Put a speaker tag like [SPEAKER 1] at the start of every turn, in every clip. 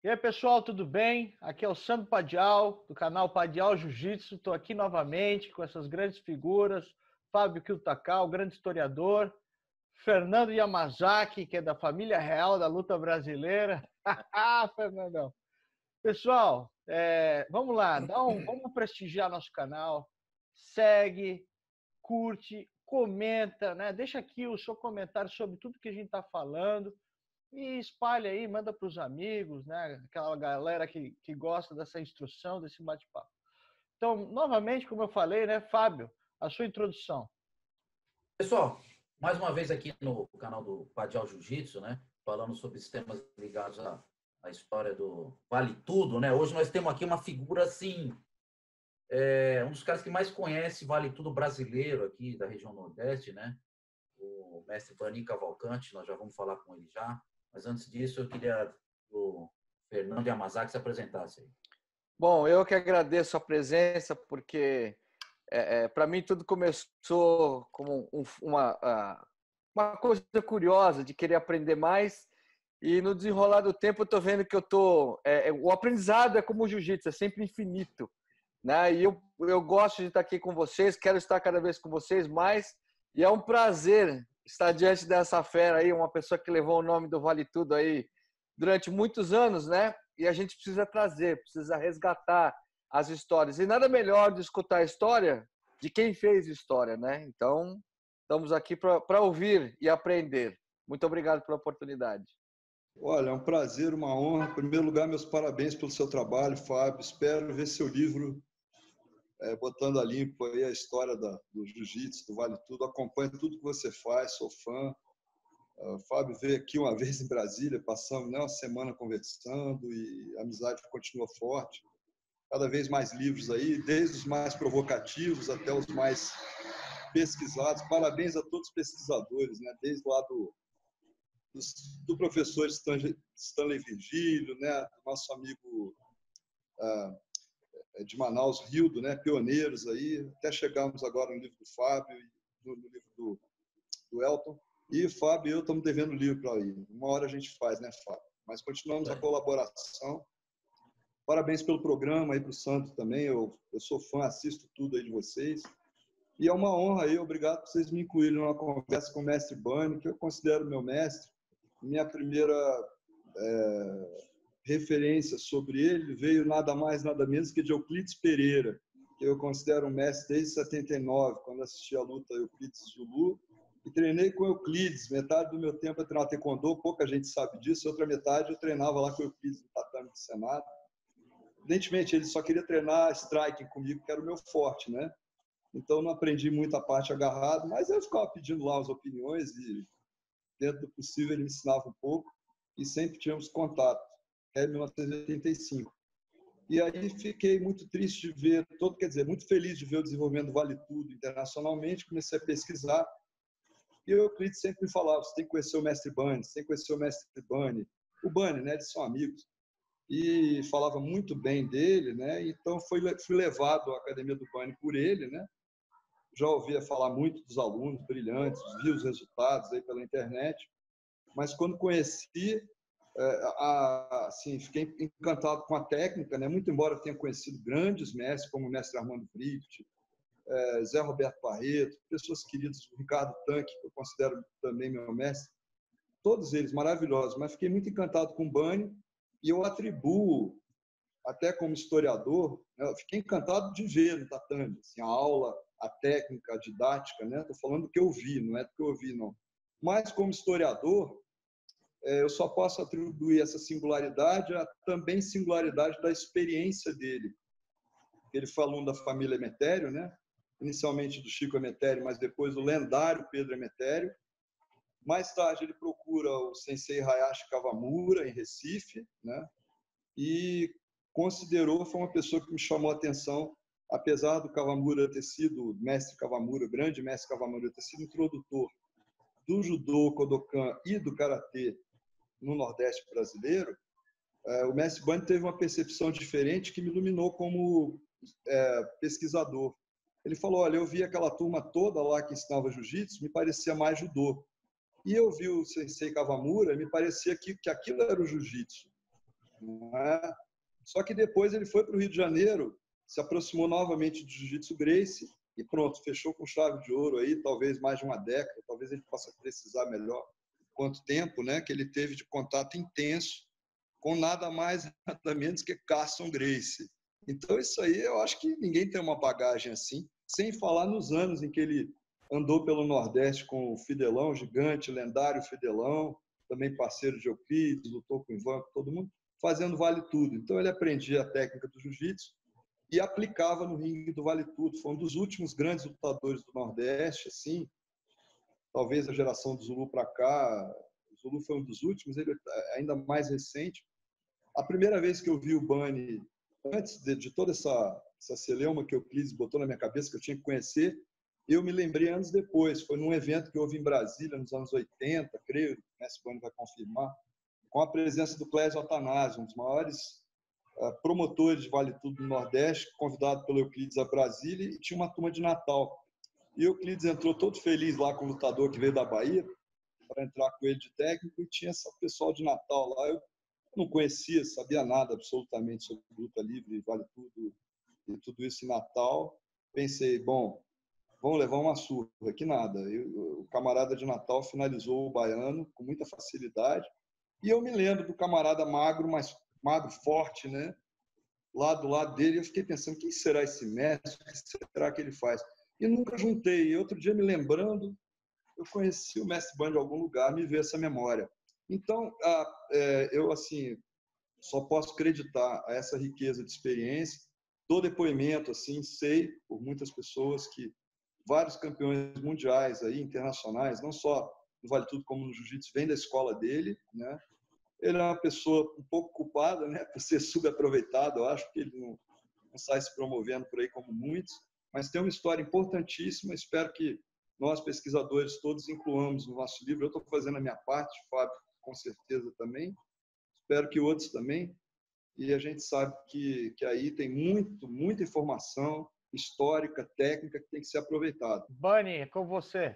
[SPEAKER 1] E aí, pessoal, tudo bem? Aqui é o Sandro Padial, do canal Padial Jiu-Jitsu. Estou aqui novamente com essas grandes figuras. Fábio Kiltakal, grande historiador. Fernando Yamazaki, que é da família real da luta brasileira. Fernandão. Pessoal, vamos lá, vamos prestigiar nosso canal. Segue, curte, comenta, né? Deixa aqui o seu comentário sobre tudo que a gente está falando. E espalha aí, manda para os amigos, né? Aquela galera que gosta dessa instrução, desse bate-papo. Então, novamente, como eu falei, né, Fábio, a sua introdução.
[SPEAKER 2] Pessoal, mais uma vez aqui no canal do Padial Jiu-Jitsu, né? Falando sobre os temas ligados à história do Vale Tudo, né? Hoje nós temos aqui uma figura, assim, um dos caras que mais conhece Vale Tudo brasileiro aqui da região Nordeste, né? O mestre Bani Cavalcante, nós já vamos falar com ele já. Mas antes disso, eu queria o Fernando Yamazaki se apresentasse aí.
[SPEAKER 3] Bom, eu que agradeço a presença, porque para mim tudo começou como uma coisa curiosa de querer aprender mais, e no desenrolar do tempo eu estou vendo que o aprendizado é como o jiu-jitsu, é sempre infinito, né? E eu gosto de estar aqui com vocês, quero estar cada vez com vocês mais, e é um prazer estar diante dessa fera aí, uma pessoa que levou o nome do Vale Tudo aí durante muitos anos, né? E a gente precisa precisa resgatar as histórias. E nada melhor de escutar a história de quem fez história, né? Então, estamos aqui para ouvir e aprender. Muito obrigado pela oportunidade.
[SPEAKER 4] Olha, é um prazer, uma honra. Em primeiro lugar, meus parabéns pelo seu trabalho, Fábio. Espero ver seu livro botando a limpo aí a história do jiu-jitsu, do Vale Tudo. Acompanho tudo que você faz, sou fã. O Fábio veio aqui uma vez em Brasília, passamos uma semana conversando e a amizade continua forte. Cada vez mais livros aí, desde os mais provocativos até os mais pesquisados. Parabéns a todos os pesquisadores, né? Desde lá do professor Stanley Virgílio, né? Do nosso amigo de Manaus, Rildo, né? Pioneiros aí, até chegarmos agora no livro do Fábio e no livro do Elton. E Fábio e eu estamos devendo livro para ir. Uma hora a gente faz, né, Fábio? Mas continuamos a colaboração. Parabéns pelo programa aí para o Santo também. Eu sou fã, assisto tudo aí de vocês. E é uma honra aí, obrigado por vocês me incluírem numa conversa com o mestre Bani, que eu considero meu mestre. Minha primeira referência sobre ele veio nada mais, nada menos que de Euclides Pereira, que eu considero um mestre desde 79, quando assisti a luta Euclides-Zulu. E treinei com Euclides, metade do meu tempo é treinar taekwondo, pouca gente sabe disso, outra metade eu treinava lá com Euclides no tatame do Senado. Evidentemente, ele só queria treinar striking comigo, que era o meu forte, né? Então, não aprendi muito a parte agarrado, mas eu ficava pedindo lá as opiniões e, dentro do possível, ele me ensinava um pouco e sempre tínhamos contato, até 1985. E aí fiquei muito triste de ver, muito feliz de ver o desenvolvimento do Vale Tudo internacionalmente, comecei a pesquisar. E o Euclides sempre me falava, você tem que conhecer o mestre Bani, você tem que conhecer o mestre Bani. O Bani, né, eles são amigos. E falava muito bem dele, né? Então fui levado à Academia do Bani por ele, né? Já ouvia falar muito dos alunos brilhantes, vi os resultados aí pela internet. Mas quando conheci, assim, fiquei encantado com a técnica, né? Muito embora tenha conhecido grandes mestres, como o mestre Armando Fricht, Zé Roberto Barreto, pessoas queridas, o Ricardo Tanque, que eu considero também meu mestre, todos eles maravilhosos, mas fiquei muito encantado com o Bani e eu atribuo, até como historiador, né, eu fiquei encantado de ver no tatame, assim, a aula, a técnica, a didática, né? Estou falando do que eu vi, não é do que eu ouvi, não. Mas como historiador, eu só posso atribuir essa singularidade à também singularidade da experiência dele. Ele foi aluno da família Emetério, né? Inicialmente do Chico Emetério, mas depois do lendário Pedro Emetério. Mais tarde ele procura o sensei Hayashi Kawamura, em Recife, né? E considerou, foi uma pessoa que me chamou a atenção, apesar do Kawamura ter sido, mestre Kawamura, grande mestre Kawamura, ter sido introdutor do judô, Kodokan e do karatê no Nordeste brasileiro, o mestre Bani teve uma percepção diferente que me iluminou como pesquisador. Ele falou, olha, eu vi aquela turma toda lá que ensinava jiu-jitsu, me parecia mais judô. E eu vi o sensei Kawamura, me parecia que aquilo era o jiu-jitsu. não é? Só que depois ele foi para o Rio de Janeiro, se aproximou novamente do Jiu-Jitsu Gracie e pronto, fechou com chave de ouro aí, talvez mais de uma década, talvez ele possa precisar melhor quanto tempo, né, que ele teve de contato intenso com nada mais, nada menos que Carson Gracie. Então isso aí eu acho que ninguém tem uma bagagem assim, sem falar nos anos em que ele andou pelo Nordeste com o Fidelão, gigante, lendário Fidelão, também parceiro de Euclides, lutou com o Ivan, com todo mundo, fazendo vale tudo. Então ele aprendia a técnica do jiu-jitsu e aplicava no ringue do vale tudo. Foi um dos últimos grandes lutadores do Nordeste, assim, talvez a geração do Zulu para cá. O Zulu foi um dos últimos, ele é ainda mais recente. A primeira vez que eu vi o Bunny, antes de toda essa celeuma que o Euclides botou na minha cabeça, que eu tinha que conhecer, eu me lembrei anos depois. Foi num evento que houve em Brasília, nos anos 80, creio, o mestre Bunny vai confirmar, com a presença do Clésio Atanásio, um dos maiores promotores de Vale Tudo do Nordeste, convidado pelo Euclides a Brasília, e tinha uma turma de Natal. E o Euclides entrou todo feliz lá com o lutador que veio da Bahia, para entrar com ele de técnico, e tinha esse pessoal de Natal lá. Eu não conhecia, sabia nada absolutamente sobre luta livre, Vale Tudo e tudo isso em Natal. Pensei, bom, vamos levar uma surra, que nada. O camarada de Natal finalizou o baiano com muita facilidade. E eu me lembro do camarada magro, mas magro, forte, né? Lá do lado dele, eu fiquei pensando, quem será esse mestre? O que será que ele faz? E nunca juntei. Outro dia, me lembrando, eu conheci o mestre Bunny de algum lugar, me veio essa memória. Então, eu, assim, só posso acreditar a essa riqueza de experiência. Dou depoimento, assim, sei por muitas pessoas que vários campeões mundiais, aí, internacionais, não só no Vale Tudo como no Jiu-Jitsu, vem da escola dele, né? Ele é uma pessoa um pouco culpada, né, por ser subaproveitado. Eu acho que ele não sai se promovendo por aí como muitos, mas tem uma história importantíssima. Espero que nós, pesquisadores, todos incluamos no nosso livro. Eu estou fazendo a minha parte, o Fábio, com certeza, também. Espero que outros também. E a gente sabe que aí tem muita informação histórica, técnica, que tem que ser aproveitada.
[SPEAKER 1] Bunny, é com você.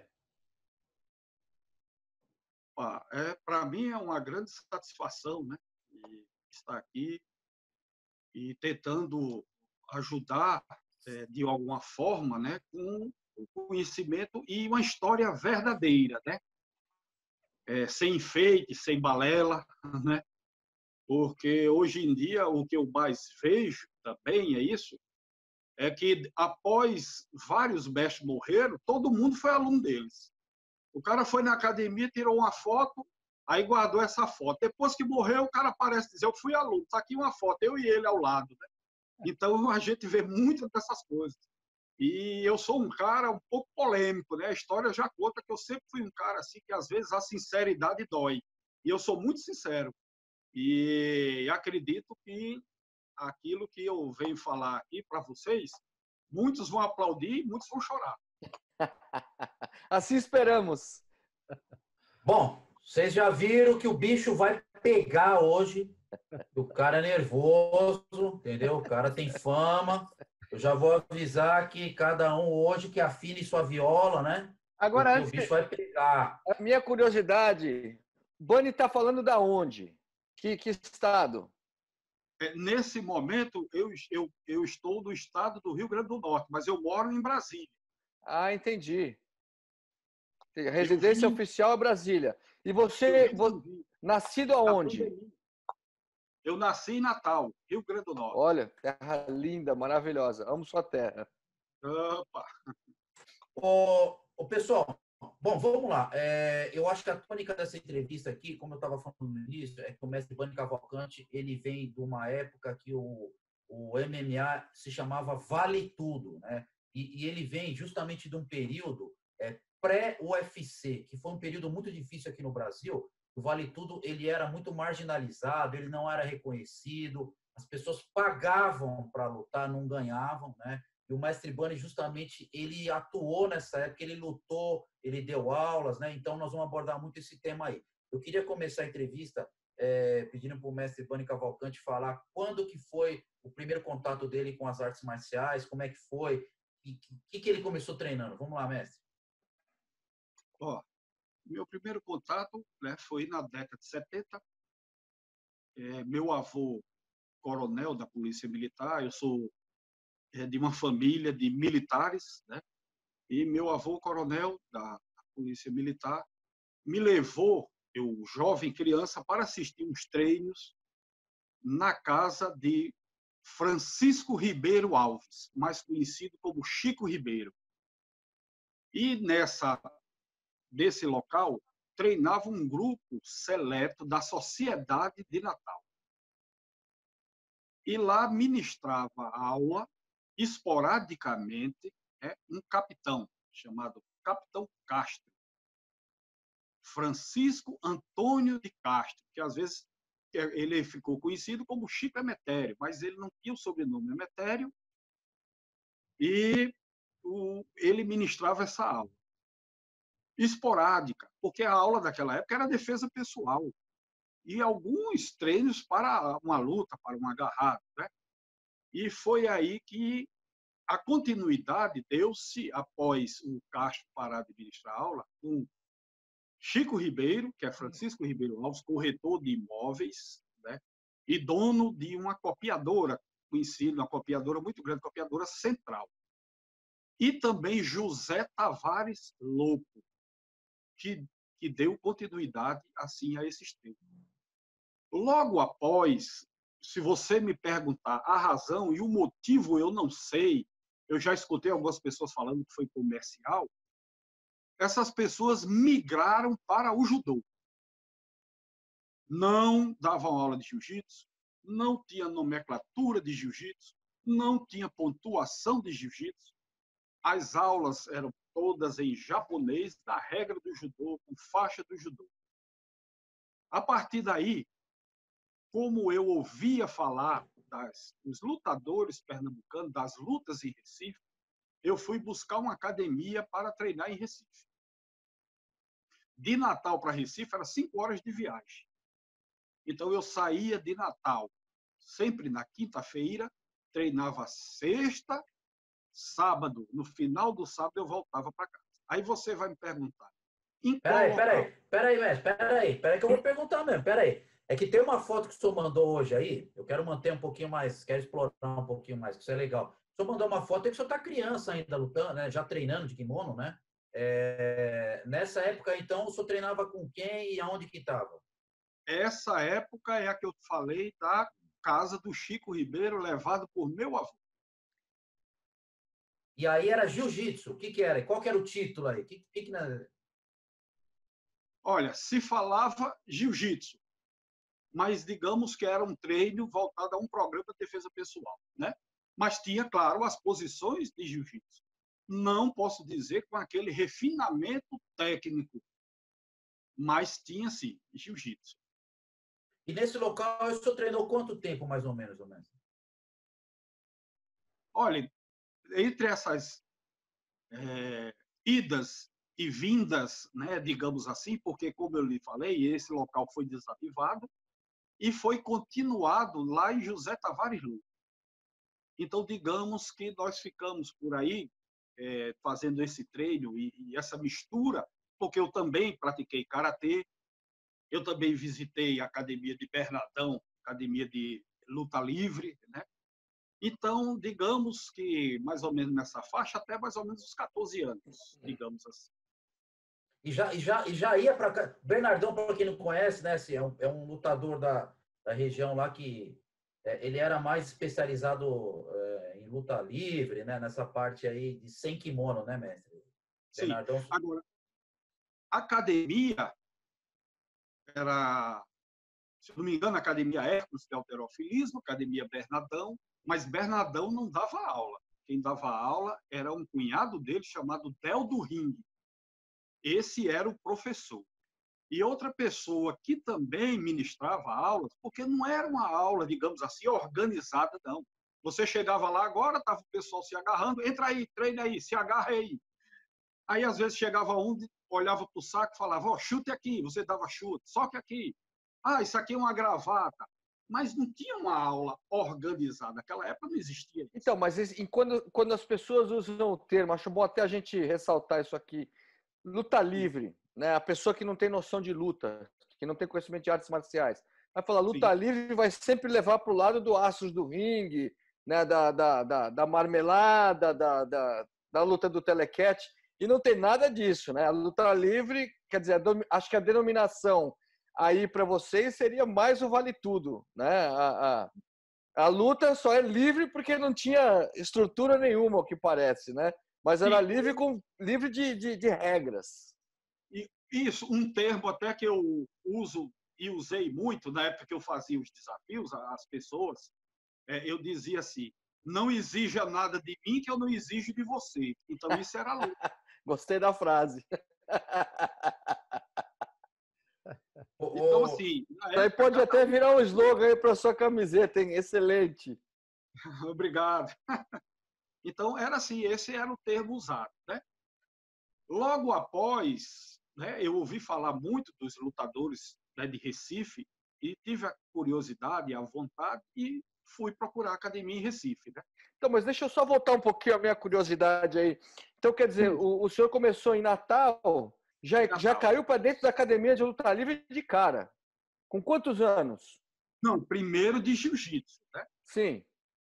[SPEAKER 5] Para mim é uma grande satisfação, né, estar aqui e tentando ajudar de alguma forma, né, com o conhecimento e uma história verdadeira, né, sem enfeite, sem balela, né, porque hoje em dia o que eu mais vejo também é isso, é que após vários mestres morreram, todo mundo foi aluno deles. O cara foi na academia, tirou uma foto, aí guardou essa foto. Depois que morreu, o cara aparece e diz, eu fui aluno, está aqui uma foto, eu e ele ao lado. Né? Então, a gente vê muitas dessas coisas. E eu sou um cara um pouco polêmico, né? A história já conta que eu sempre fui um cara assim, que às vezes a sinceridade dói. E eu sou muito sincero. E acredito que aquilo que eu venho falar aqui para vocês, muitos vão aplaudir e muitos vão chorar.
[SPEAKER 3] Assim esperamos.
[SPEAKER 2] Bom, vocês já viram que o bicho vai pegar hoje. O cara é nervoso, entendeu? O cara tem fama. Eu já vou avisar que cada um hoje que afine sua viola, né?
[SPEAKER 3] Agora,
[SPEAKER 2] porque o bicho vai pegar.
[SPEAKER 3] A minha curiosidade, Bunny está falando da onde? Que estado?
[SPEAKER 5] Nesse momento, eu estou no estado do Rio Grande do Norte, mas eu moro em Brasília.
[SPEAKER 3] Ah, entendi. Residência oficial é Brasília. E você, nascido aonde?
[SPEAKER 5] Eu nasci em Natal, Rio Grande do Norte.
[SPEAKER 3] Olha, terra linda, maravilhosa. Amo sua terra.
[SPEAKER 5] Opa!
[SPEAKER 2] Ô, pessoal, bom, vamos lá. Eu acho que a tônica dessa entrevista aqui, como eu estava falando no início, é que o mestre Bunny Cavalcante, ele vem de uma época que o MMA se chamava Vale Tudo, né? E ele vem justamente de um período pré-UFC, que foi um período muito difícil aqui no Brasil. O Vale Tudo, ele era muito marginalizado, ele não era reconhecido, as pessoas pagavam para lutar, não ganhavam, né? E o mestre Bunny, justamente, ele atuou nessa época, ele lutou, ele deu aulas, né? Então, nós vamos abordar muito esse tema aí. Eu queria começar a entrevista pedindo para o mestre Bunny Cavalcante falar quando que foi o primeiro contato dele com as artes marciais, como é que foi, que ele começou treinando. Vamos lá, mestre.
[SPEAKER 5] Meu primeiro contato, né, foi na década de 70. meu avô coronel da Polícia Militar, eu sou de uma família de militares, né? E meu avô coronel da Polícia Militar me levou, eu jovem criança, para assistir uns treinos na casa de Francisco Ribeiro Alves, mais conhecido como Chico Ribeiro. E desse local treinava um grupo seleto da Sociedade de Natal. E lá ministrava aula, esporadicamente, um capitão, chamado Capitão Castro. Francisco Antônio de Castro, que às vezes ele ficou conhecido como Chico Emetério, mas ele não tinha o sobrenome Emetério, e ele ministrava essa aula. Esporádica, porque a aula daquela época era defesa pessoal, e alguns treinos para uma luta, para uma agarrada, né? E foi aí que a continuidade deu-se após o Castro parar de ministrar aula, com Chico Ribeiro, que é Francisco Ribeiro Alves, corretor de imóveis, né? E dono de uma copiadora, conhecida, uma copiadora muito grande, copiadora Central. E também José Tavares Louco, que deu continuidade assim a esses treinos. Logo após, se você me perguntar a razão e o motivo, eu não sei, eu já escutei algumas pessoas falando que foi comercial, essas pessoas migraram para o judô. Não davam aula de jiu-jitsu, não tinha nomenclatura de jiu-jitsu, não tinha pontuação de jiu-jitsu. As aulas eram todas em japonês, da regra do judô, com faixa do judô. A partir daí, como eu ouvia falar dos lutadores pernambucanos, das lutas em Recife, eu fui buscar uma academia para treinar em Recife. De Natal para Recife era 5 horas de viagem. Então eu saía de Natal, sempre na quinta-feira, treinava sexta, sábado, no final do sábado eu voltava para casa. Aí você vai me perguntar.
[SPEAKER 2] Peraí, mestre, peraí que eu vou perguntar mesmo, peraí. É que tem uma foto que o senhor mandou hoje aí, eu quero manter um pouquinho mais, quero explorar um pouquinho mais, que isso é legal. O senhor mandou uma foto aí que o senhor está criança ainda lutando, né? Já treinando de kimono, né? Nessa época, então, o senhor treinava com quem e aonde que estava?
[SPEAKER 5] Essa época é a que eu falei da casa do Chico Ribeiro, levado por meu avô.
[SPEAKER 2] E aí era jiu-jitsu, o que era? Qual que era o título aí?
[SPEAKER 5] Olha, se falava jiu-jitsu, mas digamos que era um treino voltado a um programa de defesa pessoal, né? Mas tinha, claro, as posições de jiu-jitsu. Não posso dizer com aquele refinamento técnico, mas tinha, sim, jiu-jitsu.
[SPEAKER 2] E nesse local, o senhor treinou quanto tempo, mais ou menos?
[SPEAKER 5] Olha, entre essas idas e vindas, né, digamos assim, porque, como eu lhe falei, esse local foi desativado e foi continuado lá em José Tavares Louco. Então, digamos que nós ficamos por aí fazendo esse treino e essa mistura, porque eu também pratiquei karatê, eu também visitei a academia de Bernadão, academia de luta livre, né? Então, digamos que mais ou menos nessa faixa, até mais ou menos uns 14 anos, digamos assim.
[SPEAKER 2] E já ia para cá. Bernardão, para quem não conhece, né, é um lutador da região lá que ele era mais especializado em luta livre, né, nessa parte aí de sem kimono, né, mestre?
[SPEAKER 5] Sim.
[SPEAKER 2] Bernardão...
[SPEAKER 5] Agora, a academia era, se não me engano, a Academia Hércules, de halterofilismo, Academia Bernadão, mas Bernadão não dava aula. Quem dava aula era um cunhado dele chamado Del do Ringue. Esse era o professor. E outra pessoa que também ministrava aulas, porque não era uma aula, digamos assim, organizada, não. Você chegava lá agora, estava o pessoal se agarrando, entra aí, treina aí, se agarra aí. Aí, às vezes, chegava um, olhava para o saco e falava, ó, chute aqui, você dava chute, soque aqui. Ah, isso aqui é uma gravata. Mas não tinha uma aula organizada. Naquela época não existia isso.
[SPEAKER 3] Então, mas quando as pessoas usam o termo, acho bom até a gente ressaltar isso aqui, luta livre, né? A pessoa que não tem noção de luta, que não tem conhecimento de artes marciais, Vai falar, luta livre vai sempre levar para o lado do astros do ringue, né? da marmelada, da luta do telequete, e não tem nada disso, né? A luta livre, quer dizer, acho que a denominação aí para vocês seria mais o vale tudo, né? A luta só é livre porque não tinha estrutura nenhuma, o que parece, né? Mas era livre de regras.
[SPEAKER 5] Isso, um termo até que eu uso e usei muito na época que eu fazia os desafios às pessoas, eu dizia assim: não exija nada de mim que eu não exijo de você. Então isso era luta.
[SPEAKER 3] Gostei da frase.
[SPEAKER 5] Então assim,
[SPEAKER 3] aí pode até virar um slogan aí para sua camiseta, hein? Excelente.
[SPEAKER 5] Obrigado. Então era assim, esse era o termo usado, né? Logo após, né, eu ouvi falar muito dos lutadores, né, de Recife e tive a curiosidade e a vontade e fui procurar a academia em Recife, né?
[SPEAKER 3] Então, mas deixa eu só voltar um pouquinho a minha curiosidade aí. Então, quer dizer, o senhor começou em Natal, já caiu para dentro da academia de luta livre de cara. Com quantos anos?
[SPEAKER 5] Não, primeiro de jiu-jitsu, né?
[SPEAKER 3] Sim.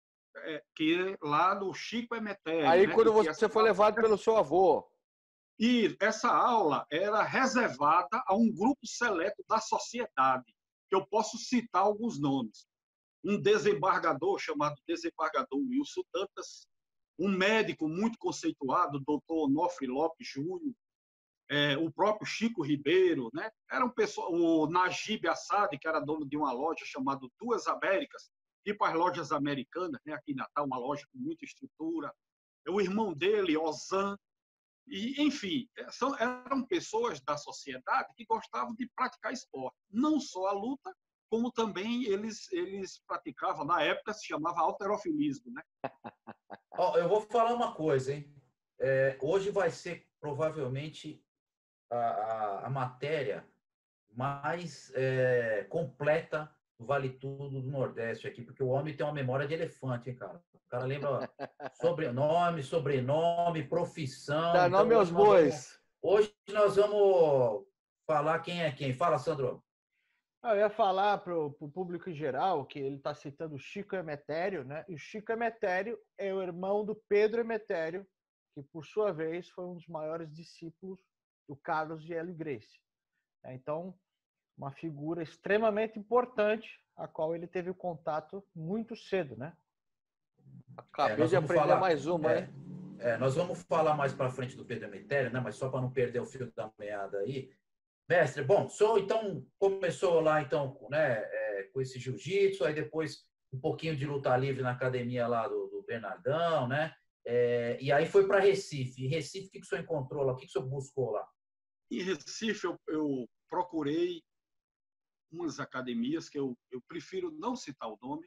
[SPEAKER 5] Que lá no Chico Emetério.
[SPEAKER 3] Aí,
[SPEAKER 5] né?
[SPEAKER 3] quando você foi levado pelo seu avô.
[SPEAKER 5] E essa aula era reservada a um grupo seleto da sociedade, que eu posso citar alguns nomes. Um desembargador chamado desembargador Wilson Dantas, um médico muito conceituado, doutor Onofre Lopes Júnior, o próprio Chico Ribeiro, né? Eram pessoas, o Najib Assad, que era dono de uma loja chamada Duas Américas, tipo as lojas americanas, né? Aqui em Natal, uma loja com muita estrutura. O irmão dele, Ozan, e, enfim, eram pessoas da sociedade que gostavam de praticar esporte. Não só a luta, como também eles praticavam, na época se chamava halterofilismo, né?
[SPEAKER 2] Eu vou falar uma coisa, hein? Hoje vai ser provavelmente a matéria mais completa do Vale Tudo do Nordeste aqui, porque o homem tem uma memória de elefante, hein, cara? O cara lembra sobrenome, profissão.
[SPEAKER 3] Dá nome aos bois.
[SPEAKER 2] Hoje nós vamos falar quem é quem. Fala, Sandro.
[SPEAKER 1] Eu ia falar para o público em geral que ele está citando o Chico Emetério, né? E o Chico Emetério é o irmão do Pedro Emetério, que, por sua vez, foi um dos maiores discípulos do Carlos de Hélio Gracie. Então, uma figura extremamente importante, a qual ele teve o contato muito cedo, né?
[SPEAKER 3] Acabei de aprender mais uma, hein?
[SPEAKER 2] Nós vamos falar mais para frente do Pedro Emetério, né? Mas só para não perder o fio da meada aí. Mestre, bom, então começou lá então, né, com esse jiu-jitsu, aí depois um pouquinho de luta livre na academia lá do Bernardão, né? E aí foi para Recife. Em Recife, o que o senhor encontrou lá? O que o senhor buscou lá?
[SPEAKER 5] Em Recife, eu procurei umas academias que eu prefiro não citar o nome,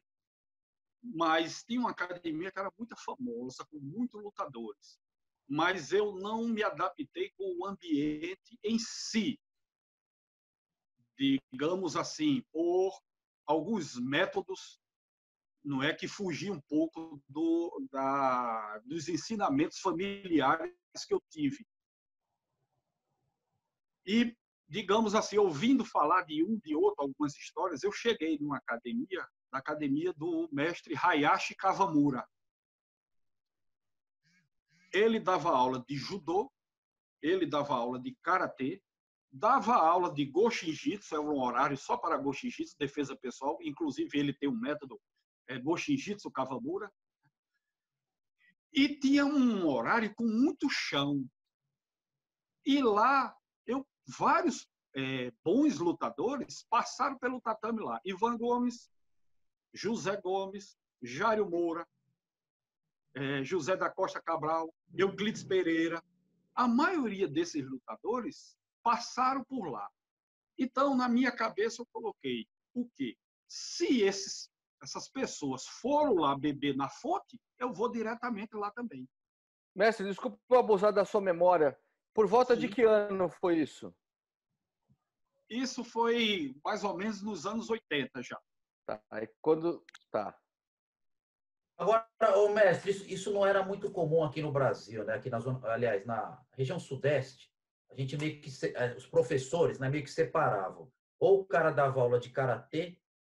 [SPEAKER 5] mas tinha uma academia que era muito famosa, com muitos lutadores. Mas eu não me adaptei com o ambiente em si. Digamos assim, por alguns métodos, não é que fugiam um pouco dos ensinamentos familiares que eu tive. E, digamos assim, ouvindo falar de um, de outro, algumas histórias, eu cheguei numa academia, na academia do mestre Hayashi Kawamura. Ele dava aula de judô, ele dava aula de karatê, dava aula de Go-Shinjitsu, é um horário só para Go-Shinjitsu, defesa pessoal, inclusive ele tem um método Go-Shinjitsu Kawamura, e tinha um horário com muito chão. E lá, vários bons lutadores passaram pelo tatame lá. Ivan Gomes, José Gomes, Jário Moura, José da Costa Cabral, Euclides Pereira. A maioria desses lutadores passaram por lá. Então, na minha cabeça, eu coloquei o quê? Se essas pessoas foram lá beber na fonte, eu vou diretamente lá também.
[SPEAKER 3] Mestre, desculpa eu abusar da sua memória. Por volta de que ano foi isso?
[SPEAKER 5] Isso foi mais ou menos nos anos 80 já.
[SPEAKER 3] Tá, aí quando... Tá.
[SPEAKER 2] Agora, mestre, isso não era muito comum aqui no Brasil, né? Aqui na zona, aliás, na região sudeste, a gente meio que os professores, né, meio que separavam. Ou o cara dava aula de karatê,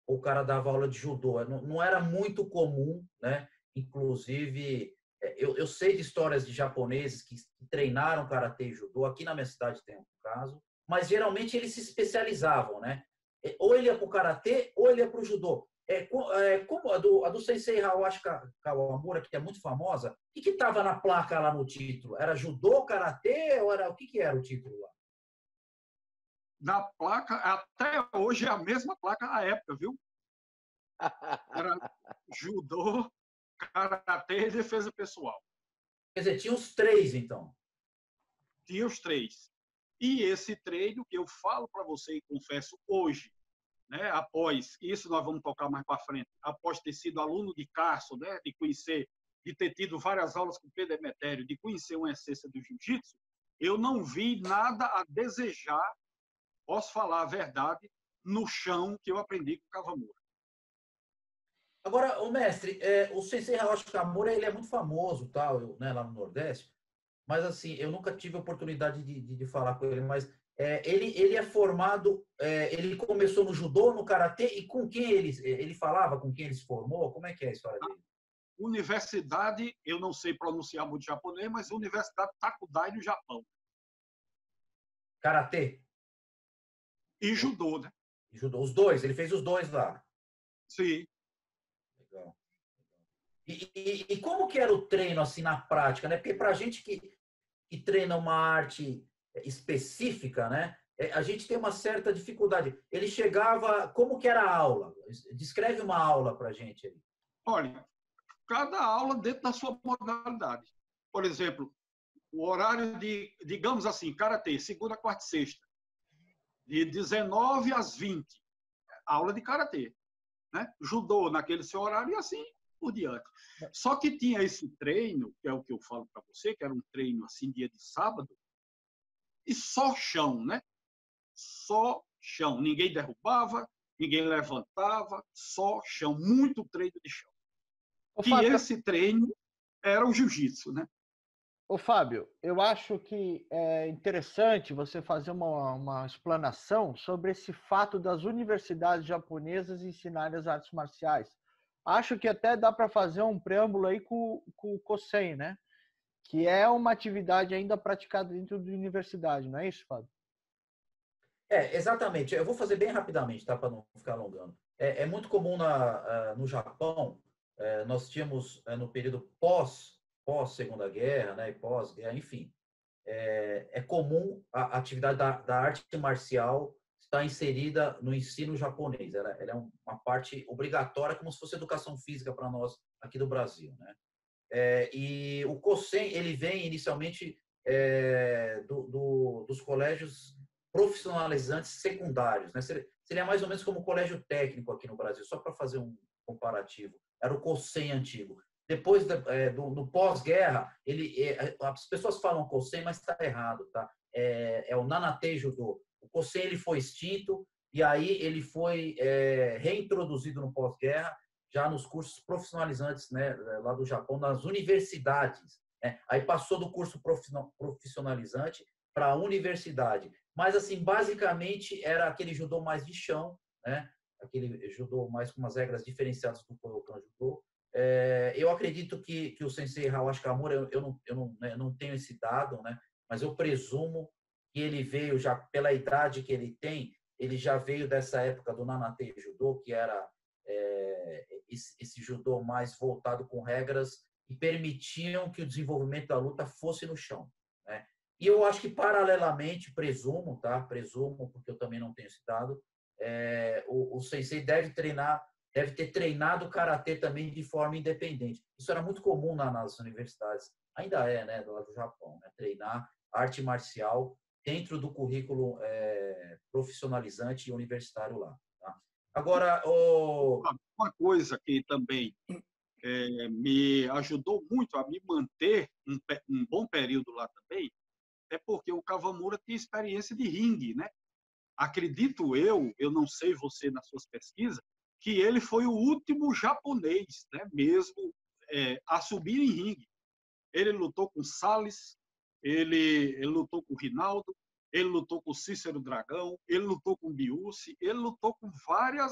[SPEAKER 2] o cara dava aula de judô. Não era muito comum, né? Inclusive, eu sei de histórias de japoneses que treinaram karatê e judô. Aqui na minha cidade tem um caso, mas geralmente eles se especializavam, né? Ou ele ia para o karatê ou ele ia para o judô. Como a do Sensei Hawashi Kawamura, que é muito famosa, o que estava na placa lá no título? Era judô, karatê ou era o que era o título lá?
[SPEAKER 5] Na placa, até hoje é a mesma placa da época, viu? Era judô, karatê e defesa pessoal.
[SPEAKER 2] Quer dizer, tinha os três, então.
[SPEAKER 5] Tinha os três. E esse treino que eu falo para você e confesso hoje, né, após, isso nós vamos tocar mais para frente, após ter sido aluno de Carson, né, de conhecer, de ter tido várias aulas com Pedro Emetério, de conhecer uma essência do jiu-jitsu, eu não vi nada a desejar, posso falar a verdade, no chão que eu aprendi com Kawamura.
[SPEAKER 2] Agora, o mestre, o Sensei Hawashi Kawamura, ele é muito famoso, tal, né, lá no Nordeste, mas assim, eu nunca tive a oportunidade de falar com ele, mas ele é formado, ele começou no judô, no karatê, e com quem ele falava, com quem ele se formou? Como é que é a história dele?
[SPEAKER 5] Universidade, eu não sei pronunciar muito japonês, mas Universidade Takudai no Japão.
[SPEAKER 2] Karatê?
[SPEAKER 5] E judô, né?
[SPEAKER 2] Judô, os dois, ele fez os dois lá.
[SPEAKER 5] Sim.
[SPEAKER 2] Legal. E como que era o treino, assim, na prática, né? Porque pra gente que treina uma arte específica, né? A gente tem uma certa dificuldade. Ele chegava, como que era a aula? Descreve uma aula pra gente aí.
[SPEAKER 5] Olha, cada aula dentro da sua modalidade. Por exemplo, o horário de, digamos assim, karatê, segunda, quarta e sexta, de 19 às 20, aula de karatê, né? Judô naquele seu horário e assim por diante. Só que tinha esse treino, que é o que eu falo para você, que era um treino assim dia de sábado, e só chão, né? Só chão. Ninguém derrubava, ninguém levantava, só chão. Muito treino de chão. Que
[SPEAKER 1] Fábio,
[SPEAKER 5] esse treino era o jiu-jitsu, né?
[SPEAKER 1] Fábio, eu acho que é interessante você fazer uma explanação sobre esse fato das universidades japonesas ensinarem as artes marciais. Acho que até dá para fazer um preâmbulo aí com o Kosen, né? Que é uma atividade ainda praticada dentro da universidade, não é isso, Fábio?
[SPEAKER 2] Exatamente. Eu vou fazer bem rapidamente, tá? Para não ficar alongando. É muito comum no Japão, nós tínhamos no período pós-Segunda Guerra, né? E pós-guerra, enfim. É comum a atividade da arte marcial estar inserida no ensino japonês. Ela é uma parte obrigatória, como se fosse educação física para nós aqui do Brasil, né? E o Kosen, ele vem inicialmente dos colégios profissionalizantes secundários, né? Seria mais ou menos como o colégio técnico aqui no Brasil, só para fazer um comparativo. Era o Kosen antigo. Depois no pós-guerra, as pessoas falam Kosen, mas está errado, tá? É o Nanatei Judô. O Kosen ele foi extinto e aí ele foi reintroduzido no pós-guerra, já nos cursos profissionalizantes, né, lá do Japão, nas universidades. Né? Aí passou do curso profissionalizante para a universidade. Mas, assim, basicamente, era aquele judô mais de chão, né? Aquele judô mais com umas regras diferenciadas do Kodokan Judô. Eu acredito que o Sensei Hawashi Kawamura, eu não tenho esse dado, né? Mas eu presumo que ele veio já, pela idade que ele tem, ele já veio dessa época do Nanatei Judô, que era esse judô mais voltado com regras que permitiam que o desenvolvimento da luta fosse no chão, né? E eu acho que, paralelamente, presumo, porque eu também não tenho esse dado, o sensei deve ter treinado o karatê também de forma independente. Isso era muito comum nas universidades, ainda né, do Japão, né? Treinar arte marcial dentro do currículo profissionalizante e universitário lá. Tá? Agora,
[SPEAKER 5] uma coisa que também me ajudou muito a me manter um bom período lá também, é porque o Kawamura tinha experiência de ringue, né? Acredito eu não sei você nas suas pesquisas, que ele foi o último japonês, né, mesmo a subir em ringue. Ele lutou com Salles, ele lutou com Rinaldo, ele lutou com Cícero Dragão, ele lutou com Biusi, ele lutou com várias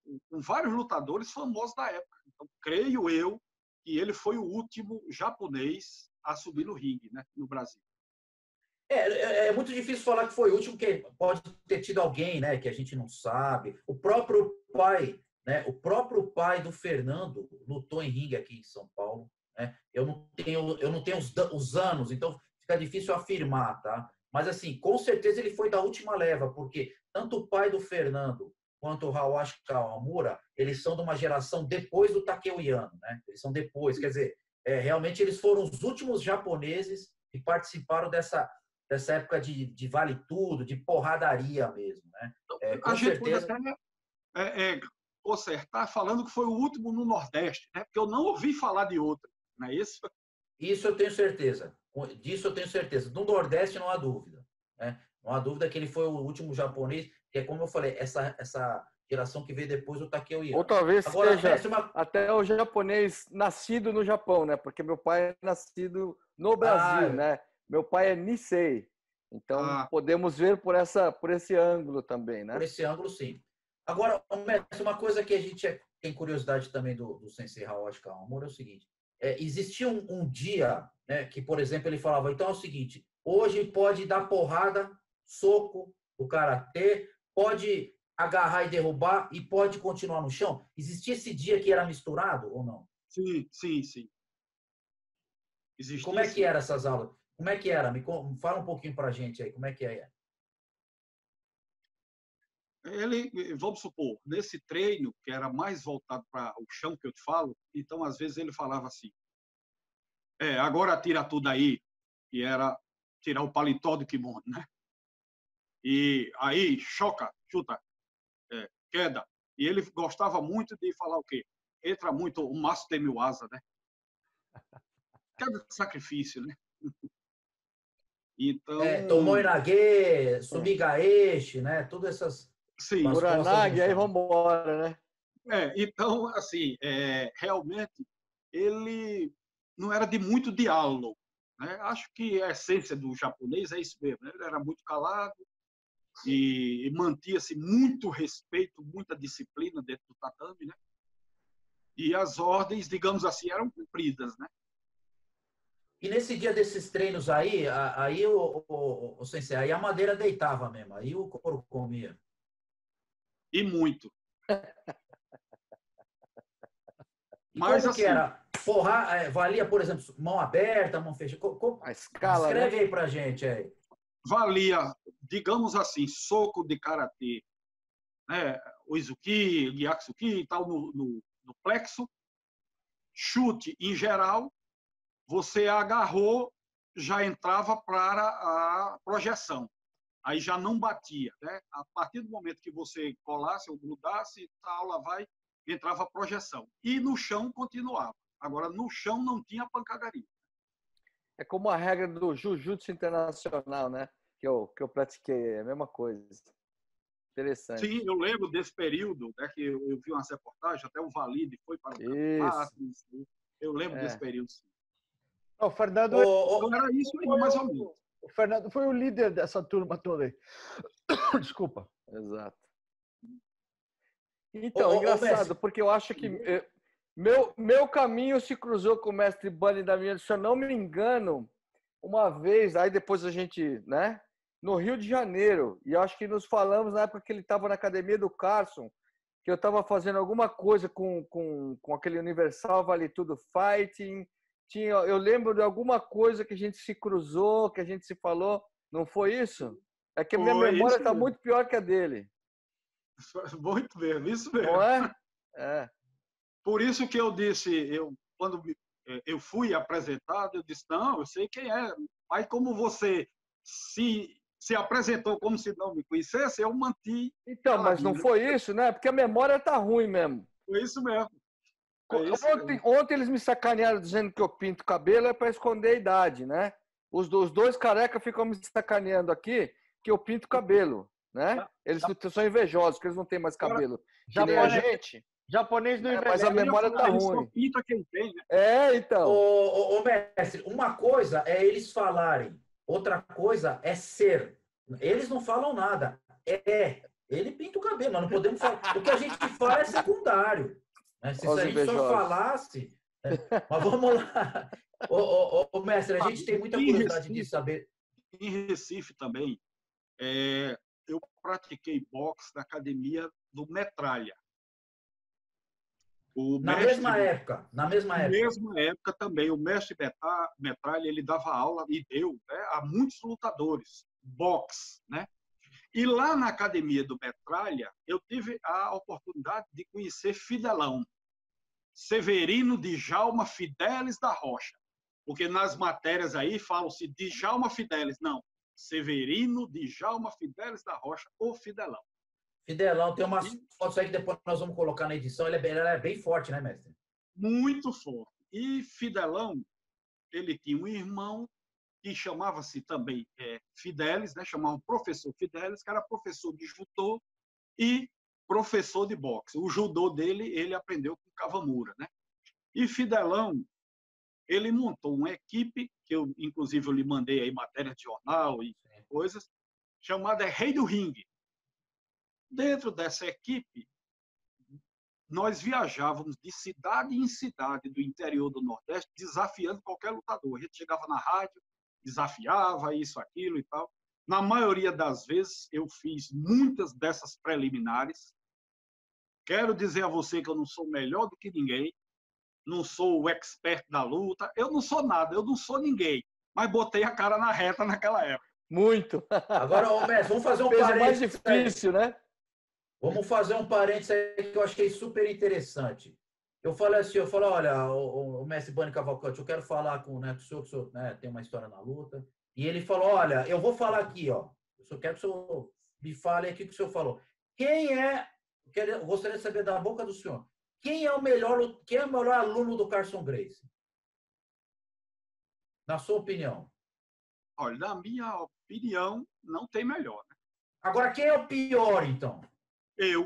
[SPEAKER 5] com vários lutadores famosos da época. Então, creio eu que ele foi o último japonês a subir no ringue, né, no Brasil.
[SPEAKER 2] É muito difícil falar que foi o último, que pode ter tido alguém, né, que a gente não sabe. O próprio pai, né, o próprio pai do Fernando lutou em ringue aqui em São Paulo, né? Eu não tenho os anos, então fica difícil afirmar, tá? Mas assim, com certeza ele foi da última leva, porque tanto o pai do Fernando quanto o Hawashi Kawamura, eles são de uma geração depois do Takeo Yano, né? Eles são depois, quer dizer, realmente eles foram os últimos japoneses que participaram dessa época de vale tudo, de porradaria mesmo, né?
[SPEAKER 5] A gente pode até consertar falando que foi o último no Nordeste, né? Porque eu não ouvi falar de outro, não é isso?
[SPEAKER 2] Isso eu tenho certeza. Disso eu tenho certeza. No Nordeste não há dúvida, né? Não há dúvida que ele foi o último japonês, que é como eu falei, essa geração que veio depois do Takeo Yano.
[SPEAKER 3] Ou talvez
[SPEAKER 2] agora,
[SPEAKER 3] seja até o japonês nascido no Japão, né? Porque meu pai é nascido no Brasil, né? Meu pai é Nisei. Então, podemos ver por esse ângulo também, né?
[SPEAKER 2] Por esse ângulo, sim. Agora, Mestre, uma coisa que a gente tem curiosidade também do Sensei Hawashi Kawamura é o seguinte. Existia um dia, né, que, por exemplo, ele falava, então é o seguinte, hoje pode dar porrada, soco, o karatê, pode agarrar e derrubar e pode continuar no chão. Existia esse dia que era misturado ou não?
[SPEAKER 5] Sim. Existia,
[SPEAKER 2] como é que eram essas aulas? Como é que era? Fala um pouquinho para a gente aí, como é que é?
[SPEAKER 5] Ele, vamos supor, nesse treino, que era mais voltado para o chão que eu te falo, então, às vezes, ele falava assim, agora tira tudo aí, que era tirar o paletó do kimono, né? E aí, choca, chuta, queda. E ele gostava muito de falar o quê? Entra muito o Masu Temiwasa, né? Queda de sacrifício, né? Então...
[SPEAKER 2] Tomoe-nage, Sumigaeshi, né? Todas essas...
[SPEAKER 5] Sim.
[SPEAKER 3] Uranage, aí vamos embora, né?
[SPEAKER 5] Então, assim, realmente, ele não era de muito diálogo, né? Acho que a essência do japonês é isso mesmo, né? Ele era muito calado e mantinha-se muito respeito, muita disciplina dentro do tatame, né? E as ordens, digamos assim, eram cumpridas, né?
[SPEAKER 2] E nesse dia desses treinos aí o Sensei, aí a madeira deitava mesmo, aí o couro comia.
[SPEAKER 5] E muito.
[SPEAKER 2] Mas como assim, que era? Valia, por exemplo, mão aberta, mão fechada?
[SPEAKER 3] A escala,
[SPEAKER 2] escreve,
[SPEAKER 3] né?
[SPEAKER 2] aí pra gente aí.
[SPEAKER 5] Valia, digamos assim, soco de karatê, né? O izuki, gyaksuki e tal no plexo. Chute em geral, você agarrou, já entrava para a projeção. Aí já não batia, né? A partir do momento que você colasse ou grudasse, a aula entrava a projeção. E no chão continuava. Agora, no chão não tinha pancadaria.
[SPEAKER 3] É como a regra do Jiu-Jitsu internacional, né? Que eu pratiquei, é a mesma coisa. Interessante.
[SPEAKER 5] Sim, eu lembro desse período, né, que eu vi umas reportagens, até o Valide foi para o campeonato. Eu lembro desse período, sim.
[SPEAKER 1] O Fernando
[SPEAKER 5] então era isso aí, mais ou menos.
[SPEAKER 1] O Fernando foi o líder dessa turma toda aí. Desculpa.
[SPEAKER 3] Exato. Então, engraçado, porque eu acho que meu caminho se cruzou com o mestre Bunny da minha, se eu não me engano, uma vez, aí depois a gente, né, no Rio de Janeiro, e acho que nos falamos na época que ele estava na academia do Carson, que eu estava fazendo alguma coisa com aquele Universal Vale Tudo Fighting. Eu lembro de alguma coisa que a gente se cruzou, que a gente se falou. Não foi isso? É que a minha memória está muito pior que a dele.
[SPEAKER 5] Muito mesmo, isso mesmo.
[SPEAKER 3] Não é? É.
[SPEAKER 5] Por isso que eu disse, quando eu fui apresentado, eu disse, não, eu sei quem é. Aí como você se apresentou como se não me conhecesse, eu mantive.
[SPEAKER 3] Então, mas não foi isso, né? Porque a memória tá ruim mesmo.
[SPEAKER 5] Foi isso mesmo.
[SPEAKER 3] Ontem eles me sacanearam dizendo que eu pinto cabelo é para esconder a idade, né? Os dois carecas ficam me sacaneando aqui que eu pinto cabelo, né? Eles são invejosos, que eles não têm mais cabelo. Que nem a gente.
[SPEAKER 1] Japonês não
[SPEAKER 3] mas a memória tá ruim.
[SPEAKER 5] Só pinta quem tem, né?
[SPEAKER 3] Então.
[SPEAKER 2] Ô, mestre, uma coisa é eles falarem, outra coisa é ser. Eles não falam nada. Ele pinta o cabelo, mas não podemos falar. O que a gente fala é secundário. Né? Se a gente só falasse... Mas vamos lá. Ô, mestre, a gente tem muita curiosidade de saber...
[SPEAKER 5] Em Recife também, eu pratiquei boxe na academia do Metralha.
[SPEAKER 2] Na mesma época.
[SPEAKER 5] Na mesma época também. O mestre Metralha, ele dava aula e deu, né, a muitos lutadores, boxe, né? E lá na academia do Metralha, eu tive a oportunidade de conhecer Fidelão, Severino Djalma Fidelis da Rocha. Porque nas matérias aí falam-se Djalma Fidelis. Não, Severino Djalma Fidelis da Rocha, ou Fidelão.
[SPEAKER 2] Fidelão, tem umas fotos aí que depois nós vamos colocar na edição. Ele é bem forte, né, mestre?
[SPEAKER 5] Muito forte. E Fidelão, ele tinha um irmão que chamava-se também Fidelis, né? Chamavam professor Fidelis, que era professor de judô e professor de boxe. O judô dele, ele aprendeu com Kawamura, né? E Fidelão, ele montou uma equipe, que eu, inclusive, eu lhe mandei aí matéria de jornal e coisas, chamada Rei do Ringue. Dentro dessa equipe, nós viajávamos de cidade em cidade do interior do Nordeste, desafiando qualquer lutador. A gente chegava na rádio, desafiava isso, aquilo e tal. Na maioria das vezes, eu fiz muitas dessas preliminares. Quero dizer a você que eu não sou melhor do que ninguém, não sou o expert da luta, eu não sou nada, eu não sou ninguém, mas botei a cara na reta naquela época.
[SPEAKER 3] Muito.
[SPEAKER 2] Agora, mestre, vamos fazer um
[SPEAKER 3] parênteses. Mais difícil, né?
[SPEAKER 2] Vamos fazer um parênteses aí que eu achei super interessante. Eu falei assim, olha, o mestre Bani Cavalcante, eu quero falar com o senhor, né, tem uma história na luta. E ele falou, olha, eu vou falar aqui, ó. Eu só quero que o senhor me fale aqui o que o senhor falou. Eu gostaria de saber da boca do senhor, quem é o melhor aluno do Carlson Gracie? Na sua opinião?
[SPEAKER 5] Olha, na minha opinião, não tem melhor. Né?
[SPEAKER 2] Agora, quem é o pior, então?
[SPEAKER 5] Eu.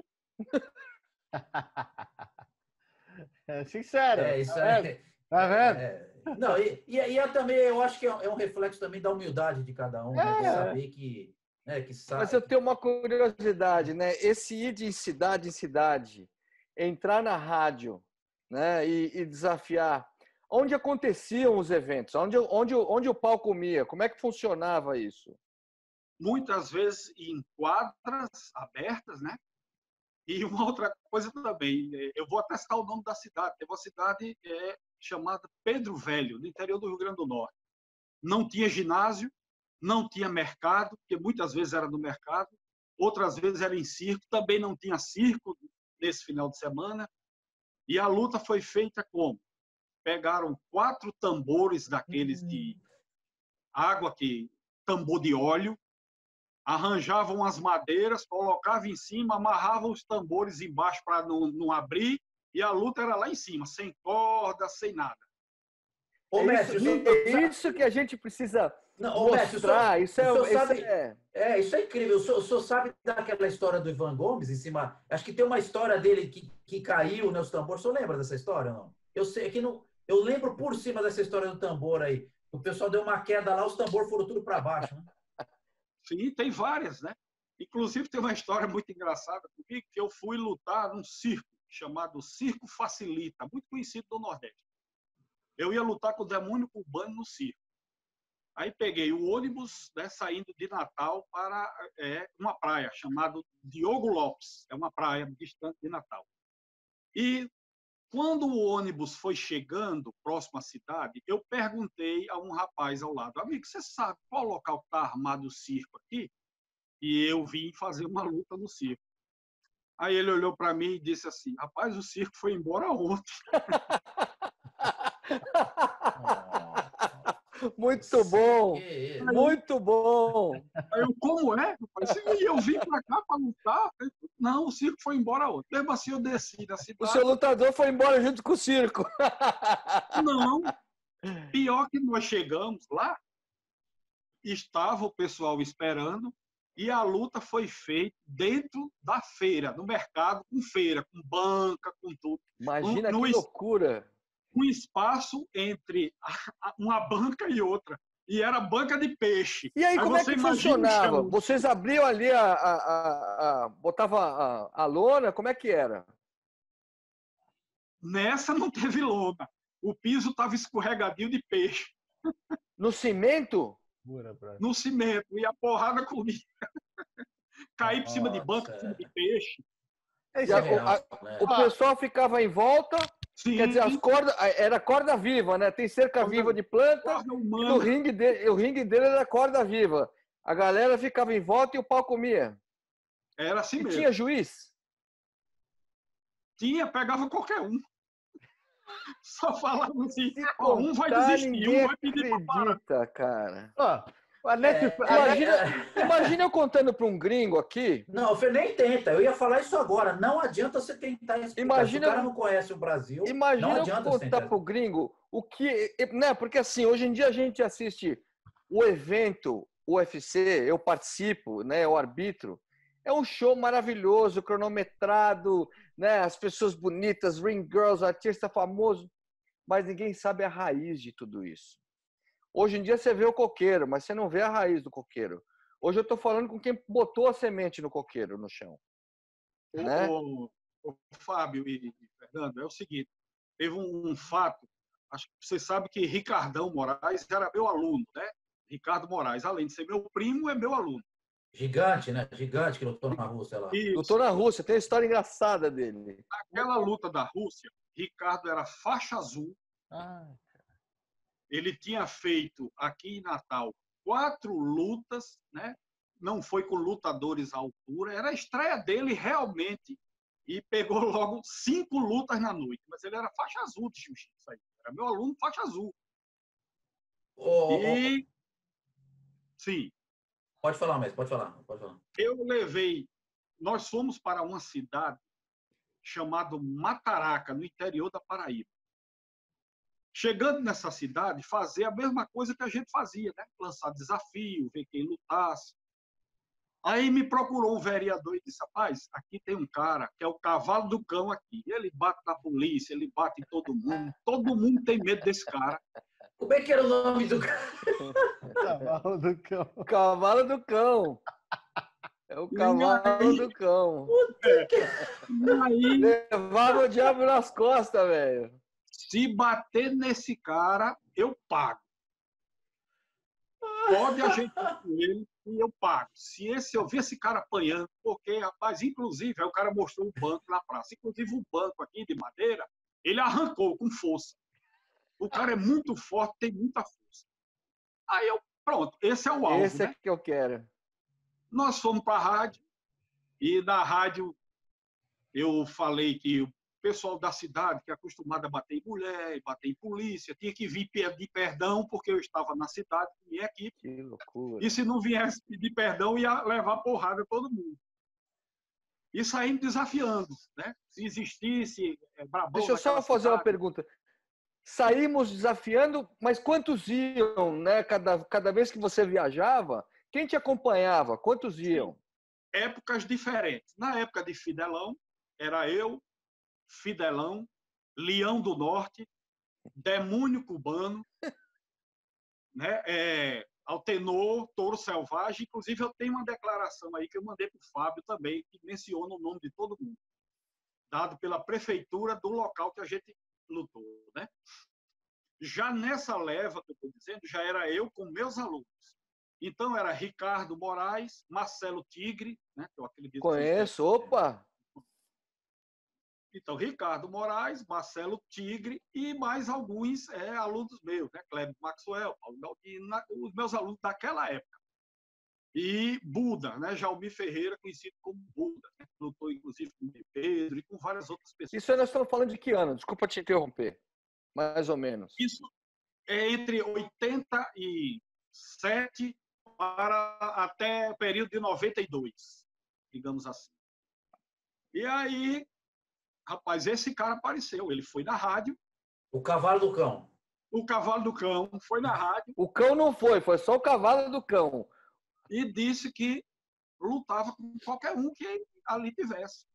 [SPEAKER 1] É sincero.
[SPEAKER 2] Isso aí.
[SPEAKER 1] Tá vendo?
[SPEAKER 2] Não, e também, eu acho que é um reflexo também da humildade de cada um, né? De saber que sabe.
[SPEAKER 3] Mas eu tenho uma curiosidade, né? Esse ir de cidade em cidade, entrar na rádio, né? E desafiar. Onde aconteciam os eventos? Onde o pau comia? Como é que funcionava isso?
[SPEAKER 5] Muitas vezes em quadras abertas, né? E uma outra coisa também, eu vou atestar o nome da cidade. Tem uma cidade chamada Pedro Velho, no interior do Rio Grande do Norte. Não tinha ginásio, não tinha mercado, porque muitas vezes era no mercado, outras vezes era em circo, também não tinha circo nesse final de semana. E a luta foi feita como? Pegaram 4 tambores daqueles de água, tambor de óleo, arranjavam as madeiras, colocavam em cima, amarravam os tambores embaixo para não abrir, e a luta era lá em cima, sem corda, sem nada.
[SPEAKER 3] Ô, mestre, isso que a gente precisa mostrar. Isso
[SPEAKER 2] é incrível. O senhor sabe daquela história do Ivan Gomes em cima? Acho que tem uma história dele que caiu nos tambores. O senhor lembra dessa história, não? Eu sei que não. Eu lembro por cima dessa história do tambor aí. O pessoal deu uma queda lá, os tambores foram tudo para baixo, né?
[SPEAKER 5] Sim, tem várias, né? Inclusive, tem uma história muito engraçada comigo, que eu fui lutar num circo, chamado Circo Facilita, muito conhecido do Nordeste. Eu ia lutar com o demônio cubano no circo. Aí peguei o ônibus, né, saindo de Natal para uma praia chamada Diogo Lopes. É uma praia distante de Natal. E quando o ônibus foi chegando próximo à cidade, eu perguntei a um rapaz ao lado, amigo, você sabe qual local está armado o circo aqui? E eu vim fazer uma luta no circo. Aí ele olhou para mim e disse assim, rapaz, o circo foi embora ontem.
[SPEAKER 3] Muito bom, muito bom.
[SPEAKER 5] Aí eu, como é? E eu vim para cá para lutar? Não, o circo foi embora ontem. Mesmo assim eu desci da cidade.
[SPEAKER 3] O seu lutador foi embora junto com o circo.
[SPEAKER 5] Não, pior que nós chegamos lá, estava o pessoal esperando e a luta foi feita dentro da feira, no mercado, com feira, com banca, com tudo.
[SPEAKER 3] Imagina que loucura.
[SPEAKER 5] Um espaço entre uma banca e outra. E era banca de peixe.
[SPEAKER 3] E aí, como é
[SPEAKER 5] você
[SPEAKER 3] que
[SPEAKER 5] imagina o
[SPEAKER 3] funcionava?
[SPEAKER 5] chão.
[SPEAKER 3] Vocês abriam ali, botava a lona, como é que era?
[SPEAKER 5] Nessa não teve lona. O piso estava escorregadio de peixe.
[SPEAKER 3] No cimento?
[SPEAKER 5] No cimento. E a porrada comia. Cair por cima de banco, por cima de peixe.
[SPEAKER 2] Isso é real, né?
[SPEAKER 3] O pessoal ficava em volta,
[SPEAKER 5] Sim.
[SPEAKER 3] quer dizer, as cordas, era corda viva, né? Tem cerca viva de planta,
[SPEAKER 5] Corda
[SPEAKER 3] e
[SPEAKER 5] humana.
[SPEAKER 3] no ringue dele, o ringue dele era corda viva. A galera ficava em volta e o pau comia.
[SPEAKER 5] Era assim
[SPEAKER 3] E
[SPEAKER 5] mesmo.
[SPEAKER 3] tinha juiz?
[SPEAKER 5] Tinha, pegava qualquer um. Só falava assim,
[SPEAKER 3] Se
[SPEAKER 5] ó, um vai
[SPEAKER 3] contar,
[SPEAKER 5] desistir,
[SPEAKER 3] ninguém
[SPEAKER 5] um vai pedir pra parar.
[SPEAKER 3] acredita, cara. Imagina eu contando para um gringo aqui.
[SPEAKER 2] Não, você nem tenta. Eu ia falar isso agora. Não adianta você tentar explicar. Se o cara não conhece o Brasil, não
[SPEAKER 3] Imagina eu
[SPEAKER 2] adianta você
[SPEAKER 3] contar
[SPEAKER 2] tentar.
[SPEAKER 3] para o gringo o que... Né? Porque assim, hoje em dia a gente assiste o evento UFC, eu participo, né? Eu arbitro. É um show maravilhoso, cronometrado, né? As pessoas bonitas, ring girls, artista famoso. Mas ninguém sabe a raiz de tudo isso. Hoje em dia você vê o coqueiro, mas você não vê a raiz do coqueiro. Hoje eu estou falando com quem botou a semente no coqueiro, no chão. Né?
[SPEAKER 5] O Fábio e Fernando, é o seguinte, teve um fato, acho que você sabe que Ricardão Moraes era meu aluno, né? Ricardo Moraes, além de ser meu primo, é meu aluno.
[SPEAKER 2] Gigante, né? Gigante que lutou na Rússia lá.
[SPEAKER 3] Lutou na Rússia, tem uma história engraçada dele.
[SPEAKER 5] Aquela luta da Rússia, Ricardo era faixa azul. Ele tinha feito aqui em Natal 4 lutas, né? Não foi com lutadores à altura, era a estreia dele realmente, e pegou logo 5 lutas na noite. Mas ele era faixa azul de jiu-jitsu aí. Era meu aluno faixa azul. Sim.
[SPEAKER 2] Pode falar, mas pode falar.
[SPEAKER 5] Nós fomos para uma cidade chamada Mataraca, no interior da Paraíba. Chegando nessa cidade, fazer a mesma coisa que a gente fazia, né? Lançar desafio, ver quem lutasse. Aí me procurou um vereador e disse, rapaz, aqui tem um cara que é o cavalo do cão aqui. Ele bate na polícia, ele bate em todo mundo tem medo desse cara.
[SPEAKER 2] Como é que era o nome do cara?
[SPEAKER 1] Cavalo do cão.
[SPEAKER 3] Cavalo do cão. É o cavalo do cão.
[SPEAKER 5] Aí,
[SPEAKER 3] levava o diabo nas costas, velho.
[SPEAKER 5] Se bater nesse cara, eu pago. Pode ajeitar com ele e eu pago. Se eu ver esse cara apanhando, porque, rapaz, inclusive, aí o cara mostrou um banco na praça. Inclusive, um banco aqui de madeira, ele arrancou com força. O cara é muito forte, tem muita força. Aí eu, pronto, esse é o alvo.
[SPEAKER 3] Esse é que eu quero.
[SPEAKER 5] Nós fomos para a rádio, e na rádio eu falei que o pessoal da cidade, que é acostumado a bater em mulher, bater em polícia, tinha que vir pedir perdão, porque eu estava na cidade com minha equipe.
[SPEAKER 3] Que loucura.
[SPEAKER 5] E se não viesse pedir perdão, ia levar porrada a todo mundo. E saímos desafiando, né? Se existisse brabão.
[SPEAKER 3] Deixa eu só fazer uma pergunta. Saímos desafiando, mas quantos iam, né? Cada vez que você viajava, quem te acompanhava? Quantos iam?
[SPEAKER 5] Sim. Épocas diferentes. Na época de Fidelão, era eu, Fidelão, Leão do Norte, Demônio Cubano, né? Altenor, Touro Selvagem. Inclusive, eu tenho uma declaração aí que eu mandei para o Fábio também, que menciona o nome de todo mundo, dado pela prefeitura do local que a gente lutou, né? Já nessa leva que eu estou dizendo, já era eu com meus alunos. Então, era Ricardo Moraes, Marcelo Tigre, né? Que eu acredito.
[SPEAKER 3] Conheço, opa!
[SPEAKER 5] Então, Ricardo Moraes, Marcelo Tigre e mais alguns alunos meus, né? Cleber Maxwell, Paulo Galdino, os meus alunos daquela época. E Buda, né? Jaumir Ferreira, conhecido como Buda, né? Lutou inclusive com Pedro e com várias outras pessoas.
[SPEAKER 3] Isso aí nós estamos falando de que ano? Desculpa te interromper. Mais ou menos.
[SPEAKER 5] Isso é entre 87 para até o período de 92, digamos assim. E aí, rapaz, esse cara apareceu. Ele foi na rádio.
[SPEAKER 2] O cavalo do cão.
[SPEAKER 5] O cavalo do cão foi na rádio.
[SPEAKER 3] O cão não foi só o cavalo do cão.
[SPEAKER 5] E disse que lutava com qualquer um que ali tivesse.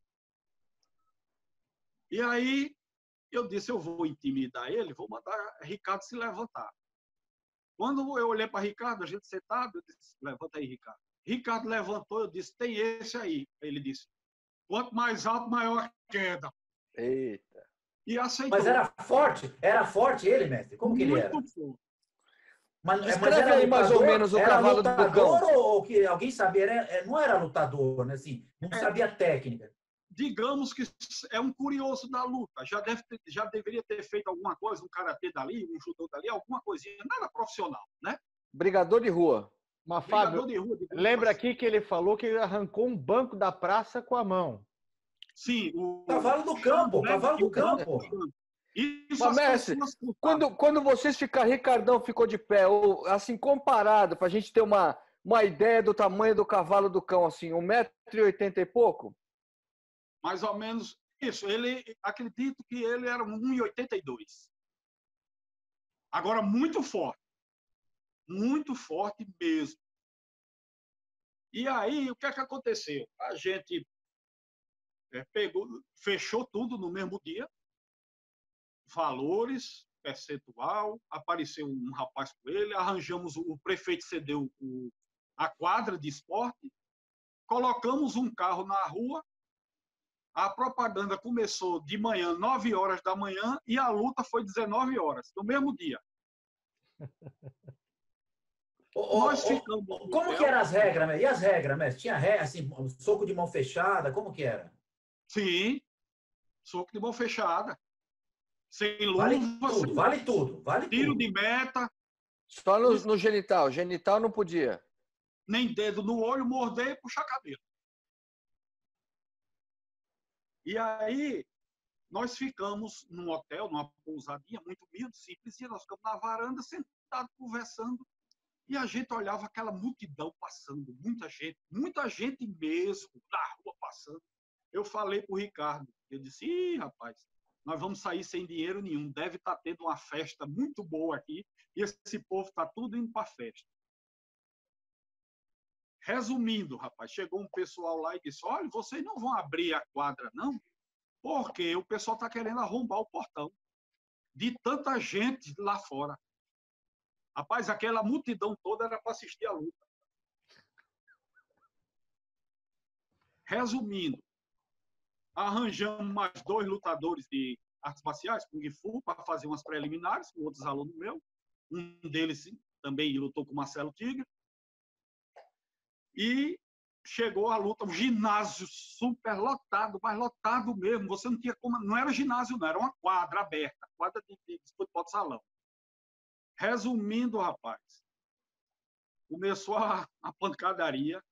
[SPEAKER 5] E aí eu disse, eu vou intimidar ele, vou mandar Ricardo se levantar. Quando eu olhei para Ricardo, a gente sentado, eu disse, levanta aí, Ricardo. Ricardo levantou, eu disse, tem esse aí. Ele disse, quanto mais alto, maior a queda.
[SPEAKER 3] Eita.
[SPEAKER 5] E aceitou.
[SPEAKER 2] Mas era forte ele, mestre? Como que ele era?
[SPEAKER 5] Muito forte.
[SPEAKER 2] Mas
[SPEAKER 3] Descreve
[SPEAKER 2] era
[SPEAKER 3] aí mais ou menos o
[SPEAKER 2] era
[SPEAKER 3] cavalo do
[SPEAKER 2] lutador
[SPEAKER 3] cão.
[SPEAKER 2] ou que alguém sabia? Não era lutador, né? Assim, não sabia técnica.
[SPEAKER 5] Digamos que é um curioso da luta. Já deveria ter feito alguma coisa, um karatê dali, um judô dali, alguma coisinha, nada profissional, né?
[SPEAKER 3] Brigador de rua.
[SPEAKER 1] Mas,
[SPEAKER 5] Brigador
[SPEAKER 1] Fábio,
[SPEAKER 5] de rua,
[SPEAKER 1] lembra aqui que ele falou que ele arrancou um banco da praça com a mão.
[SPEAKER 5] Sim, o
[SPEAKER 2] Cavalo do campo,
[SPEAKER 5] né?
[SPEAKER 2] cavalo do
[SPEAKER 5] E o banco
[SPEAKER 2] campo.
[SPEAKER 5] do campo. Isso
[SPEAKER 3] Mas,
[SPEAKER 5] as
[SPEAKER 3] mestre,
[SPEAKER 5] pessoas culparam.
[SPEAKER 3] quando vocês ficaram, Ricardão ficou de pé, ou assim, comparado, para a gente ter uma ideia do tamanho do cavalo do cão, assim, 1,80 m e pouco?
[SPEAKER 5] Mais ou menos isso. Acredito que ele era 1,82. Agora, muito forte mesmo. E aí, o que é que aconteceu? A gente fechou tudo no mesmo dia, valores, percentual, apareceu um rapaz com ele, arranjamos, o prefeito cedeu a quadra de esporte, colocamos um carro na rua, a propaganda começou de manhã, 9 horas da manhã, e a luta foi 19 horas, no mesmo dia. Nós ficamos...
[SPEAKER 2] Como que eram as regras, mestre? E as regras, mestre? Tinha regra, assim, soco de mão fechada, como que era?
[SPEAKER 5] Sim, soco de mão fechada. Sem luva,
[SPEAKER 2] Vale tudo.
[SPEAKER 5] Tiro de meta.
[SPEAKER 3] Só no genital. Genital não podia.
[SPEAKER 5] Nem dedo no olho, morder e puxar cabelo. E aí, nós ficamos num hotel, numa pousadinha muito humilde, simples, e nós ficamos na varanda, sentados, conversando, e a gente olhava aquela multidão passando, muita gente mesmo, na rua passando. Eu falei para o Ricardo, eu disse, ih, rapaz, nós vamos sair sem dinheiro nenhum, deve estar tendo uma festa muito boa aqui, e esse povo está tudo indo para a festa. Resumindo, rapaz, chegou um pessoal lá e disse, olha, vocês não vão abrir a quadra, não? Porque o pessoal está querendo arrombar o portão. De tanta gente lá fora. Rapaz, aquela multidão toda era para assistir a luta. Resumindo, arranjamos mais 2 lutadores de artes marciais, Kung Fu, para fazer umas preliminares com outros alunos meus. Um deles também lutou com o Marcelo Tigre. E chegou a luta, um ginásio super lotado, mas lotado mesmo. Você não tinha como. Não era ginásio, não, era uma quadra aberta, quadra de futebol de salão. Resumindo, rapaz, começou a pancadaria.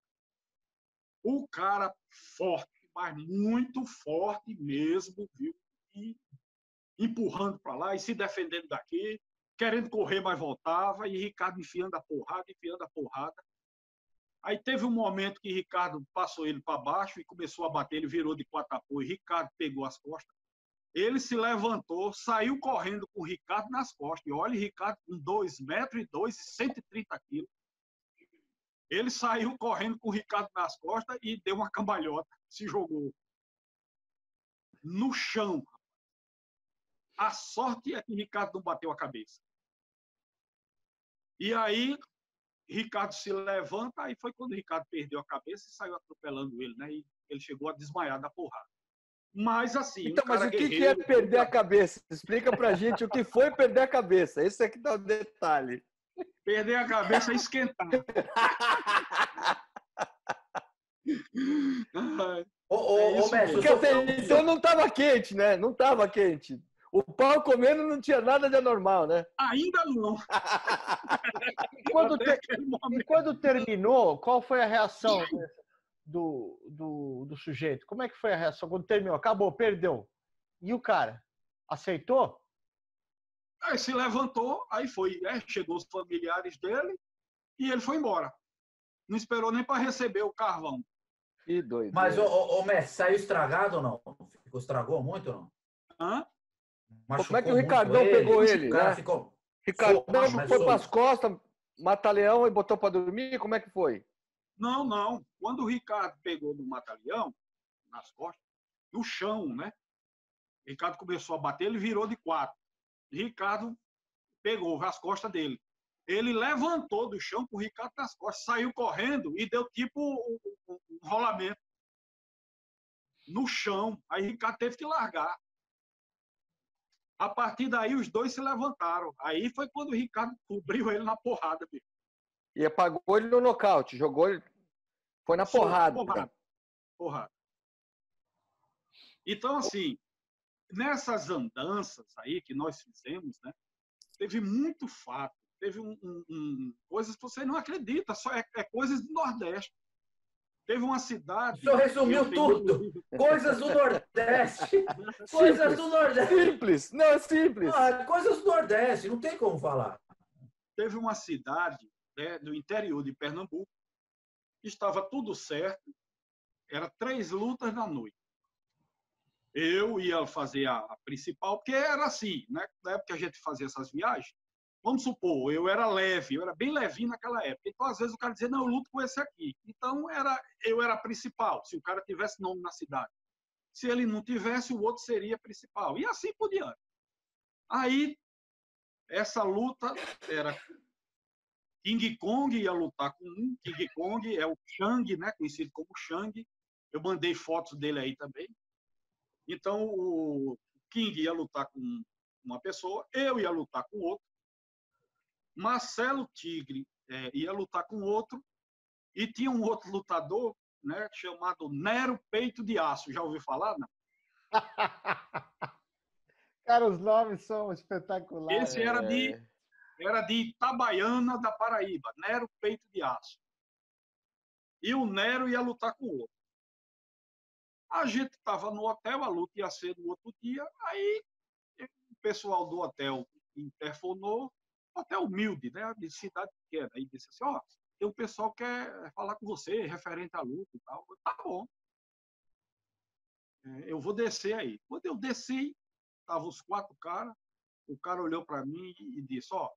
[SPEAKER 5] O cara forte, mas muito forte mesmo, viu? E empurrando para lá e se defendendo daqui, querendo correr, mas voltava, e Ricardo enfiando a porrada. Aí teve um momento que Ricardo passou ele para baixo e começou a bater, ele virou de 4 apoios, Ricardo pegou as costas, ele se levantou, saiu correndo com o Ricardo nas costas, e olha, Ricardo com 2,2 m e 130 quilos, ele saiu correndo com o Ricardo nas costas e deu uma cambalhota, se jogou no chão. A sorte é que Ricardo não bateu a cabeça. E aí Ricardo se levanta, aí foi quando o Ricardo perdeu a cabeça e saiu atropelando ele, né? E ele chegou a desmaiar da porrada. Mas assim,
[SPEAKER 3] então, mas o que é perder a cabeça? Explica pra gente o que foi perder a cabeça. Esse aqui tá o detalhe.
[SPEAKER 5] Perder a cabeça é esquentar.
[SPEAKER 3] Então não estava quente, né? Não estava quente. O pau comendo não tinha nada de anormal, né?
[SPEAKER 5] Ainda não.
[SPEAKER 1] E quando terminou, qual foi a reação do sujeito? Como é que foi a reação quando terminou? Acabou, perdeu. E o cara? Aceitou?
[SPEAKER 5] Aí se levantou, aí foi, chegou os familiares dele e ele foi embora. Não esperou nem para receber o carvão.
[SPEAKER 3] Que doido.
[SPEAKER 2] Mas, mestre, saiu estragado ou não? Estragou muito ou não?
[SPEAKER 5] Hã?
[SPEAKER 2] Machucou.
[SPEAKER 3] Como é que o Ricardão pegou ele?
[SPEAKER 2] O cara
[SPEAKER 3] né?
[SPEAKER 2] ficou...
[SPEAKER 3] Ricardão foi para as costas, mata-leão e botou para dormir? Como é que foi?
[SPEAKER 5] Não. Quando o Ricardo pegou no mata-leão, nas costas, no chão, né? O Ricardo começou a bater, ele virou de 4. Ricardo pegou as costas dele. Ele levantou do chão com o Ricardo nas costas, saiu correndo e deu tipo um rolamento no chão. Aí o Ricardo teve que largar. A partir daí, os dois se levantaram. Aí foi quando o Ricardo cobriu ele na porrada, bicho.
[SPEAKER 3] E apagou ele no nocaute, jogou ele. Foi na porrada.
[SPEAKER 5] Porrada. Então, assim, nessas andanças aí que nós fizemos, né, teve muito fato, teve coisas que você não acredita, só é coisas do Nordeste. Teve uma cidade...
[SPEAKER 2] O senhor resumiu tudo. Coisas do Nordeste. Coisas do Nordeste.
[SPEAKER 3] Simples, não é simples.
[SPEAKER 2] Coisas do Nordeste, não tem como falar.
[SPEAKER 5] Teve uma cidade, né, do interior de Pernambuco, estava tudo certo, era 3 lutas na noite. Eu ia fazer a principal, porque era assim, né? Na época que a gente fazia essas viagens, vamos supor, eu era leve, eu era bem levinho naquela época. Então, às vezes, o cara dizia, não, eu luto com esse aqui. Então, eu era a principal, se o cara tivesse nome na cidade. Se ele não tivesse, o outro seria principal. E assim por diante. Aí, essa luta era... King Kong ia lutar com um. King Kong é o Shang, né? Conhecido como Shang. Eu mandei fotos dele aí também. Então, o King ia lutar com uma pessoa, eu ia lutar com outro, Marcelo Tigre ia lutar com outro, e tinha um outro lutador, né, chamado Nero Peito de Aço. Já ouviu falar? Não?
[SPEAKER 1] Cara, os nomes são espetaculares.
[SPEAKER 5] Esse era de Itabaiana, da Paraíba, Nero Peito de Aço. E o Nero ia lutar com o outro. A gente estava no hotel, a luta ia ser no outro dia, aí o pessoal do hotel interfonou, hotel humilde, né, de cidade pequena, aí disse assim, ó, tem um pessoal que quer falar com você, referente à luta e tal. Tá bom. Eu vou descer aí. Quando eu desci, estavam os 4 caras, o cara olhou para mim e disse, ó,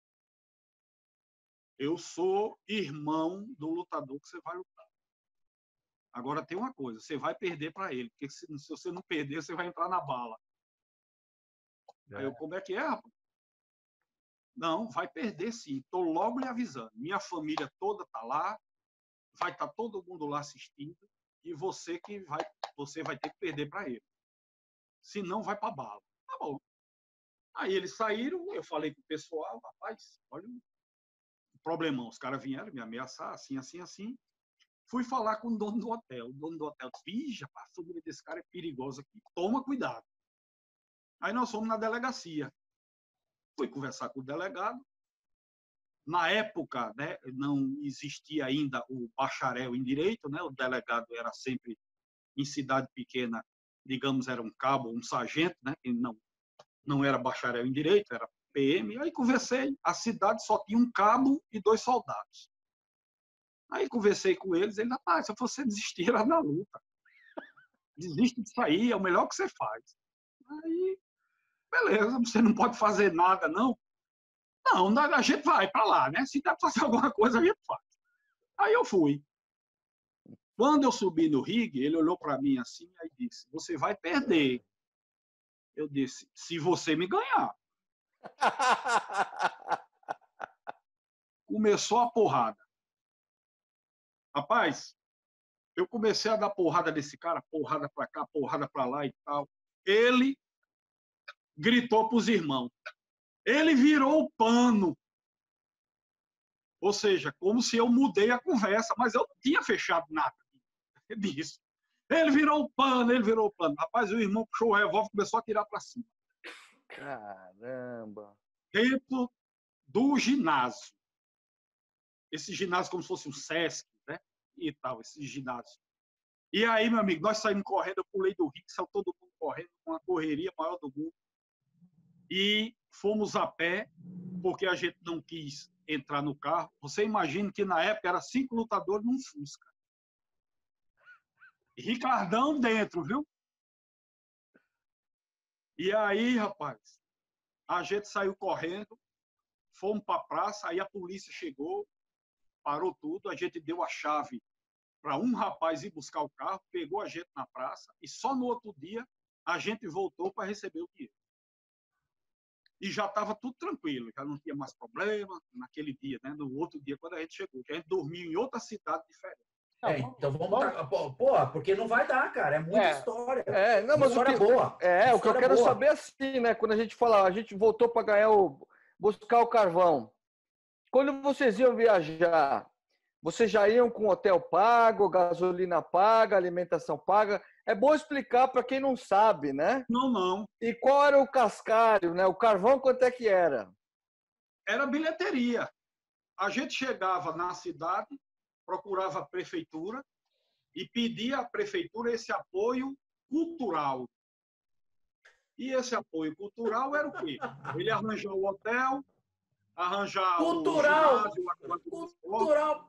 [SPEAKER 5] eu sou irmão do lutador que você vai lutar. Agora tem uma coisa, você vai perder para ele, porque se você não perder, você vai entrar na bala. Aí eu, como é que é, rapaz? Não, vai perder sim. Estou logo lhe avisando. Minha família toda está lá, vai estar todo mundo lá assistindo, e você vai ter que perder para ele. Senão vai para bala. Tá bom. Aí eles saíram, eu falei pro pessoal, rapaz, olha o problemão. Os caras vieram me ameaçar, assim, assim, assim. Fui falar com o dono do hotel. O dono do hotel disse, a família desse cara é perigosa aqui. Toma cuidado. Aí nós fomos na delegacia. Fui conversar com o delegado. Na época, né, não existia ainda o bacharel em direito, né? O delegado era sempre, em cidade pequena, digamos, era um cabo, um sargento, né? Que não era bacharel em direito, era PM. Aí conversei, a cidade só tinha um cabo e 2 soldados. Aí conversei com eles, ele, rapaz, se você desistir lá na luta, desiste disso aí, é o melhor que você faz. Aí, beleza, você não pode fazer nada, não? Não, a gente vai para lá, né? Se dá para fazer alguma coisa, a gente faz. Aí eu fui. Quando eu subi no ringue, ele olhou para mim assim e disse, você vai perder. Eu disse, se você me ganhar. Começou a porrada. Rapaz, eu comecei a dar porrada nesse cara, porrada para cá, porrada para lá e tal. Ele gritou para os irmãos. Ele virou o pano. Ou seja, como se eu mudei a conversa, mas eu não tinha fechado nada disso. Ele virou o pano, ele virou o pano. Rapaz, o irmão puxou o revólver e começou a tirar para cima.
[SPEAKER 3] Caramba!
[SPEAKER 5] Dentro do ginásio. Esse ginásio como se fosse um Sesc, né? E tal, esse ginásio. E aí, meu amigo, nós saímos correndo, eu pulei do ringue, saiu todo mundo correndo, com uma correria maior do mundo. E fomos a pé, porque a gente não quis entrar no carro. Você imagina que na época era 5 lutadores num Fusca. Ricardão dentro, viu? E aí, rapaz, a gente saiu correndo, fomos para a praça, aí a polícia chegou, parou tudo, a gente deu a chave para um rapaz ir buscar o carro, pegou a gente na praça, e só no outro dia a gente voltou para receber o dinheiro. e já estava tudo tranquilo, já não tinha mais problema naquele dia, né? No outro dia, quando a gente chegou, que a gente dormiu em outra cidade diferente.
[SPEAKER 2] Então vamos pô, porque não vai dar, cara. É muita história.
[SPEAKER 3] Não, mas
[SPEAKER 2] história boa.
[SPEAKER 3] O que eu quero saber é assim, né? Quando a gente fala, a gente voltou para ganhar buscar o carvão. Quando vocês iam viajar, vocês já iam com hotel pago, gasolina paga, alimentação paga? É bom explicar para quem não sabe, né?
[SPEAKER 5] Não.
[SPEAKER 3] E qual era o cascalho, né? O carvão, quanto é que era?
[SPEAKER 5] Era bilheteria. A gente chegava na cidade, procurava a prefeitura e pedia à prefeitura esse apoio cultural. E esse apoio cultural era o quê? Ele arranjar o hotel, arranjar o ginásio,
[SPEAKER 2] cultural.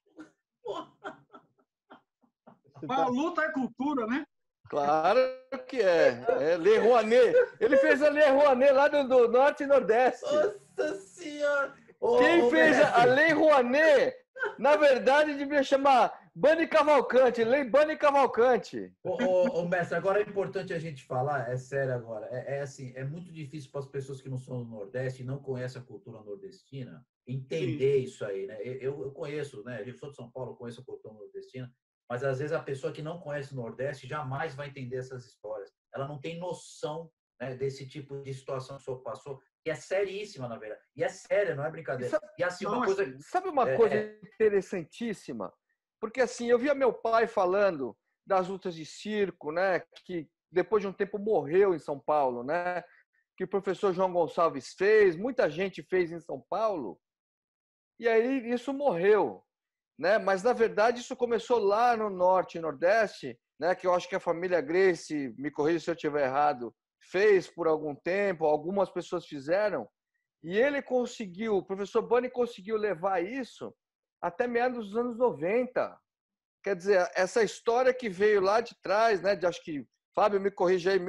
[SPEAKER 5] A luta é cultura, né?
[SPEAKER 3] Claro que é. Lei Rouanet. Ele fez a Lei Rouanet lá do Norte e Nordeste.
[SPEAKER 2] Nossa Senhora!
[SPEAKER 3] Quem fez a Lei Rouanet, na verdade, devia chamar Bani Cavalcante, Lei Bani Cavalcante.
[SPEAKER 2] Mestre, agora é importante a gente falar, é sério agora, assim, é muito difícil para as pessoas que não são do Nordeste e não conhecem a cultura nordestina entender isso aí, né? Eu conheço, né? Eu sou de São Paulo, conheço a cultura nordestina, mas às vezes a pessoa que não conhece o Nordeste jamais vai entender essas histórias. Ela não tem noção, né, desse tipo de situação que o senhor passou, que é seríssima, na verdade. E é séria, não é brincadeira. E assim,
[SPEAKER 3] sabe uma coisa interessantíssima? Porque assim, eu via meu pai falando das lutas de circo, né, que depois de um tempo morreu em São Paulo, né, que o professor João Gonçalves fez, muita gente fez em São Paulo, e aí isso morreu, né? Mas na verdade isso começou lá no Norte e Nordeste, né, que eu acho que a família Gracie, me corrija se eu estiver errado, fez por algum tempo, algumas pessoas fizeram, e ele conseguiu, o professor Bani conseguiu levar isso até meados dos anos 90. Quer dizer, essa história que veio lá de trás, né, de, acho que, Fábio me corrija aí,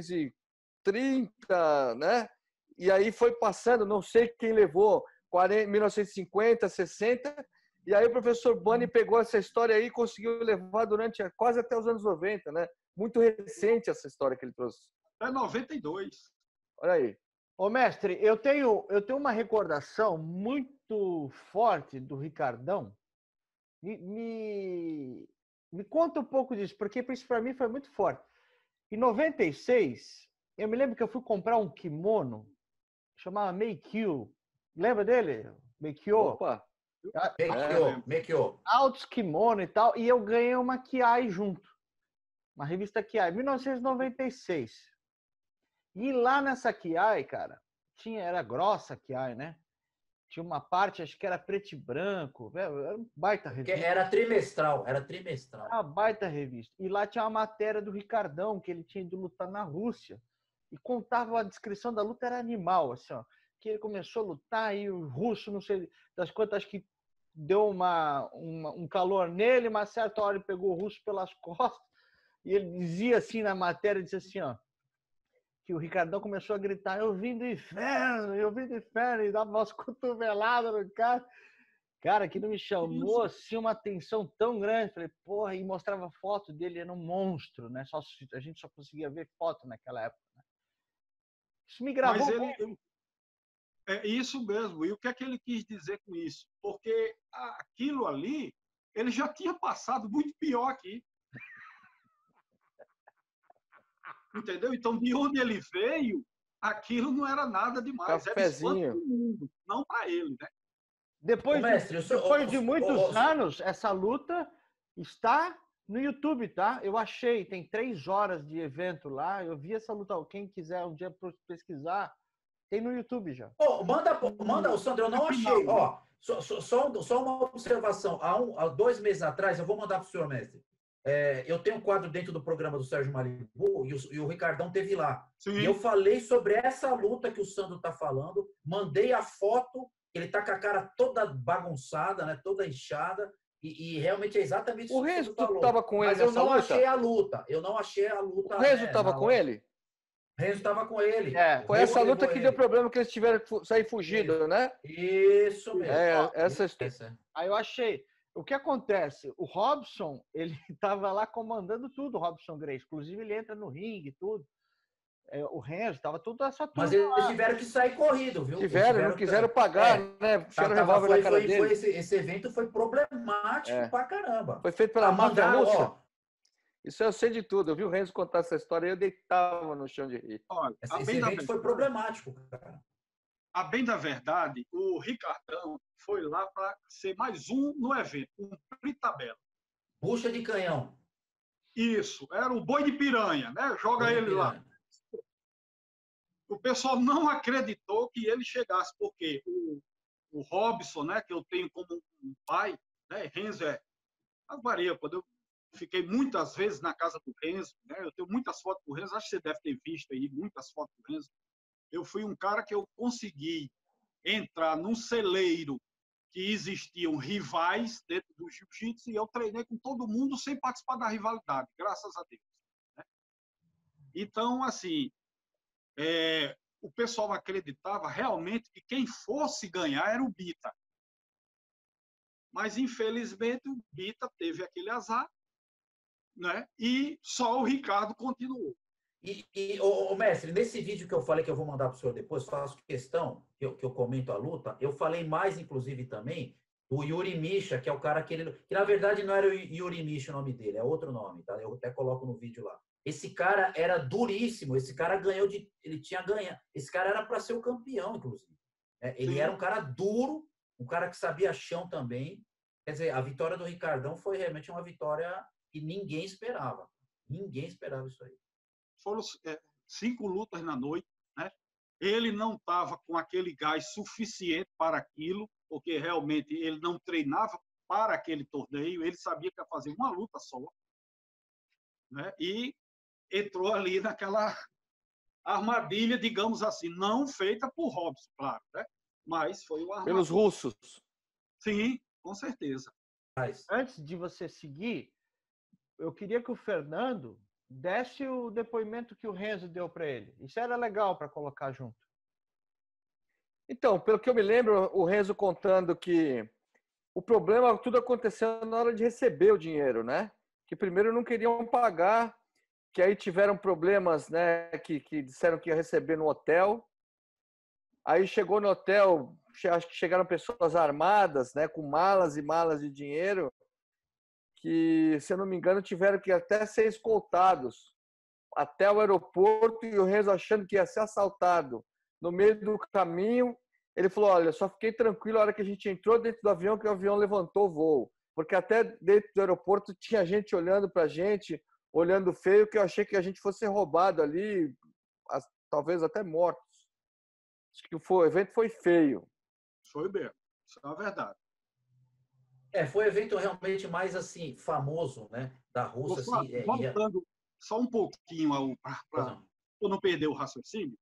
[SPEAKER 3] 1930, né? E aí foi passando, não sei quem levou, 1950, 60, e aí o professor Bani pegou essa história aí e conseguiu levar durante quase até os anos 90, né? Muito recente essa história que ele trouxe.
[SPEAKER 5] É 92.
[SPEAKER 3] Olha aí.
[SPEAKER 1] Ô, mestre, eu tenho uma recordação muito forte do Ricardão. Me conta um pouco disso, porque isso para mim foi muito forte. Em 96, eu me lembro que eu fui comprar um kimono, chamava Meikyo. Lembra dele? Meikyo?
[SPEAKER 3] Opa!
[SPEAKER 2] Meikyo.
[SPEAKER 1] Altos kimono e tal, e eu ganhei uma Kiai junto. Uma revista Kiai, 1996. E lá nessa Kiai, cara, era grossa a Kiai, né? Tinha uma parte, acho que era preto e branco, era um baita revista.
[SPEAKER 2] Era trimestral.
[SPEAKER 1] Era uma baita revista. E lá tinha uma matéria do Ricardão, que ele tinha ido lutar na Rússia. E contava, a descrição da luta era animal, assim, ó. Que ele começou a lutar e o russo, não sei das quantas, acho que deu um calor nele, mas a certa hora ele pegou o russo pelas costas. E ele dizia assim na matéria, dizia assim, ó, que o Ricardão começou a gritar, eu vim do inferno, e dava umas cotoveladas no cara. Cara, aquilo me chamou assim, uma atenção tão grande. Falei, porra, e mostrava foto dele, era um monstro, né? A gente só conseguia ver foto naquela época. Né? Isso me gravou.
[SPEAKER 5] Mas é isso mesmo. E o que é que ele quis dizer com isso? Porque aquilo ali, ele já tinha passado muito pior aqui. Entendeu? Então, de onde ele veio, aquilo não era nada demais.
[SPEAKER 3] Cafezinho.
[SPEAKER 5] Era espanto do mundo, não para ele, né?
[SPEAKER 1] Depois de muitos anos, essa luta está no YouTube, tá? Eu achei, tem 3 horas de evento lá. Eu vi essa luta. Quem quiser um dia pesquisar, tem no YouTube já.
[SPEAKER 2] Manda, Sandro, eu não achei. Ó, só uma observação. Há 2 meses atrás, eu vou mandar para o senhor, mestre. Eu tenho um quadro dentro do programa do Sérgio Malibu e o Ricardão teve lá. Sim. E eu falei sobre essa luta que o Sandro está falando, mandei a foto, ele está com a cara toda bagunçada, né, toda inchada, e realmente é exatamente isso
[SPEAKER 3] que você falou. O Renzo estava com ele nessa luta?
[SPEAKER 2] Mas eu não achei a luta.
[SPEAKER 3] O Renzo estava com ele?
[SPEAKER 2] O Renzo estava com ele.
[SPEAKER 3] Foi essa luta que deu problema, que eles tiveram que sair fugido, né?
[SPEAKER 2] Isso mesmo.
[SPEAKER 3] Essa história.
[SPEAKER 1] Aí eu achei. O que acontece? O Robson, ele estava lá comandando tudo, o Robson Grace. Inclusive, ele entra no ringue e tudo. o Renzo, tava toda essa turma
[SPEAKER 2] Mas eles
[SPEAKER 1] lá.
[SPEAKER 2] tiveram que sair corrido, viu?
[SPEAKER 3] Não quiseram pagar, né? Puxaram o revólver na cara dele.
[SPEAKER 2] Esse evento foi problemático pra caramba.
[SPEAKER 3] Foi feito pela máfia russa.
[SPEAKER 2] Ó,
[SPEAKER 3] isso eu sei de tudo. Eu vi o Renzo contar essa história e eu deitava no chão de rir.
[SPEAKER 5] Olha,
[SPEAKER 2] esse evento foi problemático, cara.
[SPEAKER 5] A bem da verdade, o Ricardão foi lá para ser mais um no evento, cumprir tabela.
[SPEAKER 2] Bucha de canhão.
[SPEAKER 5] Isso, era o boi de piranha, né? Joga ele lá. O pessoal não acreditou que ele chegasse, porque o Robson, né, que eu tenho como um pai, né, Renzo Maria, quando eu fiquei muitas vezes na casa do Renzo, né, eu tenho muitas fotos do Renzo, acho que você deve ter visto aí muitas fotos do Renzo. Eu fui um cara que eu consegui entrar num celeiro que existiam rivais dentro do jiu-jitsu e eu treinei com todo mundo sem participar da rivalidade, graças a Deus. Né? Então, assim, o pessoal acreditava realmente que quem fosse ganhar era o Bita. Mas, infelizmente, o Bita teve aquele azar, né? E só o Ricardo continuou.
[SPEAKER 2] Mestre, nesse vídeo que eu falei que eu vou mandar para o senhor depois, faço questão que eu comento a luta, eu falei mais, inclusive, também do Yuri Misha, que é o cara que na verdade não era o Yuri Misha o nome dele, é outro nome, tá? Eu até coloco no vídeo lá. Esse cara era duríssimo, esse cara ele tinha ganho, esse cara era para ser o campeão, inclusive. Ele era um cara duro, um cara que sabia chão também. Quer dizer, a vitória do Ricardão foi realmente uma vitória que ninguém esperava. Ninguém esperava isso aí.
[SPEAKER 5] Foram 5 lutas na noite, né? Ele não estava com aquele gás suficiente para aquilo, porque realmente ele não treinava para aquele torneio, ele sabia que ia fazer uma luta só, né? E entrou ali naquela armadilha, digamos assim, não feita por Robson, claro, né? Mas foi uma armadilha.
[SPEAKER 3] Pelos russos.
[SPEAKER 5] Sim, com certeza.
[SPEAKER 1] Antes de você seguir, eu queria que o Fernando desse o depoimento que o Renzo deu para ele. Isso era legal para colocar junto.
[SPEAKER 3] Então, pelo que eu me lembro, o Renzo contando que o problema tudo aconteceu na hora de receber o dinheiro, né? Que primeiro não queriam pagar, que aí tiveram problemas, né? Que disseram que ia receber no hotel. Aí chegou no hotel, acho que chegaram pessoas armadas, né? Com malas e malas de dinheiro, que, se eu não me engano, tiveram que até ser escoltados até o aeroporto e o Renzo achando que ia ser assaltado. No meio do caminho, ele falou, olha, só fiquei tranquilo a hora que a gente entrou dentro do avião, que o avião levantou o voo. Porque até dentro do aeroporto tinha gente olhando pra gente, olhando feio, que eu achei que a gente fosse roubado ali, talvez até mortos. Acho que o evento foi feio.
[SPEAKER 5] Foi mesmo, isso é uma verdade.
[SPEAKER 2] Foi o evento realmente mais assim famoso, né, da Rússia.
[SPEAKER 5] Voltando só um pouquinho para não perder o raciocínio.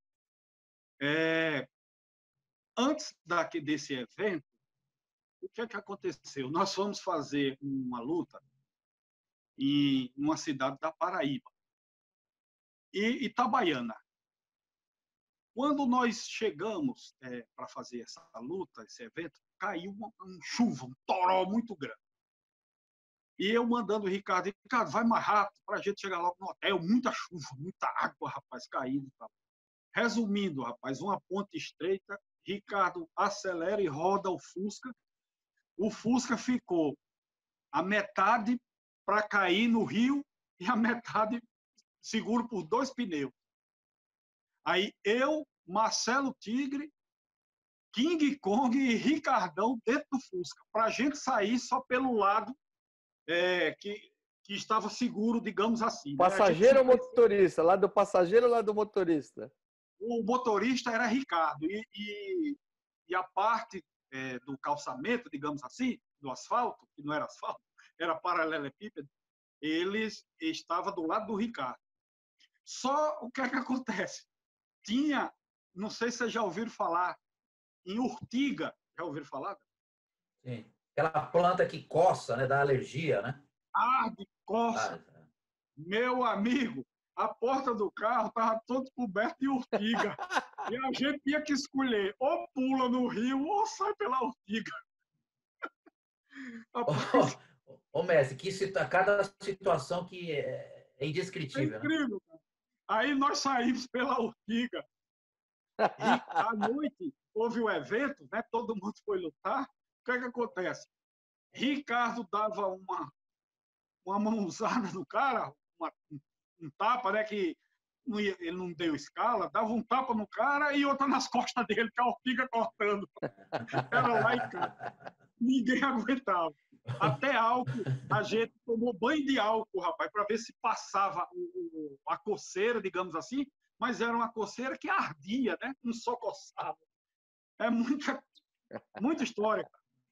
[SPEAKER 5] Antes desse evento, o que é que aconteceu? Nós fomos fazer uma luta em uma cidade da Paraíba, Itabaiana. Quando nós chegamos para fazer essa luta, esse evento, caiu uma chuva, um toró muito grande. E eu mandando o Ricardo, vai mais rápido para a gente chegar logo no hotel. Muita chuva, muita água, rapaz, caindo. Resumindo, rapaz, uma ponte estreita, Ricardo acelera e roda o Fusca. O Fusca ficou a metade para cair no rio e a metade seguro por 2 pneus. Aí eu, Marcelo Tigre, King Kong e Ricardão dentro do Fusca, para a gente sair só pelo lado que estava seguro, digamos assim.
[SPEAKER 3] Passageiro ou motorista? Lado do passageiro ou lado do motorista?
[SPEAKER 5] O motorista era Ricardo e a parte do calçamento, digamos assim, do asfalto, que não era asfalto, era paralelepípedo, eles estavam do lado do Ricardo. Só o que é que acontece? Tinha, não sei se vocês já ouviram falar, em urtiga. Já ouviram falar?
[SPEAKER 2] Sim. Aquela planta que coça, né? Dá alergia, né?
[SPEAKER 5] Arde, coça. Meu amigo, a porta do carro estava todo coberto de urtiga. E a gente tinha que escolher ou pula no rio ou sai pela urtiga.
[SPEAKER 2] Mestre, cada situação que é indescritível.
[SPEAKER 5] É incrível.
[SPEAKER 2] Né?
[SPEAKER 5] Aí nós saímos pela Urtiga. E à noite houve o evento, né? Todo mundo foi lutar. O que é que acontece? Ricardo dava uma mãozada no cara, um tapa, né? Que ele não deu escala, dava um tapa no cara e outra nas costas dele, que a Urtiga cortando. Era lá e cá. Ninguém aguentava. Até álcool, a gente tomou banho de álcool, rapaz, para ver se passava a coceira, digamos assim, mas era uma coceira que ardia, né? Não só coçava. É muita história.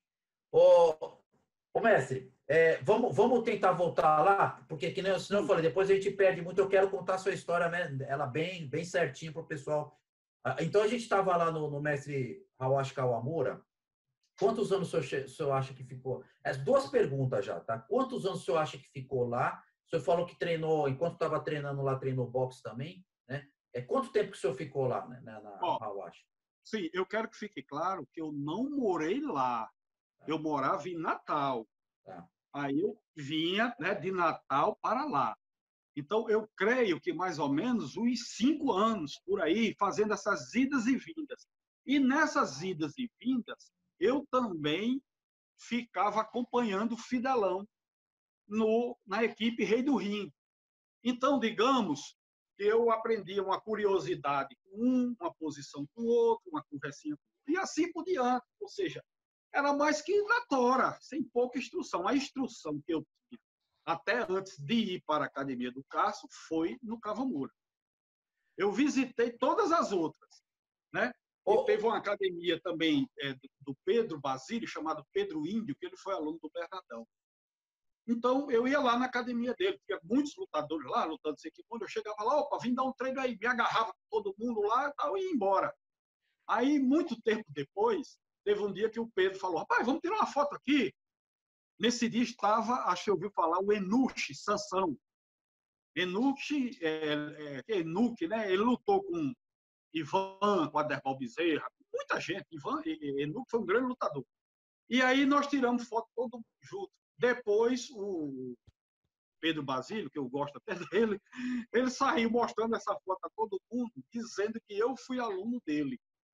[SPEAKER 2] Ô mestre, vamos tentar voltar lá, porque que nem senão eu falei, depois a gente perde muito. Eu quero contar a sua história, né, ela bem certinho para o pessoal. Então a gente estava lá no mestre Hawashi Kawamura. Quantos anos o senhor acha que ficou? As duas perguntas já, tá? Quantos anos o senhor acha que ficou lá? O senhor falou que treinou, enquanto estava treinando lá, treinou boxe também, né? Quanto tempo que o senhor ficou lá, né, na Hawashi?
[SPEAKER 5] Sim, eu quero que fique claro que eu não morei lá. Eu morava em Natal.
[SPEAKER 2] Tá.
[SPEAKER 5] Aí eu vinha, né, de Natal para lá. Então, eu creio que mais ou menos uns 5 anos por aí, fazendo essas idas e vindas. E nessas idas e vindas, eu também ficava acompanhando o Fidelão na equipe Rei do Rim. Então, digamos que eu aprendia uma curiosidade com uma posição com o outro, uma conversinha com o outro, e assim por diante. Ou seja, era mais que na tora, sem pouca instrução. A instrução que eu tinha, até antes de ir para a Academia do Cássio, foi no Kawamura. Eu visitei todas as outras, né? E teve uma academia também do Pedro Basílio, chamado Pedro Índio, que ele foi aluno do Bernardão. Então, eu ia lá na academia dele, tinha muitos lutadores lá, lutando sem kimono, eu chegava lá, opa, vim dar um treino aí, me agarrava com todo mundo lá e tal, e ia embora. Aí, muito tempo depois, teve um dia que o Pedro falou, rapaz, vamos tirar uma foto aqui. Nesse dia estava, acho que eu ouvi falar, o Enuche Sansão. Enuche, Enuque, né? Ele lutou com Ivan, com Aderbal Bezerra, muita gente. Enuque foi um grande lutador. E aí nós tiramos foto todo junto. Depois, o Pedro Basílio, que eu gosto até dele, ele saiu mostrando essa foto a todo mundo, dizendo que eu fui aluno dele.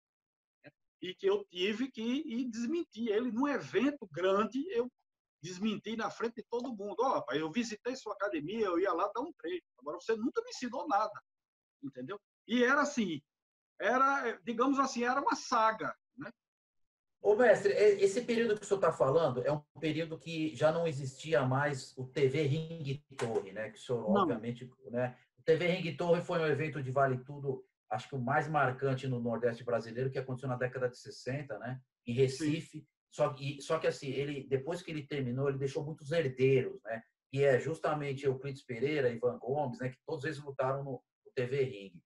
[SPEAKER 5] E que eu tive que ir desmentir ele num evento grande, eu desmenti na frente de todo mundo. Ó, pai, eu visitei sua academia, eu ia lá dar um treino. Agora você nunca me ensinou nada, entendeu? E era assim, digamos assim, era uma saga, né?
[SPEAKER 2] Ô, mestre, esse período que o senhor está falando é um período que já não existia mais o TV Ring Torre, né? Que o senhor,
[SPEAKER 5] Não.
[SPEAKER 2] obviamente, né? O TV Ring Torre foi um evento de Vale Tudo, acho que o mais marcante no Nordeste brasileiro, que aconteceu na década de 60, né? Em Recife. Só que assim, depois que ele terminou, ele deixou muitos herdeiros, né? Que é justamente Euclides Pereira, Ivan Gomes, né? Que todos eles lutaram no TV Ring.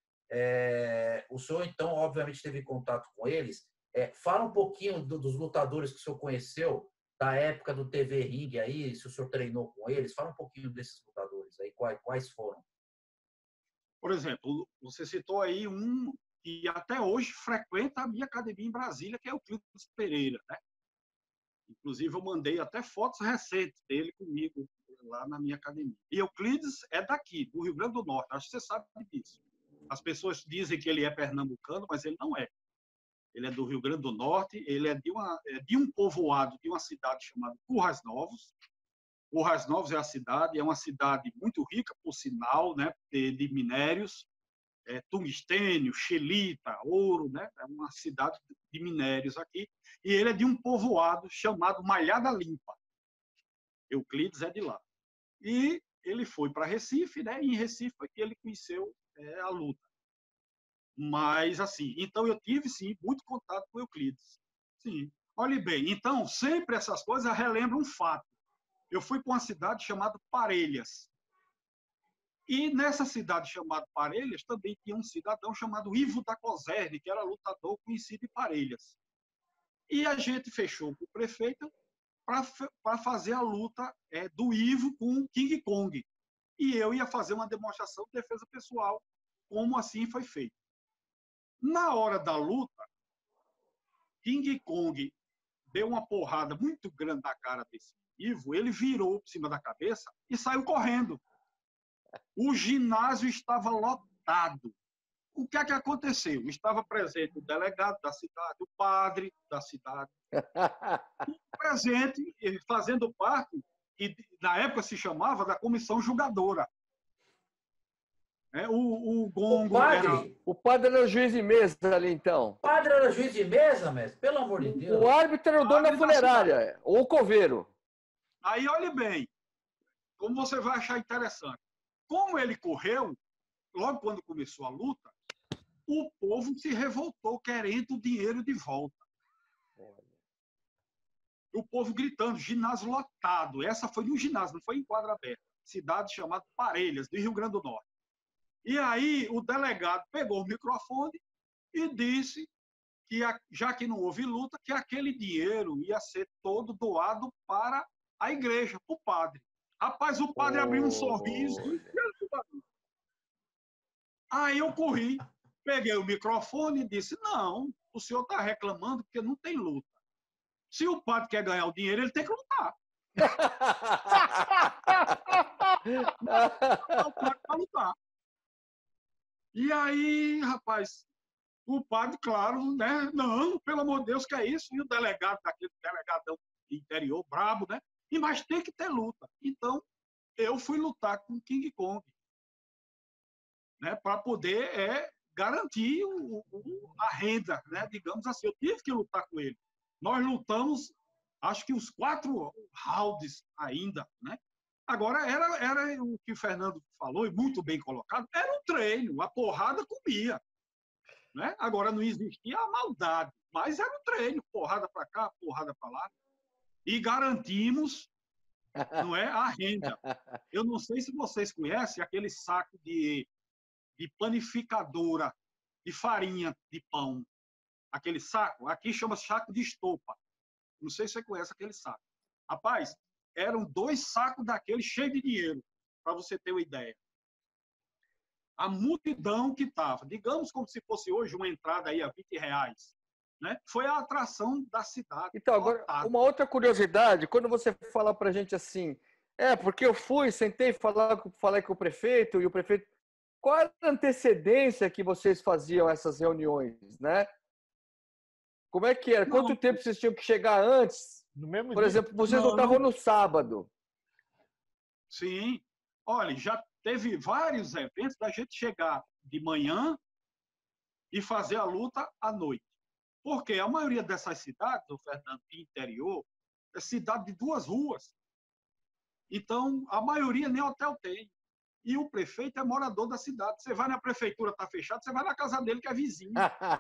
[SPEAKER 2] O senhor, então, obviamente, teve contato com eles. Fala um pouquinho dos lutadores que o senhor conheceu da época do TV Ring aí, se o senhor treinou com eles. Fala um pouquinho desses lutadores aí, quais foram.
[SPEAKER 5] Por exemplo, você citou aí um que até hoje frequenta a minha academia em Brasília, que é o Euclides Pereira, né? Inclusive, eu mandei até fotos recentes dele comigo lá na minha academia. E Euclides é daqui, do Rio Grande do Norte. Acho que você sabe disso. As pessoas dizem que ele é pernambucano, mas ele não é. Ele é do Rio Grande do Norte, ele é de um povoado, de uma cidade chamada Currais Novos. Currais Novos é uma cidade muito rica, por sinal, né, de minérios, tungstênio, xilita, ouro, né? É uma cidade de minérios aqui. E ele é de um povoado chamado Malhada Limpa. Euclides é de lá. E ele foi para Recife, né? E em Recife foi que ele conheceu a luta. Mas, assim, então eu tive, sim, muito contato com Euclides. Sim. Olhe bem, então, sempre essas coisas relembram um fato. Eu fui para uma cidade chamada Parelhas. E nessa cidade chamada Parelhas também tinha um cidadão chamado Ivo da Coserne, que era lutador conhecido em Parelhas. E a gente fechou com o prefeito para fazer a luta do Ivo com o King Kong. E eu ia fazer uma demonstração de defesa pessoal, como assim foi feito. Na hora da luta, King Kong deu uma porrada muito grande na cara desse Ivo, ele virou por cima da cabeça e saiu correndo. O ginásio estava lotado. O que é que aconteceu? Estava presente o delegado da cidade, o padre da cidade, presente, fazendo parte, e na época se chamava da comissão julgadora. O Gongo
[SPEAKER 3] O padre era o juiz de mesa ali, então.
[SPEAKER 2] O padre era juiz de mesa, mestre? Pelo amor de Deus.
[SPEAKER 3] O árbitro era o dono da funerária, ou o coveiro.
[SPEAKER 5] Aí, olhe bem, como você vai achar interessante. Como ele correu, logo quando começou a luta, o povo se revoltou querendo o dinheiro de volta. O povo gritando, ginásio lotado. Essa foi no ginásio, não foi em quadra aberta. Cidade chamada Parelhas, do Rio Grande do Norte. E aí o delegado pegou o microfone e disse que, já que não houve luta, que aquele dinheiro ia ser todo doado para a igreja, para o padre. Rapaz, o padre abriu um sorriso. Aí eu corri, peguei o microfone e disse, não, o senhor está reclamando porque não tem luta. Se o padre quer ganhar o dinheiro, ele tem que lutar. O padre vai lutar. E aí, rapaz, o padre, claro, né? Não, pelo amor de Deus, que é isso? E o delegado, daquele delegadão interior, brabo, né? Mas tem que ter luta. Então, eu fui lutar com o King Kong, né? Para poder garantir a renda, né? Digamos assim. Eu tive que lutar com ele. Nós lutamos, acho que os 4 rounds ainda, né? Agora, era o que o Fernando falou, e muito bem colocado, era um treino, a porrada comia. Né? Agora, não existia a maldade, mas era um treino, porrada para cá, porrada para lá. E garantimos, não é, a renda. Eu não sei se vocês conhecem aquele saco de panificadora de farinha de pão. Aquele saco, aqui chama saco de estopa. Não sei se você conhece aquele saco. Rapaz, eram 2 sacos daquele cheio de dinheiro, para você ter uma ideia. A multidão que estava, digamos como se fosse hoje uma entrada aí a R$20, né? Foi a atração da cidade.
[SPEAKER 3] Então, agora, uma outra curiosidade, quando você fala para a gente assim, porque eu fui, sentei, falei com o prefeito, e o prefeito... Qual era a antecedência que vocês faziam essas reuniões, né? Como é que era?
[SPEAKER 5] Não.
[SPEAKER 3] Quanto tempo vocês tinham que chegar antes?
[SPEAKER 1] No mesmo
[SPEAKER 3] Por
[SPEAKER 1] dia?
[SPEAKER 3] exemplo, vocês não estavam no sábado.
[SPEAKER 5] Sim. Olha, já teve vários eventos da gente chegar de manhã e fazer a luta à noite. Porque a maioria dessas cidades, o Fernando, interior, é cidade de 2 ruas. Então, a maioria nem hotel tem. E o prefeito é morador da cidade. Você vai na prefeitura, está fechado, você vai na casa dele, que é vizinho.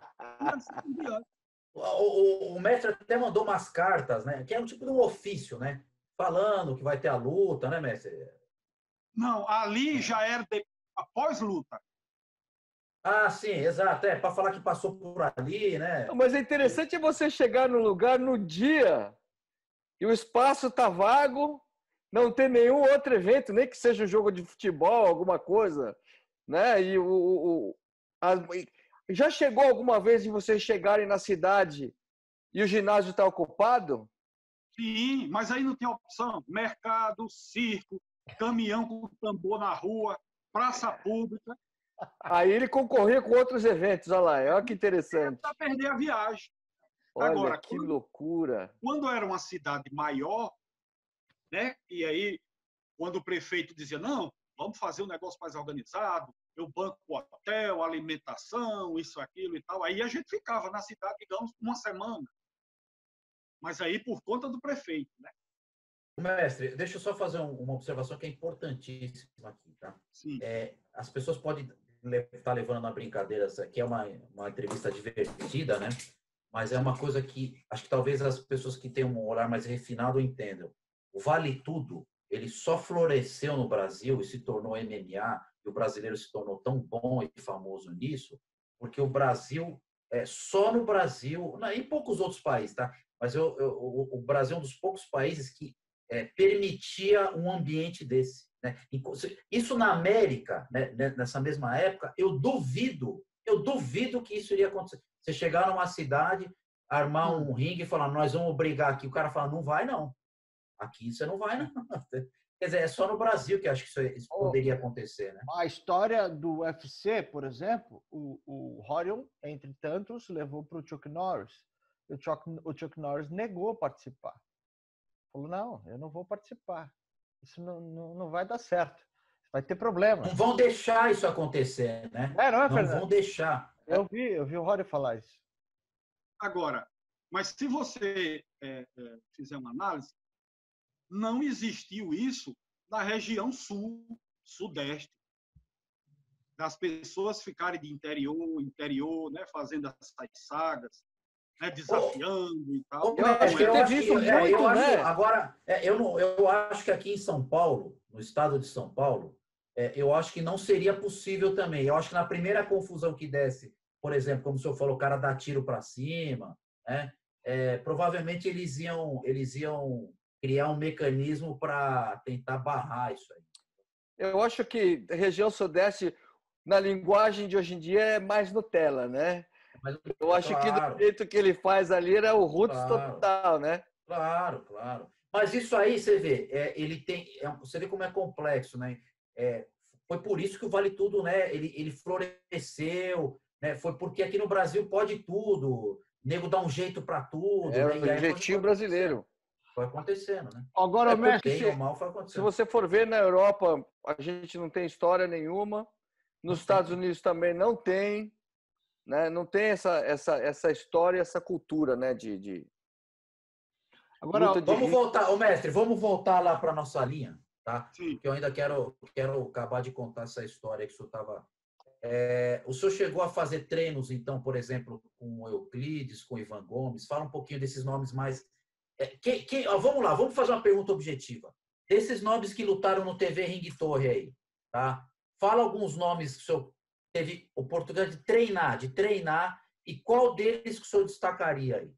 [SPEAKER 2] O mestre até mandou umas cartas, né? Que é um tipo de um ofício, né? Falando que vai ter a luta, né, mestre?
[SPEAKER 5] Não, ali já era após luta.
[SPEAKER 2] Ah, sim, exato. Para falar que passou por ali, né?
[SPEAKER 3] Mas é interessante você chegar no lugar no dia e o espaço está vago, não tem nenhum outro evento, nem que seja um jogo de futebol, alguma coisa, né? E já chegou alguma vez de vocês chegarem na cidade e o ginásio está ocupado?
[SPEAKER 5] Sim, mas aí não tem opção. Mercado, circo, caminhão com tambor na rua, praça pública.
[SPEAKER 3] Aí ele concorria com outros eventos, olha lá, olha que interessante.
[SPEAKER 5] Para perder a viagem.
[SPEAKER 3] Olha,
[SPEAKER 5] agora,
[SPEAKER 3] que loucura.
[SPEAKER 5] Quando era uma cidade maior, né? E aí, quando o prefeito dizia, não, vamos fazer um negócio mais organizado, eu banco o hotel, alimentação, isso, aquilo e tal. Aí a gente ficava na cidade, digamos, 1 semana. Mas aí por conta do prefeito, né?
[SPEAKER 2] Mestre, deixa eu só fazer uma observação que é importantíssima aqui, tá?
[SPEAKER 5] Sim.
[SPEAKER 2] As pessoas podem estar levando na brincadeira, que é uma entrevista divertida, né? Mas é uma coisa que acho que talvez as pessoas que têm um olhar mais refinado entendam. O Vale Tudo, ele só floresceu no Brasil e se tornou MMA, e o brasileiro se tornou tão bom e famoso nisso, porque o Brasil, só no Brasil, em poucos outros países, tá? Mas o Brasil é um dos poucos países que permitia um ambiente desse, né? Isso na América, né, nessa mesma época, eu duvido que isso iria acontecer. Você chegar numa cidade, armar um ringue e falar, nós vamos brigar aqui, o cara fala, não vai não. Aqui você não vai não. Quer dizer, é só no Brasil que eu acho que isso poderia acontecer, né?
[SPEAKER 1] A história do UFC, por exemplo, o Rorion, entre tantos, levou para o Chuck Norris. O Chuck Norris negou participar. Falou, não, eu não vou participar. Isso não vai dar certo. Vai ter problema.
[SPEAKER 2] Não vão deixar isso acontecer, né?
[SPEAKER 1] Não é,
[SPEAKER 2] não
[SPEAKER 1] Fernando?
[SPEAKER 2] Vão deixar.
[SPEAKER 1] Eu vi o Rorion falar isso.
[SPEAKER 5] Agora, mas se você fizer uma análise, não existiu isso na região sul, sudeste, das pessoas ficarem de interior, né, fazendo essas sagas, né, desafiando e tal.
[SPEAKER 2] Eu acho que
[SPEAKER 5] Agora,
[SPEAKER 2] eu acho que aqui em São Paulo, no estado de São Paulo, eu acho que não seria possível também. Eu acho que na primeira confusão que desse, por exemplo, como o senhor falou, o cara dá tiro para cima, né? Provavelmente eles iam criar um mecanismo para tentar barrar isso aí.
[SPEAKER 3] Eu acho que a região sudeste, na linguagem de hoje em dia, é mais Nutella, né? Eu acho que do jeito que ele faz ali era o roots total, né?
[SPEAKER 2] Claro. Mas isso aí, você vê, você vê como é complexo, né? Foi por isso que o Vale Tudo, né? Ele floresceu, né? Foi porque aqui no Brasil pode tudo, nego dá um jeito para tudo.
[SPEAKER 3] É
[SPEAKER 2] né?
[SPEAKER 3] o jeitinho brasileiro.
[SPEAKER 2] Foi acontecendo, né?
[SPEAKER 1] Agora, mestre,
[SPEAKER 2] bem ou mal foi acontecendo.
[SPEAKER 3] Se você for ver na Europa, a gente não tem história nenhuma. Nos Estados Unidos também não tem, né? Não tem essa história, essa cultura, né?
[SPEAKER 2] Agora, vamos voltar, mestre, vamos voltar lá para nossa linha, tá?
[SPEAKER 5] Sim.
[SPEAKER 2] Porque eu ainda quero acabar de contar essa história que o senhor estava. O senhor chegou a fazer treinos, então, por exemplo, com o Euclides, com o Ivan Gomes. Fala um pouquinho desses nomes mais. Vamos lá, vamos fazer uma pergunta objetiva. Desses nomes que lutaram no TV Ring Torre aí, tá? Fala alguns nomes que o senhor teve oportunidade de treinar, e qual deles que o senhor destacaria aí?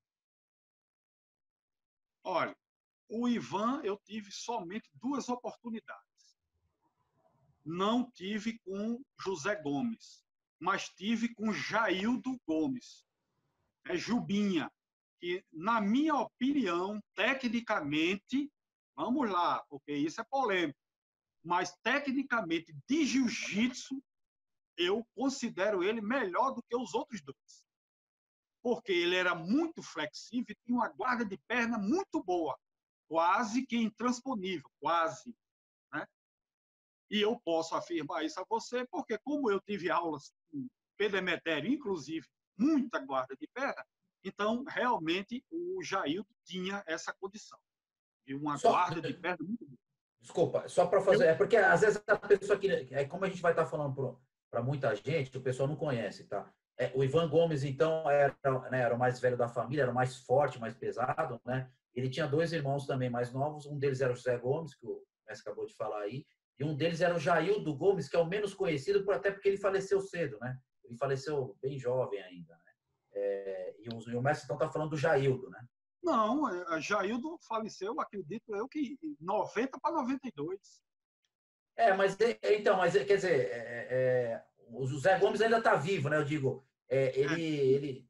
[SPEAKER 5] Olha, o Ivan eu tive somente 2 oportunidades. Não tive com José Gomes, mas tive com Jaildo Gomes. Jubinha, que, na minha opinião, tecnicamente, vamos lá, porque isso é polêmico, mas tecnicamente, de jiu-jitsu, eu considero ele melhor do que os outros 2. Porque ele era muito flexível e tinha uma guarda de perna muito boa, quase que intransponível, quase. Né? E eu posso afirmar isso a você, porque como eu tive aulas com Pedro Emetério, inclusive, muita guarda de perna, então, realmente, o Jaildo tinha essa condição, de uma guarda de perna muito boa.
[SPEAKER 2] Desculpa, só para fazer... É porque, às vezes, a pessoa que... como a gente vai estar falando para muita gente, o pessoal não conhece, tá? O Ivan Gomes, então, era o mais velho da família, era o mais forte, mais pesado, né? Ele tinha 2 irmãos também mais novos, um deles era o José Gomes, que o mestre acabou de falar aí, e um deles era o Jaildo Gomes, que é o menos conhecido, até porque ele faleceu cedo, né? Ele faleceu bem jovem ainda, né? E o mestre, então, está falando do Jaildo, né?
[SPEAKER 5] Não, Jaildo faleceu, acredito eu, que 90 para 92.
[SPEAKER 2] Mas quer dizer, o José Gomes ainda está vivo, né? Eu digo, ele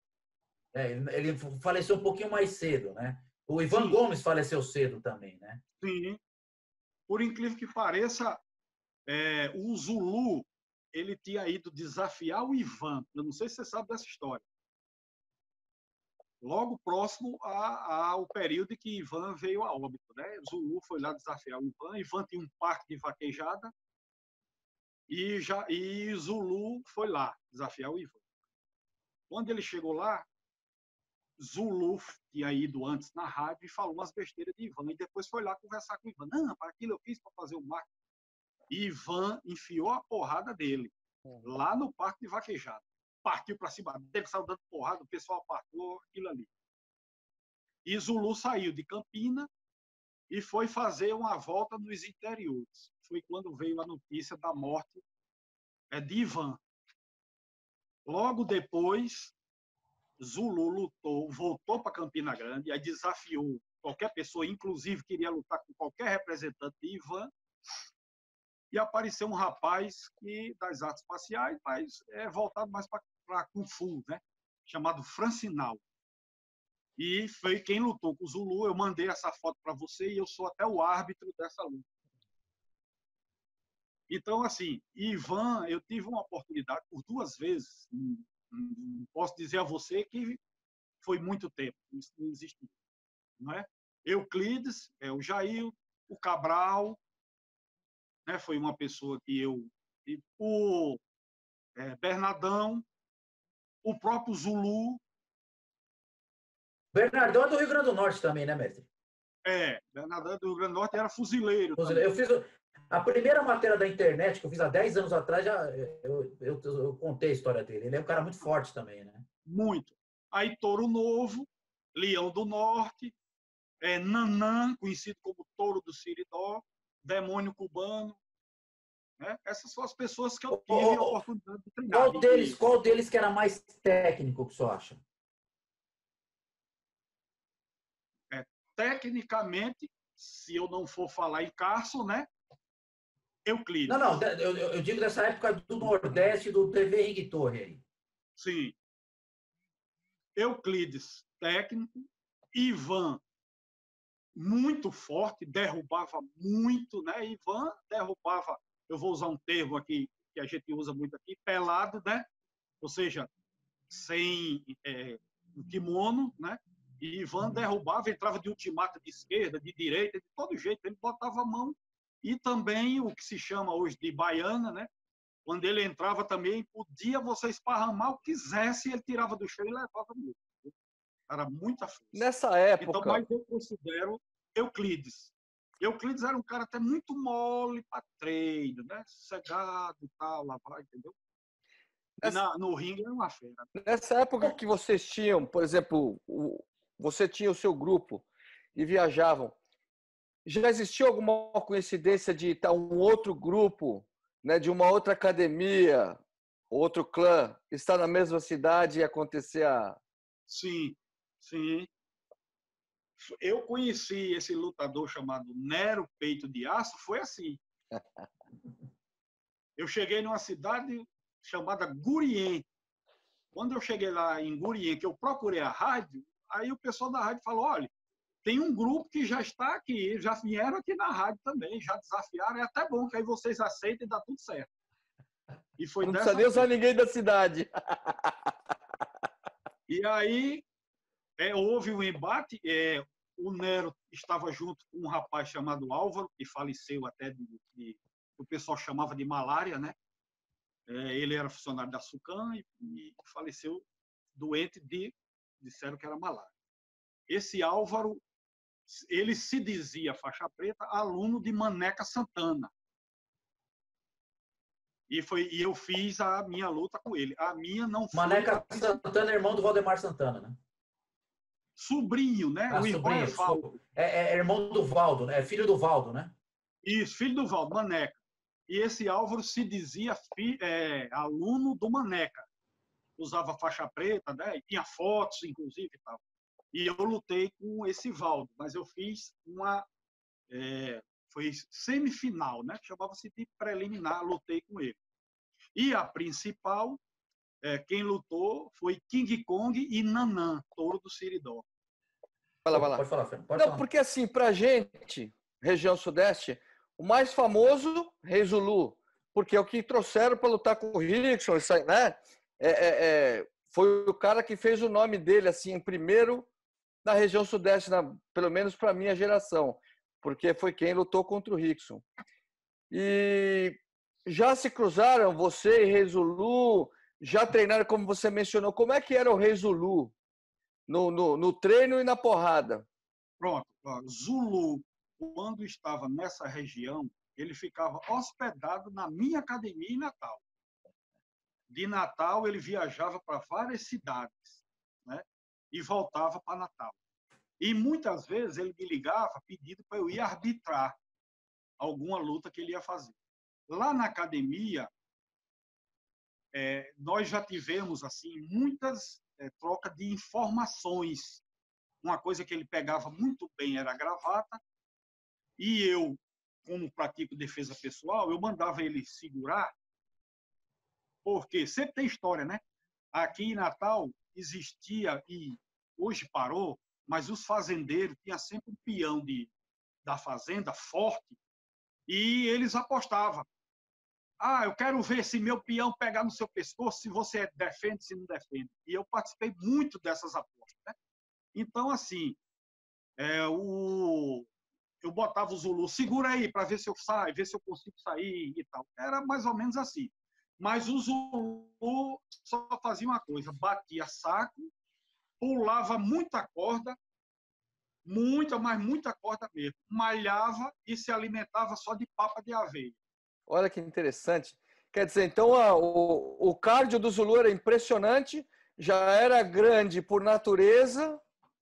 [SPEAKER 2] faleceu um pouquinho mais cedo, né? O Ivan
[SPEAKER 5] Sim.
[SPEAKER 2] Gomes faleceu cedo também, né?
[SPEAKER 5] Sim. Por incrível que pareça, o Zulu, ele tinha ido desafiar o Ivan. Eu não sei se você sabe dessa história. Logo próximo ao período em que Ivan veio a óbito, né? Zulu foi lá desafiar o Ivan. Ivan tinha um parque de vaquejada e Zulu foi lá desafiar o Ivan. Quando ele chegou lá, Zulu tinha ido antes na rádio e falou umas besteiras de Ivan. E depois foi lá conversar com o Ivan. Não, para aquilo eu fiz para fazer o marketing. E Ivan enfiou a porrada dele lá no parque de vaquejada. Partiu para cima dele, saiu dando porrada, o pessoal apartou aquilo ali. E Zulu saiu de Campina e foi fazer uma volta nos interiores. Foi quando veio a notícia da morte de Ivan. Logo depois, Zulu voltou para Campina Grande, aí desafiou qualquer pessoa, inclusive queria lutar com qualquer representante de Ivan, e apareceu um rapaz das artes marciais, mas voltado mais para Kung Fu, né? Chamado Francinal. E foi quem lutou com o Zulu. Eu mandei essa foto para você e eu sou até o árbitro dessa luta. Então, assim, Ivan, eu tive uma oportunidade por 2 vezes. Não posso dizer a você que foi muito tempo, isso não existe, não é? Euclides, o Jair, o Cabral, né? Foi uma pessoa que o Bernardão, o próprio Zulu.
[SPEAKER 2] Bernardão é do Rio Grande do Norte também, né, mestre?
[SPEAKER 5] Bernardão do Rio Grande do Norte era fuzileiro.
[SPEAKER 2] Eu fiz a primeira matéria da internet que eu fiz há 10 anos atrás, eu contei a história dele. Ele é um cara muito forte também, né?
[SPEAKER 5] Muito. Aí Touro Novo, Leão do Norte, Nanã, conhecido como Touro do Siridó, Demônio Cubano. Né? Essas são as pessoas que eu tive a oportunidade de treinar.
[SPEAKER 2] Qual deles que era mais técnico, que o senhor acha?
[SPEAKER 5] Tecnicamente, se eu não for falar em Carson, né? Euclides.
[SPEAKER 2] Não, eu digo dessa época do Nordeste, do TV Ring Torre aí.
[SPEAKER 5] Sim. Euclides, técnico. Ivan, muito forte, derrubava muito, né? Ivan derrubava, eu vou usar um termo aqui que a gente usa muito aqui, pelado, né? Ou seja, sem o kimono, né? E Ivan derrubava, entrava de ultimata de esquerda, de direita, de todo jeito, ele botava a mão. E também o que se chama hoje de baiana, né? Quando ele entrava também, podia você esparramar o que quisesse, ele tirava do chão e levava mesmo. Era muita força.
[SPEAKER 3] Nessa época...
[SPEAKER 5] Então, mas eu considero Euclides. Euclides era um cara até muito mole para treino, né? Sossegado e tal, lá vai, entendeu? E no ringue era uma fera.
[SPEAKER 3] Nessa época que vocês tinham, por exemplo, você tinha o seu grupo e viajavam, já existiu alguma coincidência de estar um outro grupo, né, de uma outra academia, outro clã, estar na mesma cidade e acontecer a...
[SPEAKER 5] Sim, sim. Eu conheci esse lutador chamado Nero Peito de Aço, foi assim. Eu cheguei numa cidade chamada Gurien. Quando eu cheguei lá em Gurien, que eu procurei a rádio, aí o pessoal da rádio falou, olha, tem um grupo que já está aqui, já vieram aqui na rádio também, já desafiaram, é até bom que aí vocês aceitem e dá tudo certo. E foi
[SPEAKER 3] não precisa nem usar ninguém da cidade.
[SPEAKER 5] E aí houve um embate, o Nero estava junto com um rapaz chamado Álvaro, que faleceu até o pessoal chamava de malária, né? Ele era funcionário da Sucan e faleceu doente disseram que era malária. Esse Álvaro, ele se dizia faixa preta, aluno de Maneca Santana. E eu fiz a minha luta com ele. A minha não foi...
[SPEAKER 2] Maneca Santana é irmão do Valdemar Santana, né?
[SPEAKER 5] Sobrinho, né?
[SPEAKER 2] O
[SPEAKER 5] sobrinho, irmão Valdo.
[SPEAKER 2] É irmão do Valdo, né? É filho do Valdo, né?
[SPEAKER 5] Isso, filho do Valdo, Maneca. E esse Álvaro se dizia aluno do Maneca. Usava faixa preta, né? E tinha fotos, inclusive, e tal. E eu lutei com esse Valdo, mas eu fiz foi semifinal, né? Chamava-se de preliminar, lutei com ele. E a principal, quem lutou foi King Kong e Nanã, Touro do Siridó.
[SPEAKER 3] Vai lá.
[SPEAKER 2] Pode falar, Fernando.
[SPEAKER 3] Não, porque assim, pra gente, região sudeste, o mais famoso, Rei Zulu, porque é o que trouxeram para lutar com o Rickson, né? Foi o cara que fez o nome dele, assim, primeiro na região sudeste, pelo menos para minha geração, porque foi quem lutou contra o Rickson. E já se cruzaram, você e Rei Zulu, já treinaram, como você mencionou, como é que era o Rei Zulu no treino e na porrada?
[SPEAKER 5] Pronto, Zulu, quando estava nessa região, ele ficava hospedado na minha academia em Natal. De Natal, ele viajava para várias cidades, né? E voltava para Natal. E muitas vezes ele me ligava pedindo para eu ir arbitrar alguma luta que ele ia fazer. Lá na academia, nós já tivemos assim muitas trocas de informações. Uma coisa que ele pegava muito bem era a gravata, e eu, como pratico defesa pessoal, eu mandava ele segurar, porque sempre tem história, né? Aqui em Natal existia, e hoje parou, mas os fazendeiros tinham sempre um peão da fazenda forte, e eles apostavam. eu quero ver se meu peão pegar no seu pescoço, se você defende, se não defende. E eu participei muito dessas apostas, né? Então, assim, eu botava o Zulu, segura aí para ver se eu saio, ver se eu consigo sair e tal. Era mais ou menos assim. Mas o Zulu só fazia uma coisa, batia saco, pulava muita corda, mas muita corda mesmo. Malhava e se alimentava só de papa de aveia.
[SPEAKER 3] Olha que interessante. Quer dizer, então o cardio do Zulu era impressionante, já era grande por natureza.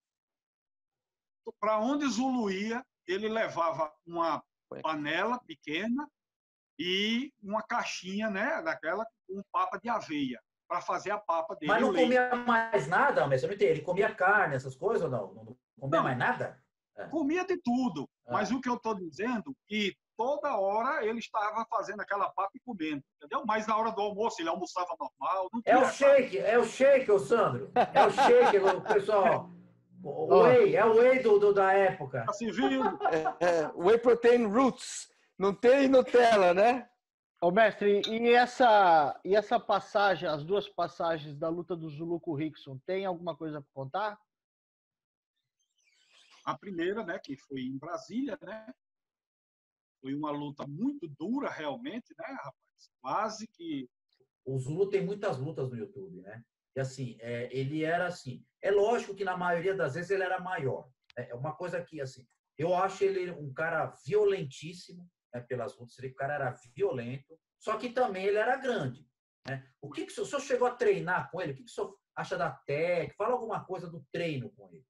[SPEAKER 5] Para onde Zulu ia, ele levava uma panela pequena e uma caixinha, né, daquela com papa de aveia, para fazer a papa dele.
[SPEAKER 2] Mas não comia mais nada, mas eu não entendi. Ele comia carne, essas coisas ou não? Não comia mais nada?
[SPEAKER 5] Comia de tudo. Mas o que eu estou dizendo é que toda hora ele estava fazendo aquela papa e comendo, entendeu? Mas na hora do almoço ele almoçava normal. Não
[SPEAKER 2] é o shake, ô Sandro. É o shake, o pessoal. O whey, é o whey da época.
[SPEAKER 5] Tá se vendo?
[SPEAKER 3] Whey Protein Roots. Não tem Nutella, né?
[SPEAKER 1] Ô, mestre, e essa passagem, as duas passagens da luta do Zulu com o Rickson, tem alguma coisa para contar?
[SPEAKER 5] A primeira, né, que foi em Brasília, né? Foi uma luta muito dura, realmente, né, rapaz? Quase que...
[SPEAKER 2] O Zulu tem muitas lutas no YouTube, né? E assim, ele era assim... É lógico que na maioria das vezes ele era maior. É uma coisa que, assim, eu acho ele um cara violentíssimo, né, pelas lutas. O cara era violento, só que também ele era grande. Né? O senhor chegou a treinar com ele? O que o senhor acha da técnica? Fala alguma coisa do treino com ele.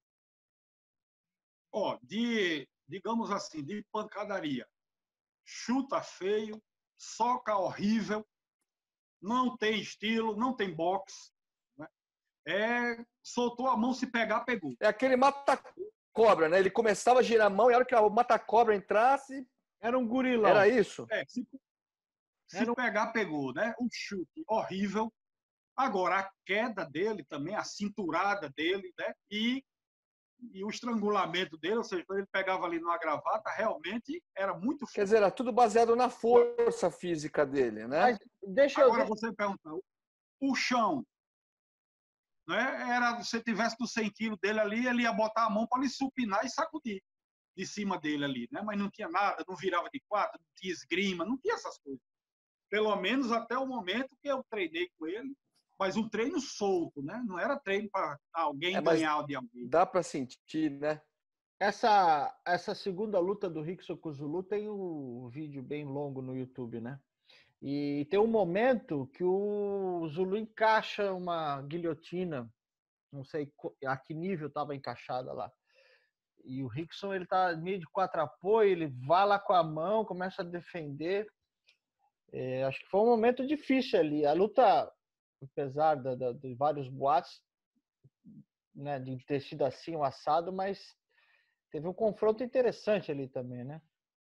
[SPEAKER 5] Digamos assim, de pancadaria. Chuta feio, soca horrível, não tem estilo, não tem boxe. Né? Soltou a mão, se pegar, pegou.
[SPEAKER 3] É aquele mata-cobra, né? Ele começava a girar a mão e a hora que o mata-cobra entrasse...
[SPEAKER 1] Era um gurilão.
[SPEAKER 3] Era isso?
[SPEAKER 5] Se pegar, pegou, né? Um chute horrível. Agora, a queda dele também, a cinturada dele, né? E o estrangulamento dele, ou seja, quando ele pegava ali numa gravata, realmente era muito forte.
[SPEAKER 3] Quer dizer, era tudo baseado na força física dele, né?
[SPEAKER 1] Mas
[SPEAKER 5] Agora você me pergunta, o chão, né? Se tivesse dos 100 quilos dele ali, ele ia botar a mão para ele supinar e sacudir de cima dele ali, né? Mas não tinha nada, não virava de quatro, não tinha esgrima, não tinha essas coisas. Pelo menos até o momento que eu treinei com ele, mas um treino solto, né? Não era treino para alguém ganhar de alguém.
[SPEAKER 3] Dá para sentir, né?
[SPEAKER 1] Essa segunda luta do Rickson com o Zulu tem um vídeo bem longo no YouTube, né? E tem um momento que o Zulu encaixa uma guilhotina, não sei a que nível estava encaixada lá. E o Rickson, ele tá meio de quatro apoio, ele vai lá com a mão, começa a defender. Acho que foi um momento difícil ali. A luta, apesar de vários boatos, né, de ter sido assim, um assado, mas teve um confronto interessante ali também, né?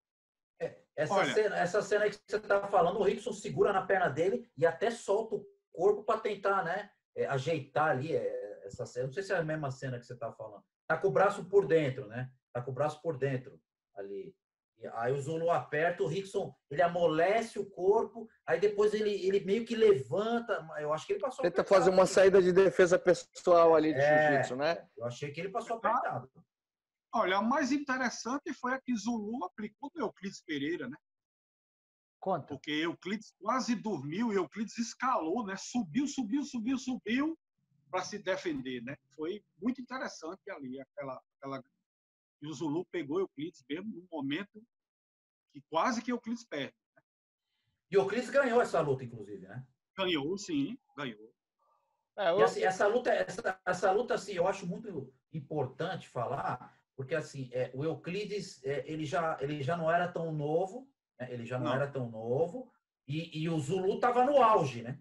[SPEAKER 2] Essa cena aí que você tá falando, o Rickson segura na perna dele e até solta o corpo para tentar, né, ajeitar ali essa cena. Não sei se é a mesma cena que você tá falando. Tá com o braço por dentro, né? Tá com o braço por dentro ali. E aí o Zulu aperta, o Rickson, ele amolece o corpo, aí depois ele meio que levanta. Eu acho que ele passou
[SPEAKER 3] Tenta fazer uma saída de defesa pessoal ali de jiu-jitsu, né?
[SPEAKER 2] Eu achei que ele passou apertado.
[SPEAKER 5] Olha, a mais interessante foi a que Zulu aplicou no Euclides Pereira, né?
[SPEAKER 1] Conta.
[SPEAKER 5] Porque Euclides quase dormiu e Euclides escalou, né? Subiu para se defender, né? Foi muito interessante ali, e o Zulu pegou Euclides mesmo num momento que quase que Euclides perde. Né?
[SPEAKER 2] E Euclides ganhou essa luta, inclusive, né?
[SPEAKER 5] Ganhou, sim, ganhou.
[SPEAKER 2] E assim, essa luta, assim, eu acho muito importante falar, porque assim, o Euclides, ele já não era tão novo, né? Ele já não era tão novo, e o Zulu estava no auge, né?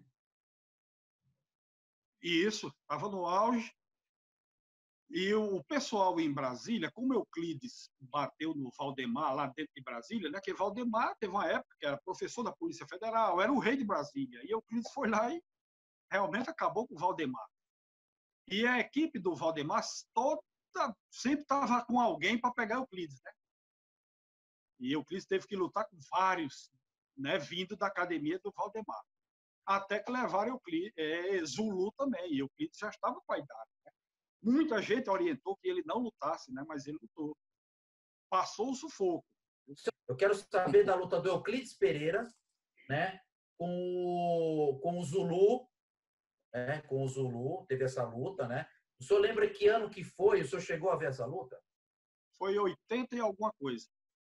[SPEAKER 5] Isso, estava no auge. E o pessoal em Brasília, como Euclides bateu no Valdemar, lá dentro de Brasília, né? Que Valdemar teve uma época que era professor da Polícia Federal, era o rei de Brasília. E Euclides foi lá e realmente acabou com o Valdemar. E a equipe do Valdemar sempre estava com alguém para pegar Euclides, né? E Euclides teve que lutar com vários né, vindo da academia do Valdemar. Até que levaram Zulu também, e Euclides já estava com a idade. Né? Muita gente orientou que ele não lutasse, né, mas ele lutou. Passou o sufoco.
[SPEAKER 2] Eu quero saber da luta do Euclides Pereira, né, com o Zulu, né, com o Zulu, teve essa luta, né? O senhor lembra que ano que foi? O senhor chegou a ver essa luta?
[SPEAKER 5] Foi 80 e alguma coisa.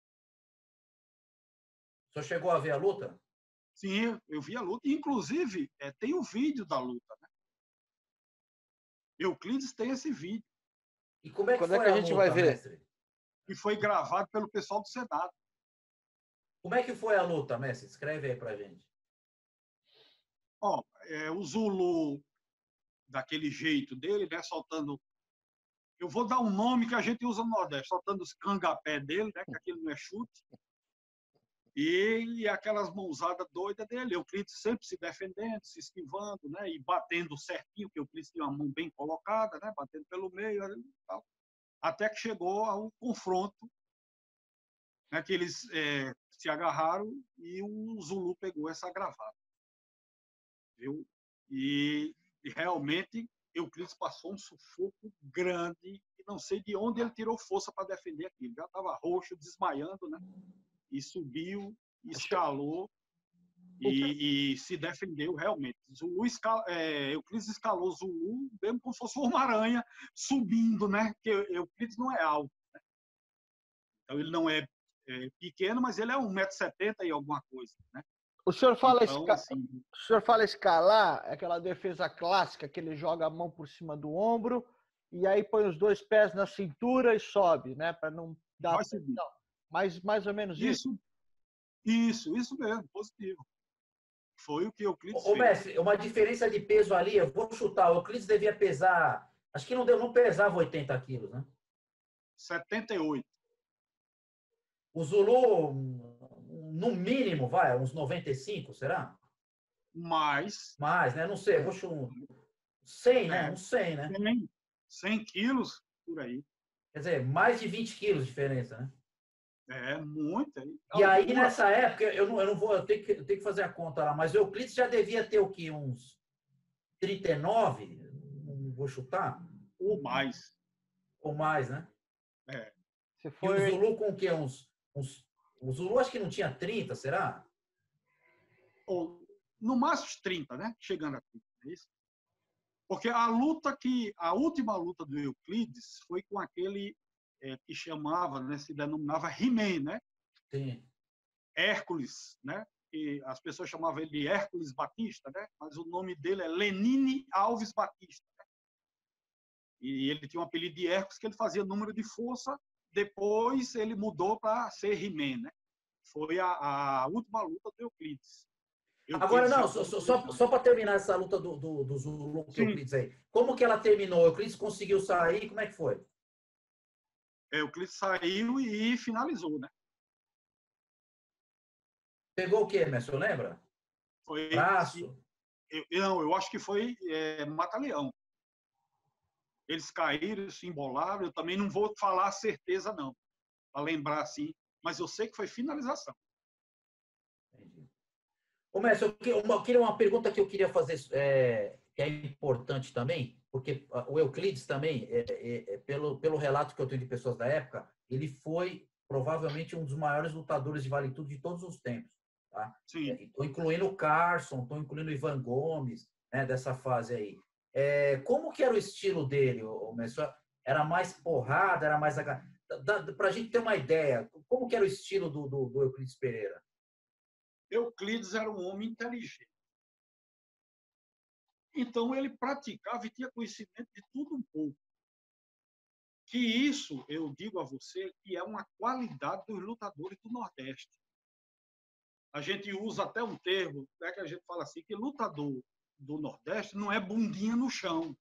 [SPEAKER 2] O senhor chegou a ver a luta?
[SPEAKER 5] Sim, eu vi a luta. Inclusive, tem o vídeo da luta. Né? Euclides tem esse vídeo.
[SPEAKER 2] E como é que
[SPEAKER 3] Quando
[SPEAKER 2] foi
[SPEAKER 3] é que a gente
[SPEAKER 2] luta,
[SPEAKER 3] vai ver?
[SPEAKER 2] mestre?
[SPEAKER 5] E foi gravado pelo pessoal do Senado.
[SPEAKER 2] Como é que foi a luta, mestre? Escreve aí pra gente.
[SPEAKER 5] Ó, o Zulu, daquele jeito dele, né, soltando... Eu vou dar um nome que a gente usa no Nordeste, soltando os cangapé dele, né, que aquilo não é chute. E aquelas mãozadas doidas dele. Euclides sempre se defendendo, se esquivando, né, e batendo certinho, porque o Euclides tinha uma mão bem colocada, né, batendo pelo meio e tal. Até que chegou ao confronto, né, que eles se agarraram e o Zulu pegou essa gravata. Viu? E realmente Euclides passou um sufoco grande e não sei de onde ele tirou força para defender aquilo. Já estava roxo, desmaiando, né? E subiu, escalou e se defendeu realmente. Euclides escalou Zulu mesmo como se fosse uma aranha subindo, né? Porque Euclides não é alto. Né? Então ele não é pequeno, mas ele é 1,70 m e alguma coisa, né?
[SPEAKER 1] O senhor fala,
[SPEAKER 5] então, assim,
[SPEAKER 1] o senhor fala escalar, é aquela defesa clássica que ele joga a mão por cima do ombro e aí põe os dois pés na cintura e sobe, né? Para não dar pressão. Mais ou menos isso.
[SPEAKER 5] Isso mesmo, positivo. Foi o que Euclides fez.
[SPEAKER 2] Mestre, uma diferença de peso ali, eu vou chutar, o Euclides devia pesar, acho que não pesava 80 quilos, né?
[SPEAKER 5] 78.
[SPEAKER 2] O Zulu, no mínimo, vai, uns 95, será?
[SPEAKER 5] Mais,
[SPEAKER 2] né? Não sei, vou chutar 100, né? Uns 100, né?
[SPEAKER 5] 100 quilos, por aí.
[SPEAKER 2] Quer dizer, mais de 20 quilos de diferença, né?
[SPEAKER 5] Muito.
[SPEAKER 2] E aí, nessa época, eu tenho que fazer a conta lá, mas o Euclides já devia ter o quê? Uns 39? Não vou chutar?
[SPEAKER 5] Ou mais.
[SPEAKER 2] Ou mais, né?
[SPEAKER 1] Se foi...
[SPEAKER 2] E o Zulu com o quê? O Zulu acho que não tinha 30, será?
[SPEAKER 5] Ou, no máximo 30, né? Chegando a 30, é isso? Porque a última luta do Euclides foi com aquele que chamava, né, se denominava He-Man, né?
[SPEAKER 2] Sim.
[SPEAKER 5] Hércules, né? E as pessoas chamavam ele de Hércules Batista, né? Mas o nome dele é Lenine Alves Batista. Né? E ele tinha um apelido de Hércules que ele fazia número de força. Depois ele mudou para ser He-Man, né? Foi a última luta do Euclides.
[SPEAKER 2] Agora, não, só para terminar essa luta do Zulu com o Euclides aí. Como que ela terminou? O Euclides conseguiu sair? Como é que foi?
[SPEAKER 5] Euclides saiu e finalizou, né?
[SPEAKER 2] Pegou o quê, mestre? Lembra?
[SPEAKER 5] Foi
[SPEAKER 2] braço?
[SPEAKER 5] Eu acho que foi mata-leão. Eles caíram, se embolaram. Eu também não vou falar a certeza, não, para lembrar assim. Mas eu sei que foi finalização.
[SPEAKER 2] Entendi. Ô, mestre, eu queria uma pergunta que eu queria fazer, que é importante também, porque o Euclides também, pelo relato que eu tenho de pessoas da época, ele foi provavelmente um dos maiores lutadores de vale tudo de todos os tempos. Tá? Estou incluindo o Carson, estou incluindo o Ivan Gomes, né, dessa fase aí. Como que era o estilo dele, mestre? Era mais porrada, era mais... Para a gente ter uma ideia, como que era o estilo do Euclides Pereira?
[SPEAKER 5] Euclides era um homem inteligente. Então, ele praticava e tinha conhecimento de tudo um pouco. Que isso, eu digo a você, que é uma qualidade dos lutadores do Nordeste. A gente usa até um termo, né, que a gente fala assim, que lutador do Nordeste não é bundinha no chão.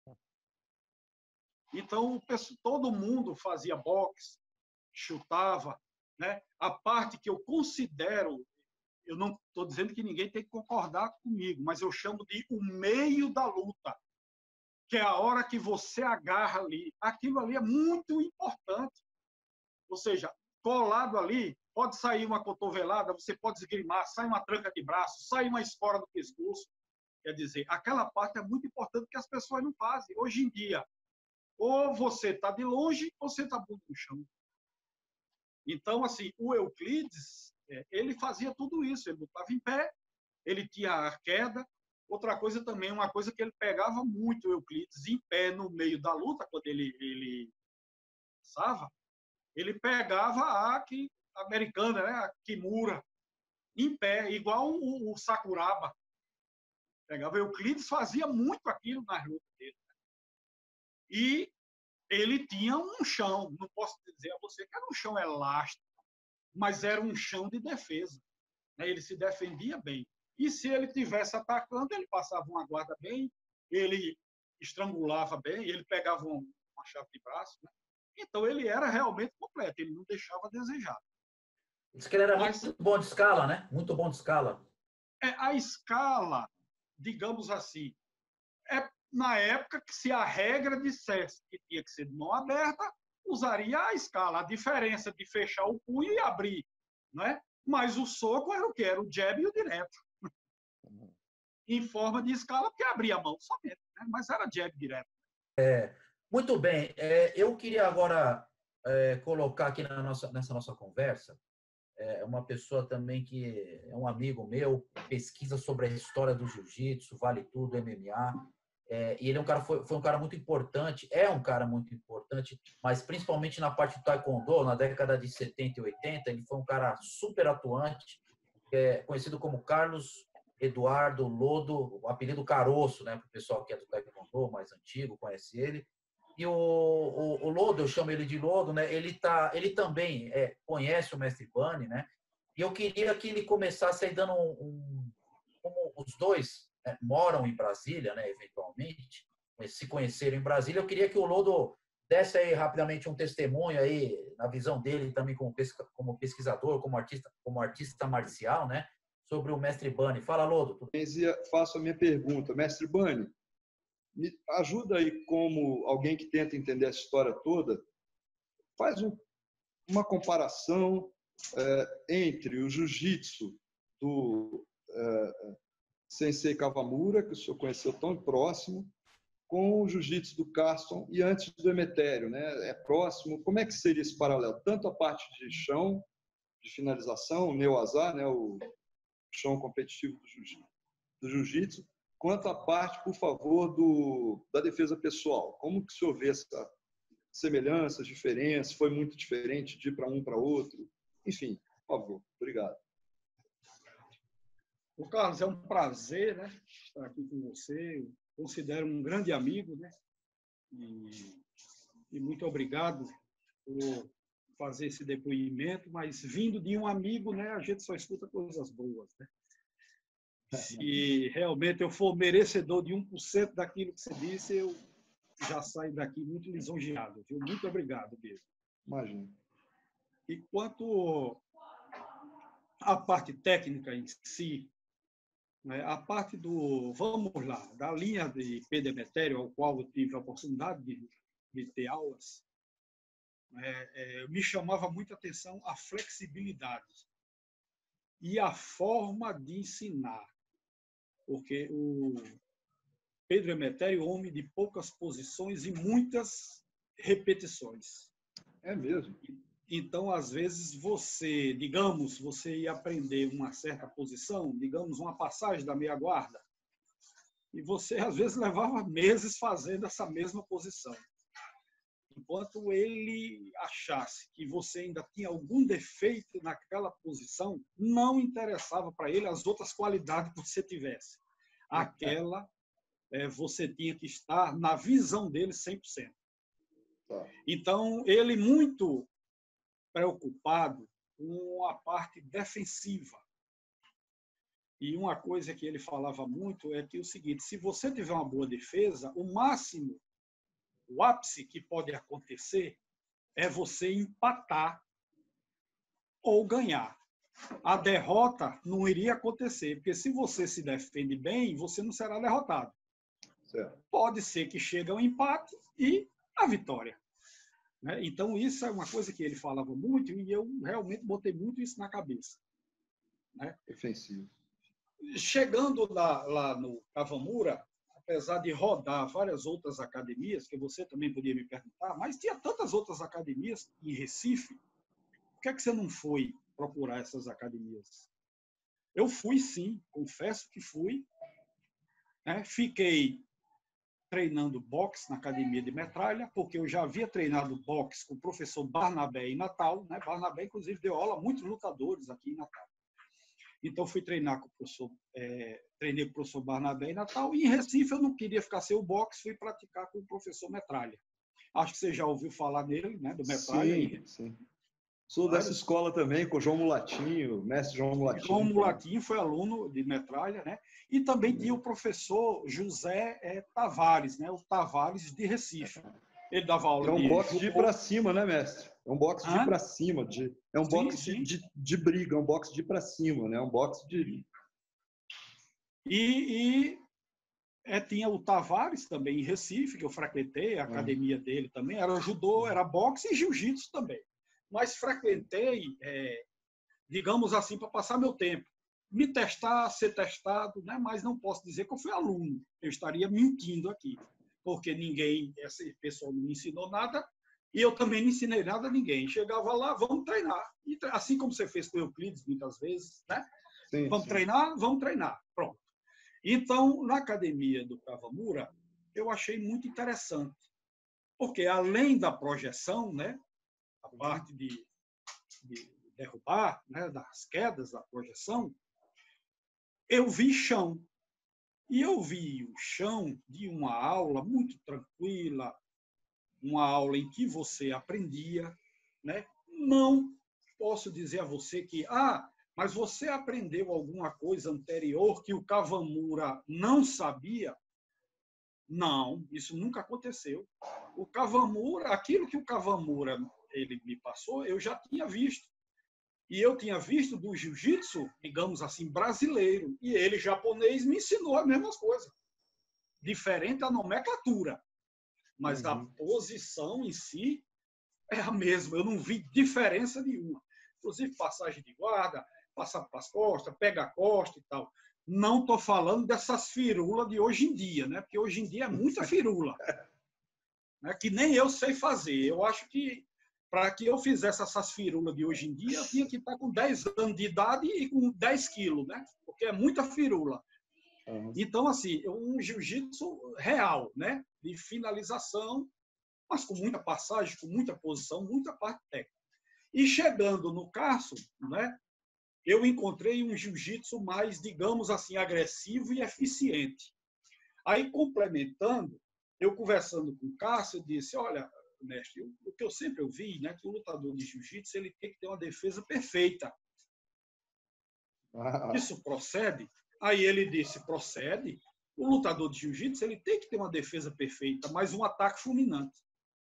[SPEAKER 5] Então, todo mundo fazia boxe, chutava. Né? A parte que eu considero, eu não estou dizendo que ninguém tem que concordar comigo, mas eu chamo de o meio da luta, que é a hora que você agarra ali. Aquilo ali é muito importante. Ou seja, colado ali, pode sair uma cotovelada, você pode esgrimar, sai uma tranca de braço, sai uma espora do pescoço. Quer dizer, aquela parte é muito importante que as pessoas não fazem. Hoje em dia, ou você está de longe, ou você está bunda no chão. Então, assim, o Euclides, ele fazia tudo isso. Ele lutava em pé, ele tinha a queda. Outra coisa também, uma coisa que ele pegava muito, o Euclides, em pé no meio da luta, quando ele passava, ele pegava a americana, né, a Kimura, em pé, igual o Sakuraba. Pegava Euclides, fazia muito aquilo nas lutas dele. E ele tinha um chão, não posso dizer a você que era um chão elástico, mas era um chão de defesa. Ele se defendia bem. E se ele estivesse atacando, ele passava uma guarda bem, ele estrangulava bem, ele pegava uma chave de braço. Né? Então, ele era realmente completo, ele não deixava a desejar.
[SPEAKER 2] Diz que ele era muito bom de escala, né? Muito bom de escala.
[SPEAKER 5] A escala, digamos assim, na época que se a regra dissesse que tinha que ser de mão aberta, usaria a escala. A diferença de fechar o punho e abrir, né? Mas o soco era o quê? Era o jab e o direto. Em forma de escala, porque abria a mão somente, né? Mas era jab direto.
[SPEAKER 2] Muito bem. Eu queria agora colocar aqui nessa nossa conversa uma pessoa também que é um amigo meu, pesquisa sobre a história do jiu-jitsu, vale tudo, MMA. E ele foi um cara muito importante, é um cara muito importante, mas principalmente na parte do taekwondo, na década de 70 e 80, ele foi um cara super atuante, conhecido como Carlos Eduardo Lodo, o apelido Caroço, né, para o pessoal que é do taekwondo mais antigo, conhece ele. E o Lodo, eu chamo ele de Lodo, né, ele também conhece o mestre Bani, né, e eu queria que ele começasse aí dando como os dois moram em Brasília, né, eventualmente, se conheceram em Brasília, eu queria que o Lodo desse aí rapidamente um testemunho aí, na visão dele também como pesquisador, como artista marcial, né, sobre o mestre Bani. Fala, Lodo.
[SPEAKER 4] Faço a minha pergunta. Mestre Bani, me ajuda aí como alguém que tenta entender essa história toda, faz uma comparação entre o jiu-jitsu do Sensei Kawamura, que o senhor conheceu tão próximo, com o jiu-jitsu do Carson e antes do Emetério, né? É próximo. Como é que seria esse paralelo? Tanto a parte de chão, de finalização, o Neo-Azar, né? O chão competitivo do jiu-jitsu, quanto a parte, por favor, da defesa pessoal. Como que o senhor vê essa semelhança, diferença? Foi muito diferente de ir para um para outro? Enfim, por favor. Obrigado.
[SPEAKER 5] O Carlos, é um prazer, né, estar aqui com você. Eu considero um grande amigo, né? E muito obrigado por fazer esse depoimento, mas vindo de um amigo, né, a gente só escuta coisas boas, né? Se realmente eu for merecedor de 1% daquilo que você disse, eu já saio daqui muito lisonjeado, viu? Muito obrigado mesmo.
[SPEAKER 4] Imagina.
[SPEAKER 5] E quanto à parte técnica em si, né, a parte vamos lá, da linha de Pedro Emetério, ao qual eu tive a oportunidade de ter aulas, me chamava muita atenção a flexibilidade e a forma de ensinar. Porque o Pedro Emetério, homem de poucas posições e muitas repetições.
[SPEAKER 4] É mesmo?
[SPEAKER 5] Então, às vezes, você ia aprender uma certa posição, digamos, uma passagem da meia guarda, e você, às vezes, levava meses fazendo essa mesma posição. Enquanto ele achasse que você ainda tinha algum defeito naquela posição, não interessava para ele as outras qualidades que você tivesse. Aquela, você tinha que estar, na visão dele, 100%. Então, ele muito preocupado com a parte defensiva. E uma coisa que ele falava muito é que o seguinte, se você tiver uma boa defesa, o ápice que pode acontecer é você empatar ou ganhar. A derrota não iria acontecer, porque se você se defende bem, você não será derrotado.
[SPEAKER 4] Certo.
[SPEAKER 5] Pode ser que chegue ao empate e a vitória. né? Então, isso é uma coisa que ele falava muito e eu realmente botei muito isso na cabeça, né?
[SPEAKER 4] Defensivo.
[SPEAKER 5] Chegando lá no Kawamura, apesar de rodar várias outras academias, que você também podia me perguntar, mas tinha tantas outras academias em Recife, por que é que você não foi procurar essas academias? Eu fui, sim, confesso que fui, né? Fiquei treinando boxe na academia de Metralha, porque eu já havia treinado boxe com o professor Barnabé em Natal, né? Barnabé, inclusive, deu aula a muitos lutadores aqui em Natal. Então, fui treinar com o professor, treinei com o professor Barnabé em Natal, e em Recife eu não queria ficar sem o boxe, fui praticar com o professor Metralha. Acho que você já ouviu falar nele, né, do Metralha.
[SPEAKER 4] Sim, sim. Sou dessa escola também, com o João Mulatinho, mestre João Mulatinho.
[SPEAKER 5] João Mulatinho foi aluno de Metralha, né? E também tinha o professor José Tavares, né? O Tavares de Recife. Ele dava aula
[SPEAKER 4] É um boxe de ir para cima, né, mestre? É um boxe de ir para cima. É um boxe de briga, é um boxe de ir para cima, né? É um boxe de...
[SPEAKER 5] Tinha o Tavares também em Recife, que eu frequentei, a academia dele também. Era judô, era boxe e jiu-jitsu também. Mas frequentei, digamos assim, para passar meu tempo. Me testar, ser testado, né? Mas não posso dizer que eu fui aluno. Eu estaria mentindo aqui, porque esse pessoal não me ensinou nada e eu também não ensinei nada a ninguém. Chegava lá, vamos treinar. E, assim como você fez com o Euclides muitas vezes, né?
[SPEAKER 4] Sim,
[SPEAKER 5] vamos treinar, vamos treinar. Pronto. Então, na academia do Kawamura, eu achei muito interessante, porque além da projeção, né? A parte de derrubar, né? Das quedas da projeção, eu vi chão. E eu vi o chão de uma aula muito tranquila, uma aula em que você aprendia, né? Não posso dizer a você que, mas você aprendeu alguma coisa anterior que o Kawamura não sabia? Não, isso nunca aconteceu. O Kawamura, aquilo que o Kawamura ele me passou, eu já tinha visto. E eu tinha visto do jiu-jitsu, digamos assim, brasileiro. E ele, japonês, me ensinou as mesmas coisas. Diferente a nomenclatura. Mas a posição em si é a mesma. Eu não vi diferença nenhuma. Inclusive, passagem de guarda, passar para as costas, pega a costa e tal. Não estou falando dessas firulas de hoje em dia, né? Porque hoje em dia é muita firula. Né? Que nem eu sei fazer. Eu acho que para que eu fizesse essas firulas de hoje em dia, eu tinha que estar com 10 anos de idade e com 10 quilos, né? Porque é muita firula. Então, assim, um jiu-jitsu real, né? De finalização, mas com muita passagem, com muita posição, muita parte técnica. E chegando no Carso, né? Eu encontrei um jiu-jitsu mais, digamos assim, agressivo e eficiente. Aí, complementando, eu conversando com o Cássio, eu disse, olha, mestre, o que eu sempre ouvi, né, que o lutador de jiu-jitsu ele tem que ter uma defesa perfeita. Isso procede? Aí ele disse, procede. O lutador de jiu-jitsu ele tem que ter uma defesa perfeita, mas um ataque fulminante.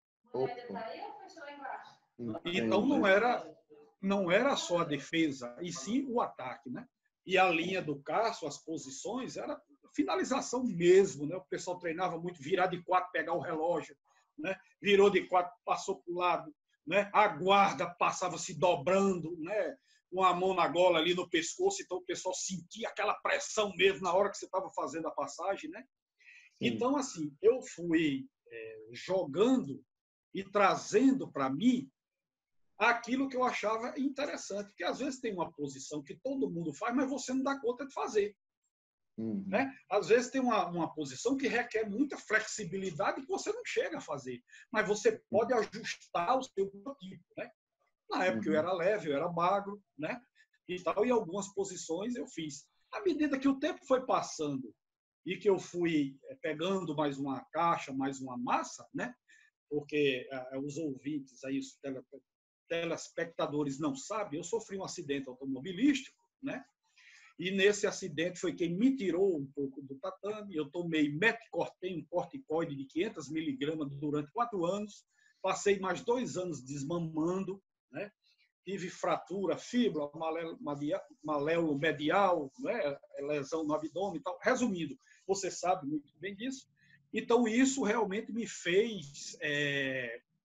[SPEAKER 5] Então não era só a defesa, e sim o ataque, né? E a linha do Cássio, as posições, era finalização mesmo, né? O pessoal treinava muito, virar de 4, pegar o relógio, né? Virou de 4, passou para o lado, né? A guarda passava se dobrando, né? Com a mão na gola ali no pescoço, então o pessoal sentia aquela pressão mesmo na hora que você estava fazendo a passagem, né? Então, assim, eu fui jogando e trazendo para mim aquilo que eu achava interessante, porque às vezes tem uma posição que todo mundo faz, mas você não dá conta de fazer. Né? Às vezes tem uma posição que requer muita flexibilidade que você não chega a fazer, mas você pode ajustar o seu tipo. Né? Na época eu era leve, eu era magro, né? E tal, e algumas posições eu fiz. À medida que o tempo foi passando e que eu fui pegando mais uma caixa, mais uma massa, né? Porque os ouvintes, aí, os telespectadores não sabem, eu sofri um acidente automobilístico, né? E nesse acidente foi quem me tirou um pouco do tatame. Eu tomei metcortem, um corticoide de 500 miligramas durante 4 anos. Passei mais 2 anos desmamando, né? Tive fratura, fíbula, maléolo medial, né? Lesão no abdômen e tal. Resumindo, você sabe muito bem disso. Então, isso realmente me fez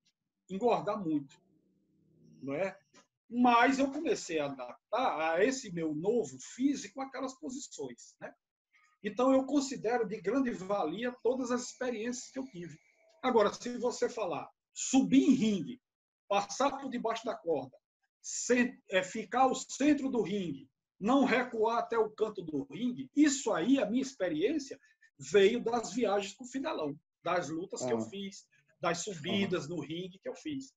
[SPEAKER 5] engordar muito, não é? Mas eu comecei a adaptar a esse meu novo físico aquelas posições, né? Então, eu considero de grande valia todas as experiências que eu tive. Agora, se você falar subir em ringue, passar por debaixo da corda, ficar ao centro do ringue, não recuar até o canto do ringue, isso aí, a minha experiência, veio das viagens para o finalão, das lutas que eu fiz, das subidas no ringue que eu fiz.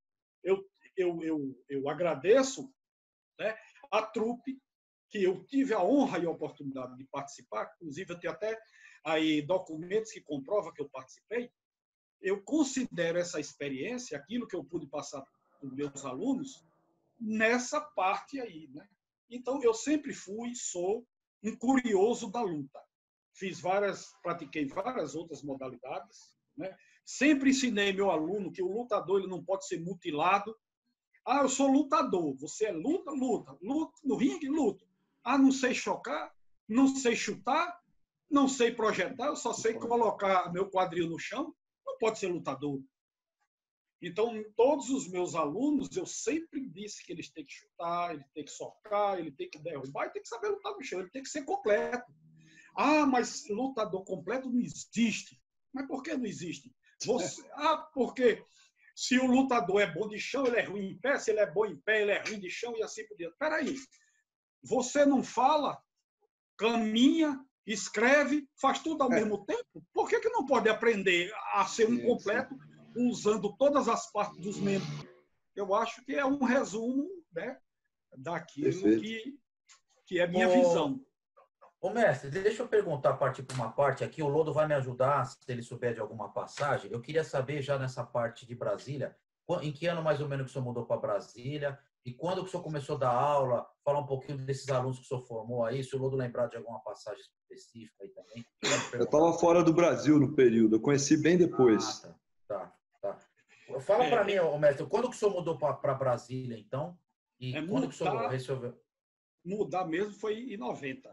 [SPEAKER 5] Eu agradeço, né, a trupe, que eu tive a honra e a oportunidade de participar, inclusive eu tenho até aí documentos que comprovam que eu participei. Eu considero essa experiência, aquilo que eu pude passar para os meus alunos, nessa parte aí, né? Então, eu sempre sou um curioso da luta. Pratiquei várias outras modalidades, né? Sempre ensinei meu aluno que o lutador ele não pode ser mutilado. Ah, eu sou lutador. Você é luta, luta. Luta no ringue, luta. Ah, não sei chocar, não sei chutar, não sei projetar, eu só sei colocar meu quadril no chão. Não pode ser lutador. Então, todos os meus alunos, eu sempre disse que eles têm que chutar, eles têm que socar, eles têm que derrubar, e têm que saber lutar no chão, ele tem que ser completo. Ah, mas lutador completo não existe. Mas por que não existe? Porque se o lutador é bom de chão, ele é ruim em pé, se ele é bom em pé, ele é ruim de chão e assim por diante. Espera aí. Você não fala, caminha, escreve, faz tudo ao mesmo tempo? Por que não pode aprender a ser um completo usando todas as partes dos membros? Eu acho que é um resumo, né, daquilo que é minha visão.
[SPEAKER 2] Ô, mestre, deixa eu perguntar, partir para uma parte aqui. O Lodo vai me ajudar, se ele souber de alguma passagem. Eu queria saber, já nessa parte de Brasília, em que ano mais ou menos que o senhor mudou para Brasília? E quando que o senhor começou a dar aula? Falar um pouquinho desses alunos que o senhor formou aí, se o Lodo lembrar de alguma passagem específica aí também.
[SPEAKER 4] Eu estava fora do Brasil no período, eu conheci bem depois.
[SPEAKER 2] Tá. Fala para mim, mestre, quando que o senhor mudou para Brasília, então? E quando que o senhor resolveu?
[SPEAKER 5] Mudar mesmo foi em 90.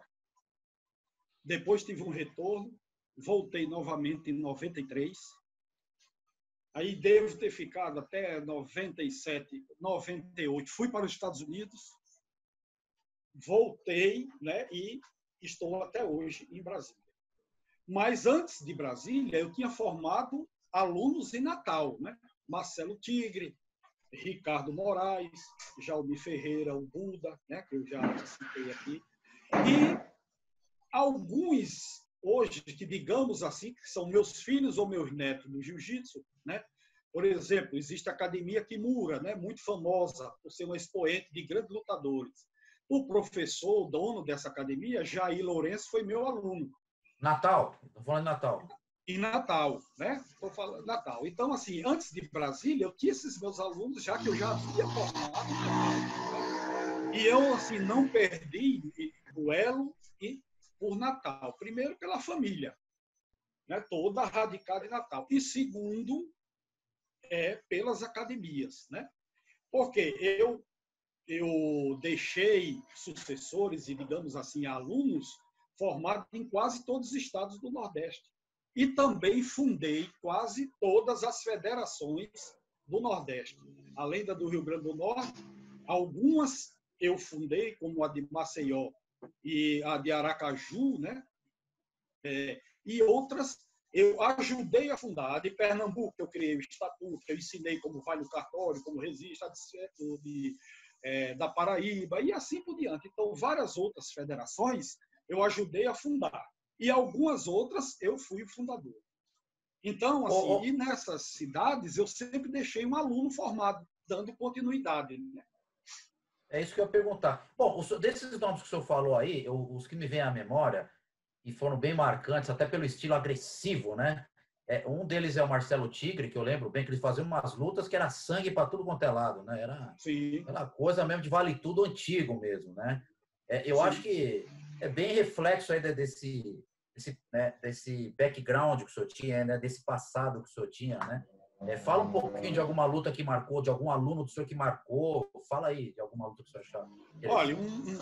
[SPEAKER 5] Depois tive um retorno, voltei novamente em 93. Aí devo ter ficado até 97, 98. Fui para os Estados Unidos, voltei, né, e estou até hoje em Brasília. Mas antes de Brasília, eu tinha formado alunos em Natal, né? Marcelo Tigre, Ricardo Moraes, Jaumi Ferreira, o Buda, né, que eu já citei aqui. E alguns, hoje, que digamos assim, que são meus filhos ou meus netos no jiu-jitsu, né? Por exemplo, existe a Academia Kimura, né? Muito famosa por ser uma expoente de grandes lutadores. O professor, o dono dessa academia, Jair Lourenço, foi meu aluno.
[SPEAKER 2] Natal? Estou falando de Natal.
[SPEAKER 5] Em Natal, né? Estou falando Natal. Então, assim, antes de Brasília, eu tinha esses meus alunos, já que eu já havia formado. E eu, assim, não perdi o elo por Natal. Primeiro, pela família, né? Toda radicada em Natal. E segundo, pelas academias, né? Porque eu deixei sucessores e, digamos assim, alunos formados em quase todos os estados do Nordeste. E também fundei quase todas as federações do Nordeste. Além da do Rio Grande do Norte, algumas eu fundei, como a de Maceió e a de Aracaju, né? E outras eu ajudei a fundar. A de Pernambuco, eu criei o estatuto, eu ensinei como vai no cartório, como resiste, da Paraíba, e assim por diante. Então, várias outras federações eu ajudei a fundar. E algumas outras eu fui o fundador. Então, assim, e nessas cidades eu sempre deixei um aluno formado, dando continuidade, né?
[SPEAKER 2] É isso que eu ia perguntar. Bom, desses nomes que o senhor falou aí, os que me vêm à memória, e foram bem marcantes, até pelo estilo agressivo, né? Um deles é o Marcelo Tigre, que eu lembro bem, que eles faziam umas lutas que era sangue para tudo quanto é lado, né? Era aquela coisa mesmo de vale tudo antigo mesmo, né? Eu acho que é bem reflexo aí desse background que o senhor tinha, né? Desse passado que o senhor tinha, né? Fala um pouquinho de alguma luta que marcou, de algum aluno do senhor que marcou. Fala aí de alguma luta que o senhor achava.
[SPEAKER 5] Olha,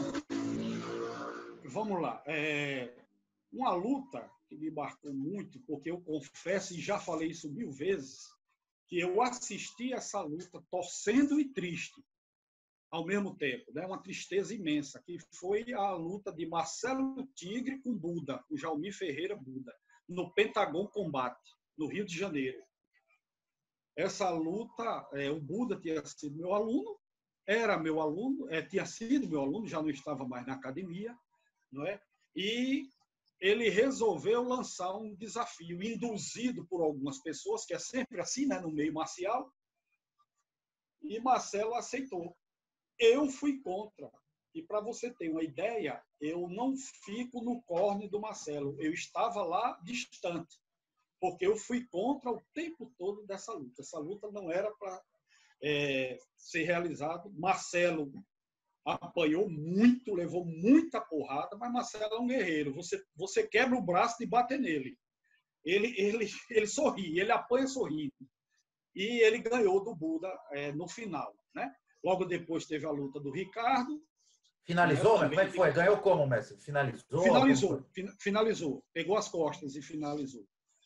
[SPEAKER 5] vamos lá. Uma luta que me marcou muito, porque eu confesso, e já falei isso 1000 vezes, que eu assisti essa luta torcendo e triste ao mesmo tempo, né? Uma tristeza imensa, que foi a luta de Marcelo Tigre com Buda, o Jaumir Ferreira Buda, no Pentagon Combate, no Rio de Janeiro. Essa luta, o Buda tinha sido meu aluno, era meu aluno, tinha sido meu aluno, já não estava mais na academia, não é? E ele resolveu lançar um desafio, induzido por algumas pessoas, que é sempre assim, né, no meio marcial, e Marcelo aceitou. Eu fui contra. E para você ter uma ideia, eu não fico no corne do Marcelo, eu estava lá distante, porque eu fui contra o tempo todo dessa luta. Essa luta não era para ser realizada. Marcelo apanhou muito, levou muita porrada, mas Marcelo é um guerreiro. Você quebra o braço e bate nele. Ele sorri, ele apanha sorrindo. E ele ganhou do Buda no final, né? Logo depois teve a luta do Ricardo.
[SPEAKER 2] Finalizou? Né? Como é que foi? Ganhou como, mestre? Finalizou?
[SPEAKER 5] Finalizou. Pegou as costas e finalizou.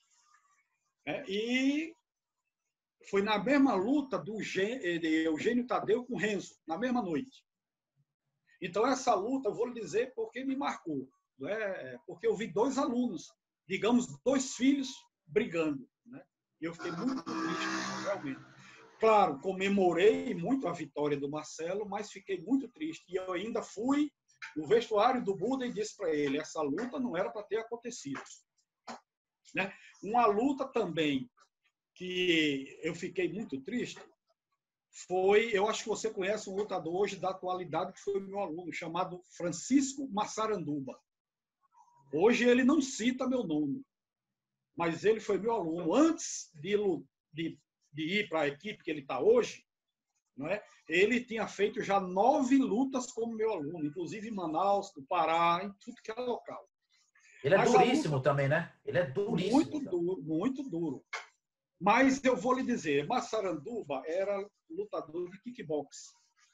[SPEAKER 5] E foi na mesma luta do Eugênio Tadeu com Renzo, na mesma noite. Então, essa luta, eu vou lhe dizer porque me marcou. Porque eu vi 2 alunos, digamos, 2 filhos brigando. Né? E eu fiquei muito triste, realmente. Claro, comemorei muito a vitória do Marcelo, mas fiquei muito triste. E eu ainda fui no vestuário do Buda e disse para ele, essa luta não era para ter acontecido. Né? Uma luta também que eu fiquei muito triste foi, eu acho que você conhece um lutador hoje da atualidade que foi meu aluno, chamado Francisco Massaranduba. Hoje ele não cita meu nome, mas ele foi meu aluno. Antes de ir para a equipe que ele está hoje, não é? Ele tinha feito já 9 lutas como meu aluno, inclusive em Manaus, no Pará, em tudo que é local.
[SPEAKER 2] Ele é duríssimo também, né? Ele é duríssimo.
[SPEAKER 5] Muito duro, muito duro. Mas eu vou lhe dizer, Massaranduba era lutador de kickbox.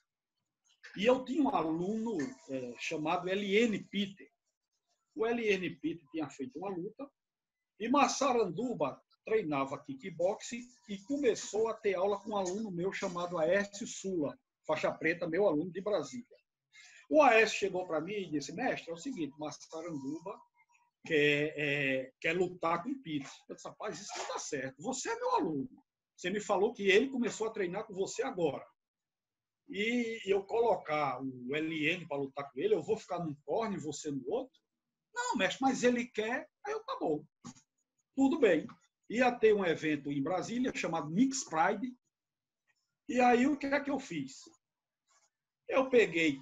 [SPEAKER 5] E eu tinha um aluno chamado L.N. Peter. O L.N. Peter tinha feito uma luta e Massaranduba treinava kickboxing e começou a ter aula com um aluno meu chamado Aécio Sula, faixa preta, meu aluno de Brasília. O Aécio chegou para mim e disse, mestre, é o seguinte, Massaranduba quer lutar com o Peter. Eu disse, rapaz, isso não dá certo. Você é meu aluno. Você me falou que ele começou a treinar com você agora. E eu colocar o LN para lutar com ele, eu vou ficar num corner e você no outro? Não, mestre, mas ele quer. Aí eu, tá bom. Tudo bem. Ia ter um evento em Brasília chamado Mix Pride. E aí o que é que eu fiz? Eu peguei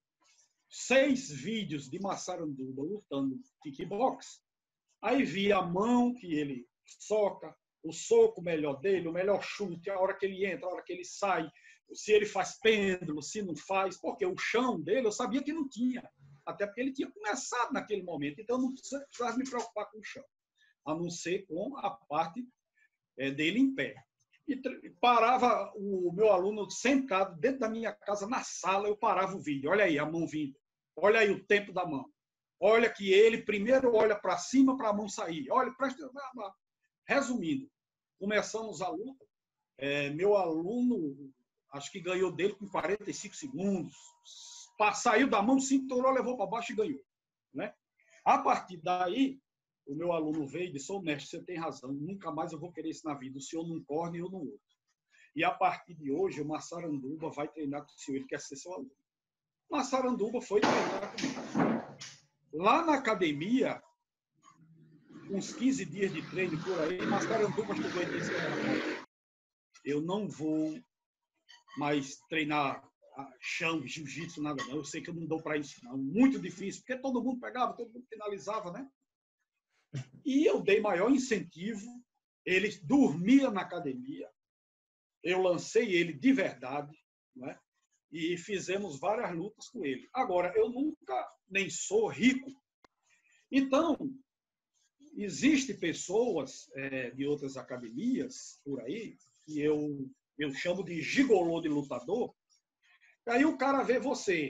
[SPEAKER 5] 6 vídeos de Massaranduba lutando kickbox. Aí vi a mão que ele soca, o soco melhor dele, o melhor chute, a hora que ele entra, a hora que ele sai, se ele faz pêndulo, se não faz, porque o chão dele eu sabia que não tinha, até porque ele tinha começado naquele momento, então eu não precisava me preocupar com o chão, a não ser com a parte dele em pé. E parava o meu aluno sentado dentro da minha casa, na sala, eu parava o vídeo. Olha aí a mão vindo. Olha aí o tempo da mão. Olha que ele primeiro olha para cima para a mão sair. Olha, presta atenção. Resumindo, começamos a luta. Meu aluno, acho que ganhou dele com 45 segundos. Saiu da mão, cinturou, levou para baixo e ganhou. Né? A partir daí, o meu aluno veio e disse, ô mestre, você tem razão, nunca mais eu vou querer isso na vida, o senhor num corne e eu no outro. E a partir de hoje, o Massaranduba vai treinar com o senhor, ele quer ser seu aluno. Massaranduba foi treinar comigo. Lá na academia, uns 15 dias de treino por aí, Massaranduba chegou e disse, eu não vou mais treinar chão, jiu-jitsu, nada não, eu sei que eu não dou para isso não, muito difícil, porque todo mundo pegava, todo mundo finalizava, né? E eu dei maior incentivo, ele dormia na academia, eu lancei ele de verdade, né? E fizemos várias lutas com ele. Agora, eu nunca nem sou rico, então, existem pessoas de outras academias por aí, que eu chamo de gigolô de lutador, aí o cara vê você,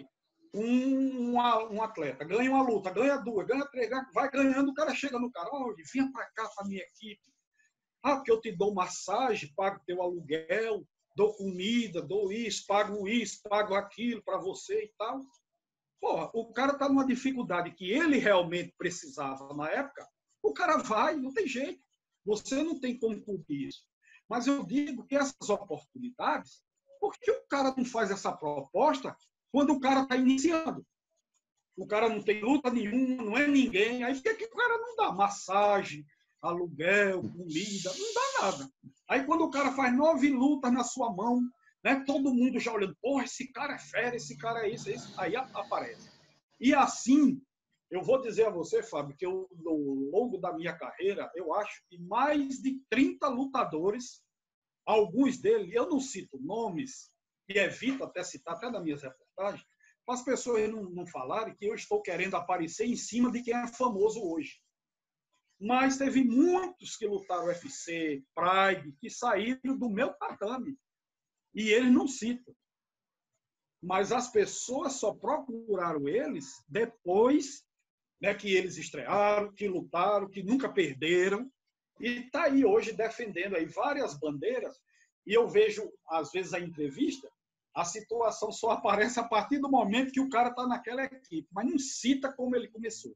[SPEAKER 5] um atleta, ganha uma luta, ganha 2, ganha 3, vai ganhando, o cara chega no cara, olha, vinha para cá para a minha equipe. Ah, porque eu te dou massagem, pago teu aluguel, dou comida, dou isso, pago aquilo para você e tal. Porra, o cara está numa dificuldade que ele realmente precisava na época, o cara vai, não tem jeito. Você não tem como cobrir isso. Mas eu digo que essas oportunidades, por que o cara não faz essa proposta quando o cara está iniciando? O cara não tem luta nenhuma, não é ninguém. Aí fica que o cara não dá massagem, aluguel, comida, não dá nada. Aí quando o cara faz 9 lutas na sua mão, né, todo mundo já olhando, porra, esse cara é fera, esse cara é isso, aí aparece. E assim, eu vou dizer a você, Fábio, que eu, ao longo da minha carreira, eu acho que mais de 30 lutadores, alguns deles, eu não cito nomes, e evito até citar, até nas minhas reportagens, para as pessoas não falarem que eu estou querendo aparecer em cima de quem é famoso hoje. Mas teve muitos que lutaram UFC, Pride, que saíram do meu tatame. E eles não citam. Mas as pessoas só procuraram eles depois, né, que eles estrearam, que lutaram, que nunca perderam. E está aí hoje defendendo aí várias bandeiras. E eu vejo, às vezes, a entrevista, a situação só aparece a partir do momento que o cara está naquela equipe, mas não cita como ele começou.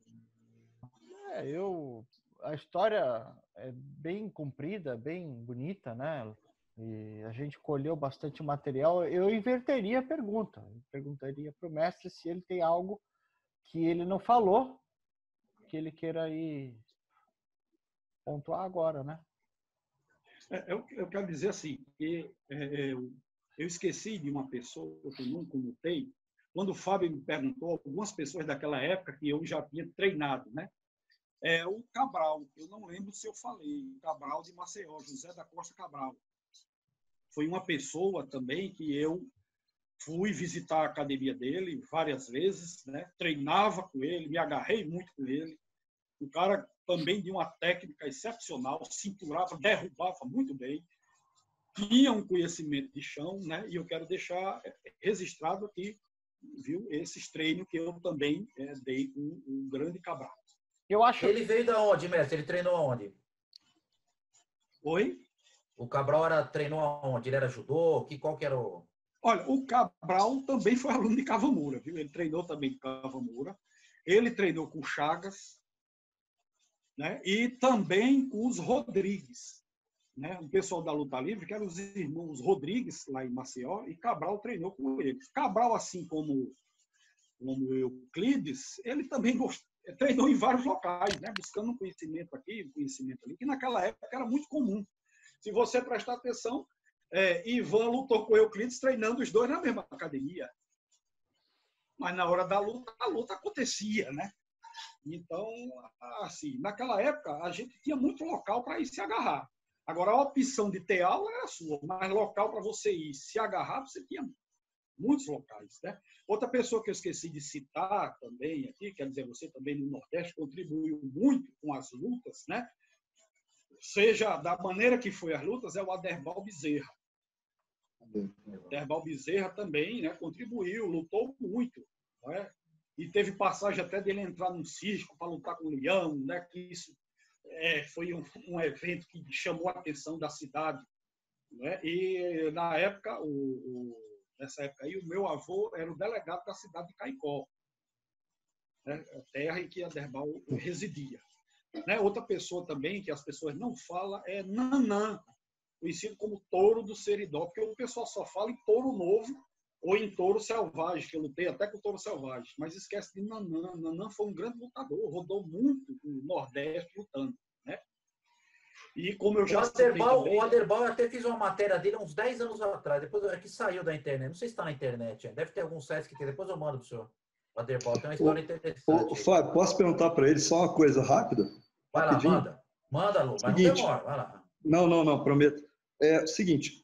[SPEAKER 1] A história é bem comprida, bem bonita, né? E a gente colheu bastante material. Eu inverteria a pergunta. Eu perguntaria para o mestre se ele tem algo que ele não falou, que ele queira aí pontuar agora, né?
[SPEAKER 5] Eu quero dizer assim, que eu esqueci de uma pessoa que eu não comutei, quando o Fábio me perguntou, algumas pessoas daquela época que eu já tinha treinado, né? O Cabral, eu não lembro se eu falei, o Cabral de Maceió, José da Costa Cabral. Foi uma pessoa também que eu fui visitar a academia dele várias vezes, né? Treinava com ele, me agarrei muito com ele. O cara também de uma técnica excepcional, cinturava, derrubava muito bem, tinha um conhecimento de chão, né? E eu quero deixar registrado aqui, viu, esses treinos que eu também dei com o grande Cabral.
[SPEAKER 1] Eu acho...
[SPEAKER 2] Ele veio da onde, mestre? Ele treinou aonde?
[SPEAKER 5] Oi?
[SPEAKER 2] O Cabral treinou aonde? Ele era judô? Qual que era o...
[SPEAKER 5] Olha, o Cabral também foi aluno de Kawamura, viu? Ele treinou também com Kawamura. Ele treinou com Chagas, né? E também com os Rodrigues, né? O pessoal da luta livre, que eram os irmãos Rodrigues, lá em Maceió, e Cabral treinou com eles. Cabral, assim como Euclides, ele também treinou em vários locais, né? Buscando um conhecimento aqui, um conhecimento ali, que naquela época era muito comum. Se você prestar atenção, Ivan lutou com Euclides treinando os dois na mesma academia. Mas na hora da luta, a luta acontecia, né? Então, assim, naquela época, a gente tinha muito local para ir se agarrar. Agora, a opção de ter aula era sua, mas local para você ir se agarrar, você tinha muitos locais, né? Outra pessoa que eu esqueci de citar também aqui, quer dizer, você também no Nordeste contribuiu muito com as lutas, né? Seja da maneira que foi as lutas, é o Aderbal Bezerra. Aderbal Bezerra também, né, contribuiu, lutou muito, né? E teve passagem até dele entrar num circo para lutar com o leão, né? Que isso foi um evento que chamou a atenção da cidade, né? E na época, nessa época aí, o meu avô era o delegado da cidade de Caicó, né? A terra em que Aderbal residia. Né? Outra pessoa também que as pessoas não falam é Nanã, conhecido como Touro do Seridó, porque o pessoal só fala em touro novo ou em touro selvagem, que eu lutei até com touro selvagem, mas esquece de Nanã. Nanã foi um grande lutador, rodou muito no Nordeste lutando, né? E como eu já
[SPEAKER 2] o Aderbal, eu até fiz uma matéria dele uns 10 anos atrás, depois que saiu da internet, não sei se está na internet, deve ter algum site que tem, depois eu mando para o senhor. O Aderbal tem uma história interessante.
[SPEAKER 4] Fábio, posso perguntar para ele só uma coisa rápida?
[SPEAKER 2] Vai
[SPEAKER 4] rapidinho?
[SPEAKER 2] Lá, manda, Lu, mas
[SPEAKER 4] Seguinte,
[SPEAKER 2] não demora, vai lá.
[SPEAKER 4] Não, prometo. Seguinte,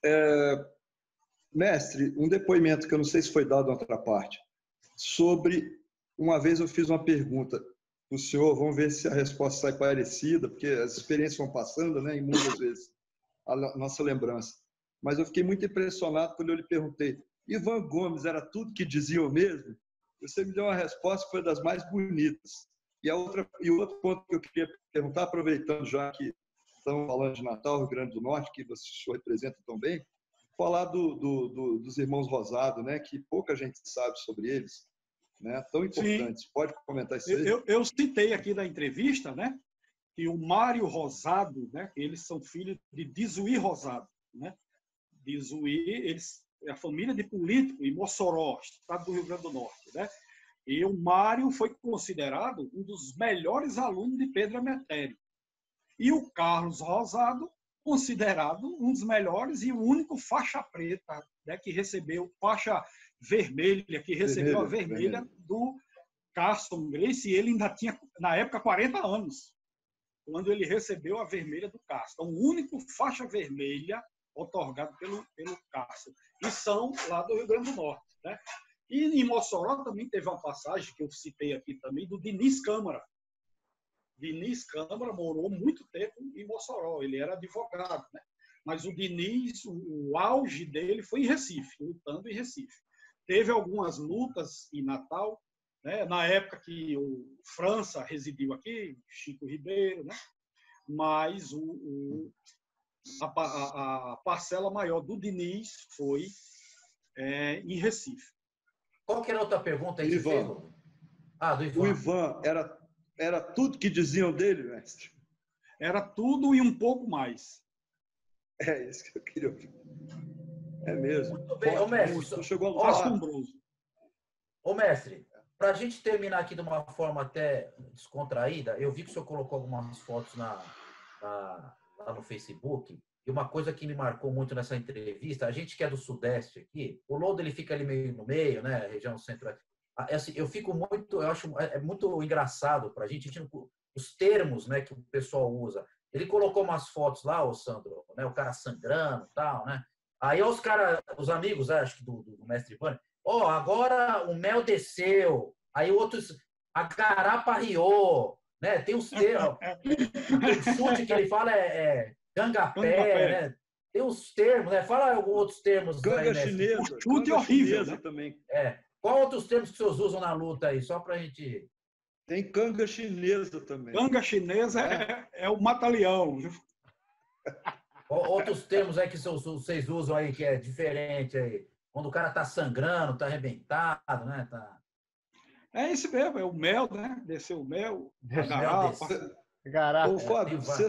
[SPEAKER 4] mestre, um depoimento que eu não sei se foi dado em outra parte, sobre, uma vez eu fiz uma pergunta para o senhor, vamos ver se a resposta sai parecida, porque as experiências vão passando, né, e muda às vezes a nossa lembrança. Mas eu fiquei muito impressionado quando eu lhe perguntei, Ivan Gomes era tudo que diziam mesmo? Você me deu uma resposta que foi das mais bonitas. E o outro ponto que eu queria perguntar, aproveitando já que estamos falando de Natal, Rio Grande do Norte, que você representa tão bem, falar dos irmãos Rosado, né? Que pouca gente sabe sobre eles, né? Tão importantes. Sim. Pode comentar isso aí?
[SPEAKER 5] Eu citei aqui na entrevista, né? Que o Mário Rosado, né? Eles são filhos de Dizuí Rosado, né? Dizuí, eles é a família de político em Mossoró, estado do Rio Grande do Norte, né? E o Mário foi considerado um dos melhores alunos de Pedro Emetério. E o Carlos Rosado, considerado um dos melhores e o único faixa preta, né, que recebeu faixa vermelha, que recebeu a vermelha do Carson Gracie, e ele ainda tinha, na época, 40 anos, quando ele recebeu a vermelha do Carson. Então, o único faixa vermelha otorgado pelo Carson. E são lá do Rio Grande do Norte, né? E em Mossoró também teve uma passagem, que eu citei aqui também, do Diniz Câmara. Diniz Câmara morou muito tempo em Mossoró, ele era advogado, né? Mas o Diniz, o auge dele foi em Recife, lutando em Recife. Teve algumas lutas em Natal, né? Na época que o França residiu aqui, Chico Ribeiro, né? Mas a parcela maior do Diniz foi em Recife.
[SPEAKER 2] Qual que era a outra pergunta aí?
[SPEAKER 4] Ivan.
[SPEAKER 2] Do Ivan.
[SPEAKER 4] O Ivan era tudo que diziam dele, mestre?
[SPEAKER 5] Era tudo e um pouco mais.
[SPEAKER 4] É isso que eu queria ouvir. É mesmo.
[SPEAKER 2] Muito bem. Ô, mestre,
[SPEAKER 4] chegou a
[SPEAKER 5] assombroso.
[SPEAKER 2] Ô, mestre, para a gente terminar aqui de uma forma até descontraída, eu vi que o senhor colocou algumas fotos lá no Facebook, e uma coisa que me marcou muito nessa entrevista, a gente que é do Sudeste aqui, o Lodo ele fica ali meio no meio, né, região centro. Assim, eu acho muito engraçado para a gente os termos, né, que o pessoal usa. Ele colocou umas fotos lá, o Sandro, né, o cara sangrando e tal, né? Aí os amigos, acho que do mestre Ivan, agora o mel desceu, aí outros, a garapa riou, né? Tem os termos, o chute que ele fala gangapé, né? Tem os termos, né? Fala outros termos.
[SPEAKER 4] Ganga chinesa.
[SPEAKER 5] O chute é horrível, né?
[SPEAKER 4] Também.
[SPEAKER 2] Qual outros termos que vocês usam na luta aí, só pra gente...
[SPEAKER 4] Tem canga chinesa também.
[SPEAKER 5] Canga chinesa é o mata-leão.
[SPEAKER 2] Outros termos aí que vocês usam aí, que é diferente aí. Quando o cara tá sangrando, tá arrebentado, né?
[SPEAKER 5] É isso mesmo, é o mel, né? Desceu o mel, a
[SPEAKER 1] garapa.
[SPEAKER 4] Ô, Fábio, você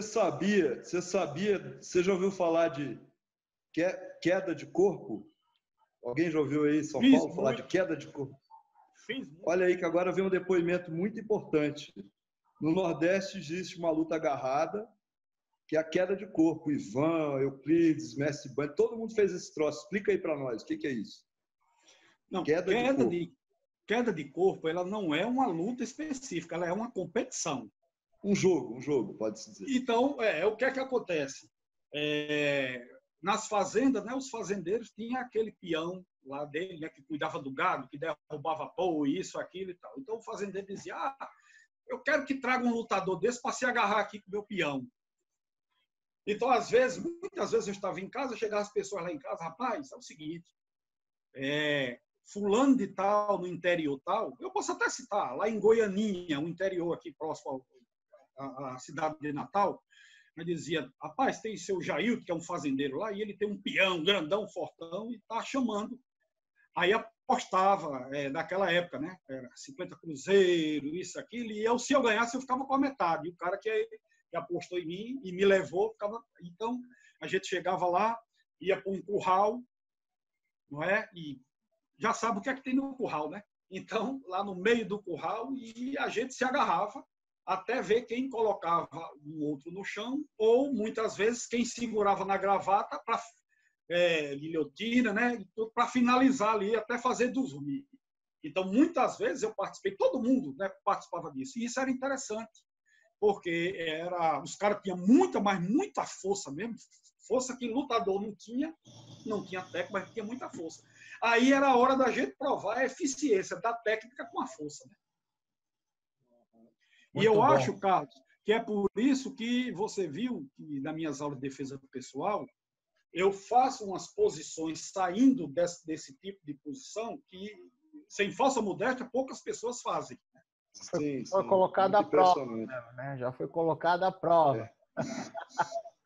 [SPEAKER 4] já ouviu falar de queda de corpo? Alguém já ouviu aí em São Paulo falar de queda de corpo? Olha aí que agora vem um depoimento muito importante. No Nordeste existe uma luta agarrada, que é a queda de corpo. Ivan, Euclides, Mestre Band, todo mundo fez esse troço. Explica aí para nós, o que é isso?
[SPEAKER 5] Não, queda de corpo, ela não é uma luta específica, ela é uma competição.
[SPEAKER 4] Um jogo, pode-se dizer.
[SPEAKER 5] Então, o que é que acontece? Nas fazendas, né, os fazendeiros tinham aquele peão lá dele, né, que cuidava do gado, que derrubava boi, isso, aquilo e tal. Então, o fazendeiro dizia, eu quero que traga um lutador desse para se agarrar aqui com o meu peão. Então, muitas vezes eu estava em casa, chegavam as pessoas lá em casa, rapaz, é o seguinte, fulano de tal, no interior tal, eu posso até citar, lá em Goianinha, um interior aqui próximo à cidade de Natal, eu dizia, rapaz, tem seu Jair, que é um fazendeiro lá, e ele tem um peão grandão, fortão, e está chamando. Aí apostava, naquela época, né? Era 50 cruzeiros, isso, aquilo, e se eu ganhasse, eu ficava com a metade. E o cara que apostou em mim e me levou, ficava... Então, a gente chegava lá, ia para um curral, não é? E já sabe o que é que tem no curral, né? Então, lá no meio do curral, e a gente se agarrava até ver quem colocava um outro no chão, ou, muitas vezes, quem segurava na gravata para guilhotina, né? Para finalizar ali, até fazer dormir. Então, muitas vezes eu participei, todo mundo, né, participava disso. E isso era interessante, porque os caras tinham muita força mesmo, força que lutador não tinha técnica, mas tinha muita força. Aí era a hora da gente provar a eficiência da técnica com a força, né? E eu acho, Carlos, que é por isso que você viu que nas minhas aulas de defesa pessoal, eu faço umas posições saindo desse tipo de posição que, sem falsa modéstia, poucas pessoas fazem.
[SPEAKER 1] Foi colocada à prova, né? Já foi colocada à prova.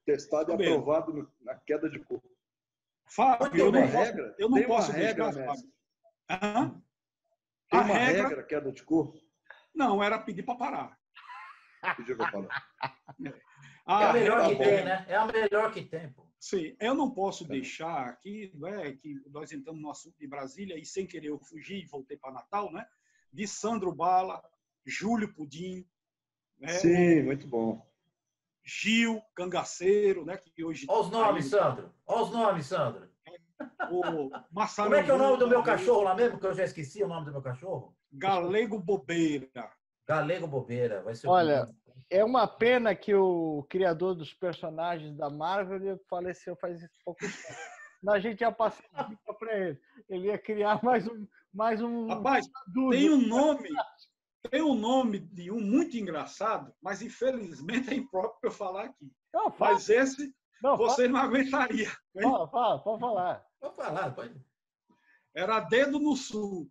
[SPEAKER 4] testado e
[SPEAKER 5] Meu.
[SPEAKER 4] aprovado na queda de corpo.
[SPEAKER 5] Fábio,
[SPEAKER 2] Tem uma
[SPEAKER 4] regra?
[SPEAKER 5] eu não
[SPEAKER 4] Tem uma
[SPEAKER 5] posso
[SPEAKER 4] regra,
[SPEAKER 5] deixar,
[SPEAKER 4] mestre?
[SPEAKER 5] Fábio. Hã?
[SPEAKER 4] Tem
[SPEAKER 5] A
[SPEAKER 4] uma
[SPEAKER 5] regra,
[SPEAKER 4] regra, queda de corpo?
[SPEAKER 5] não, era pedir para parar.
[SPEAKER 4] Pedir pra falar.
[SPEAKER 2] É
[SPEAKER 5] A
[SPEAKER 2] a melhor
[SPEAKER 5] regra
[SPEAKER 2] que
[SPEAKER 4] bom.
[SPEAKER 2] tem, né? É a melhor que tem, pô.
[SPEAKER 5] Sim, eu não posso deixar aqui, né, que nós entramos no assunto de Brasília e sem querer eu fugi e voltei para Natal, né? De Sandro Bala, Júlio Pudim, né,
[SPEAKER 4] Sim, muito bom.
[SPEAKER 5] Gil Cangaceiro, né? Que hoje
[SPEAKER 2] Olha os nomes, Sandro. Olha os nomes, Sandro.
[SPEAKER 5] o
[SPEAKER 2] Como é que é o nome do meu
[SPEAKER 5] Massaranduba,
[SPEAKER 2] cachorro lá mesmo? Que eu já esqueci o nome do meu cachorro.
[SPEAKER 5] Galego Bobeira.
[SPEAKER 2] Galego Bobeira. Vai ser
[SPEAKER 1] Olha,
[SPEAKER 2] o...
[SPEAKER 1] é uma pena que o criador dos personagens da Marvel faleceu faz pouco tempo. Senão a gente ia passar a dica para ele. Ele ia criar mais um.
[SPEAKER 5] Rapaz, tem um nome de um muito engraçado, mas infelizmente é impróprio para eu falar aqui.
[SPEAKER 1] Não, fala,
[SPEAKER 5] Mas esse você não aguentaria. Né?
[SPEAKER 1] Pode falar.
[SPEAKER 2] Vou falar, pode.
[SPEAKER 5] Era Dedo no Sul.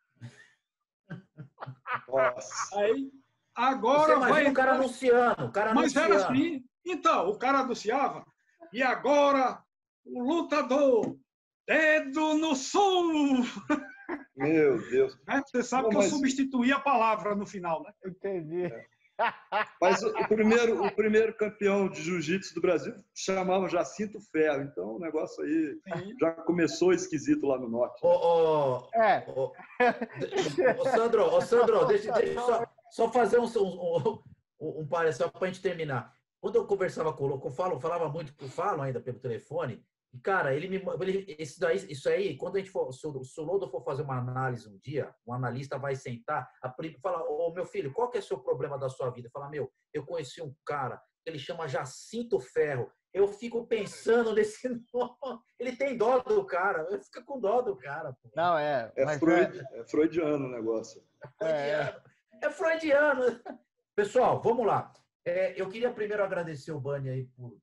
[SPEAKER 4] Nossa.
[SPEAKER 5] Aí,
[SPEAKER 2] Você
[SPEAKER 5] agora
[SPEAKER 2] imagina
[SPEAKER 5] vai
[SPEAKER 2] o cara
[SPEAKER 5] entrar...
[SPEAKER 2] anunciando. O cara
[SPEAKER 5] Mas
[SPEAKER 2] anunciando.
[SPEAKER 5] era assim. Então, o cara anunciava. E agora, o lutador, Dedo no Sul.
[SPEAKER 4] Meu Deus.
[SPEAKER 5] Né? Você sabe
[SPEAKER 4] Não,
[SPEAKER 5] que
[SPEAKER 4] mas-
[SPEAKER 5] eu substituí a palavra no final, né?
[SPEAKER 1] Entendi.
[SPEAKER 4] Mas o primeiro campeão de jiu-jitsu do Brasil chamava Jacinto Ferro. Então o negócio aí
[SPEAKER 5] Sim.
[SPEAKER 4] já começou esquisito lá no norte.
[SPEAKER 2] Ô,
[SPEAKER 1] É.
[SPEAKER 2] Sandro, deixa eu só fazer um parecer para a gente terminar. Quando eu conversava com o Louco, falava muito com o Falo ainda pelo telefone, e, cara, isso aí, quando a gente for, se o Lodo for fazer uma análise um dia, um analista vai sentar, falar, ô meu filho, qual que é o seu problema da sua vida? Fala, meu, eu conheci um cara, ele chama Jacinto Ferro, eu fico pensando nesse nome, ele tem dó do cara, eu fico com dó do cara. Pô.
[SPEAKER 1] Não, é.
[SPEAKER 4] É,
[SPEAKER 1] Mas
[SPEAKER 4] é freudiano o negócio.
[SPEAKER 2] É freudiano. Pessoal, vamos lá. Eu queria primeiro agradecer o Bani aí por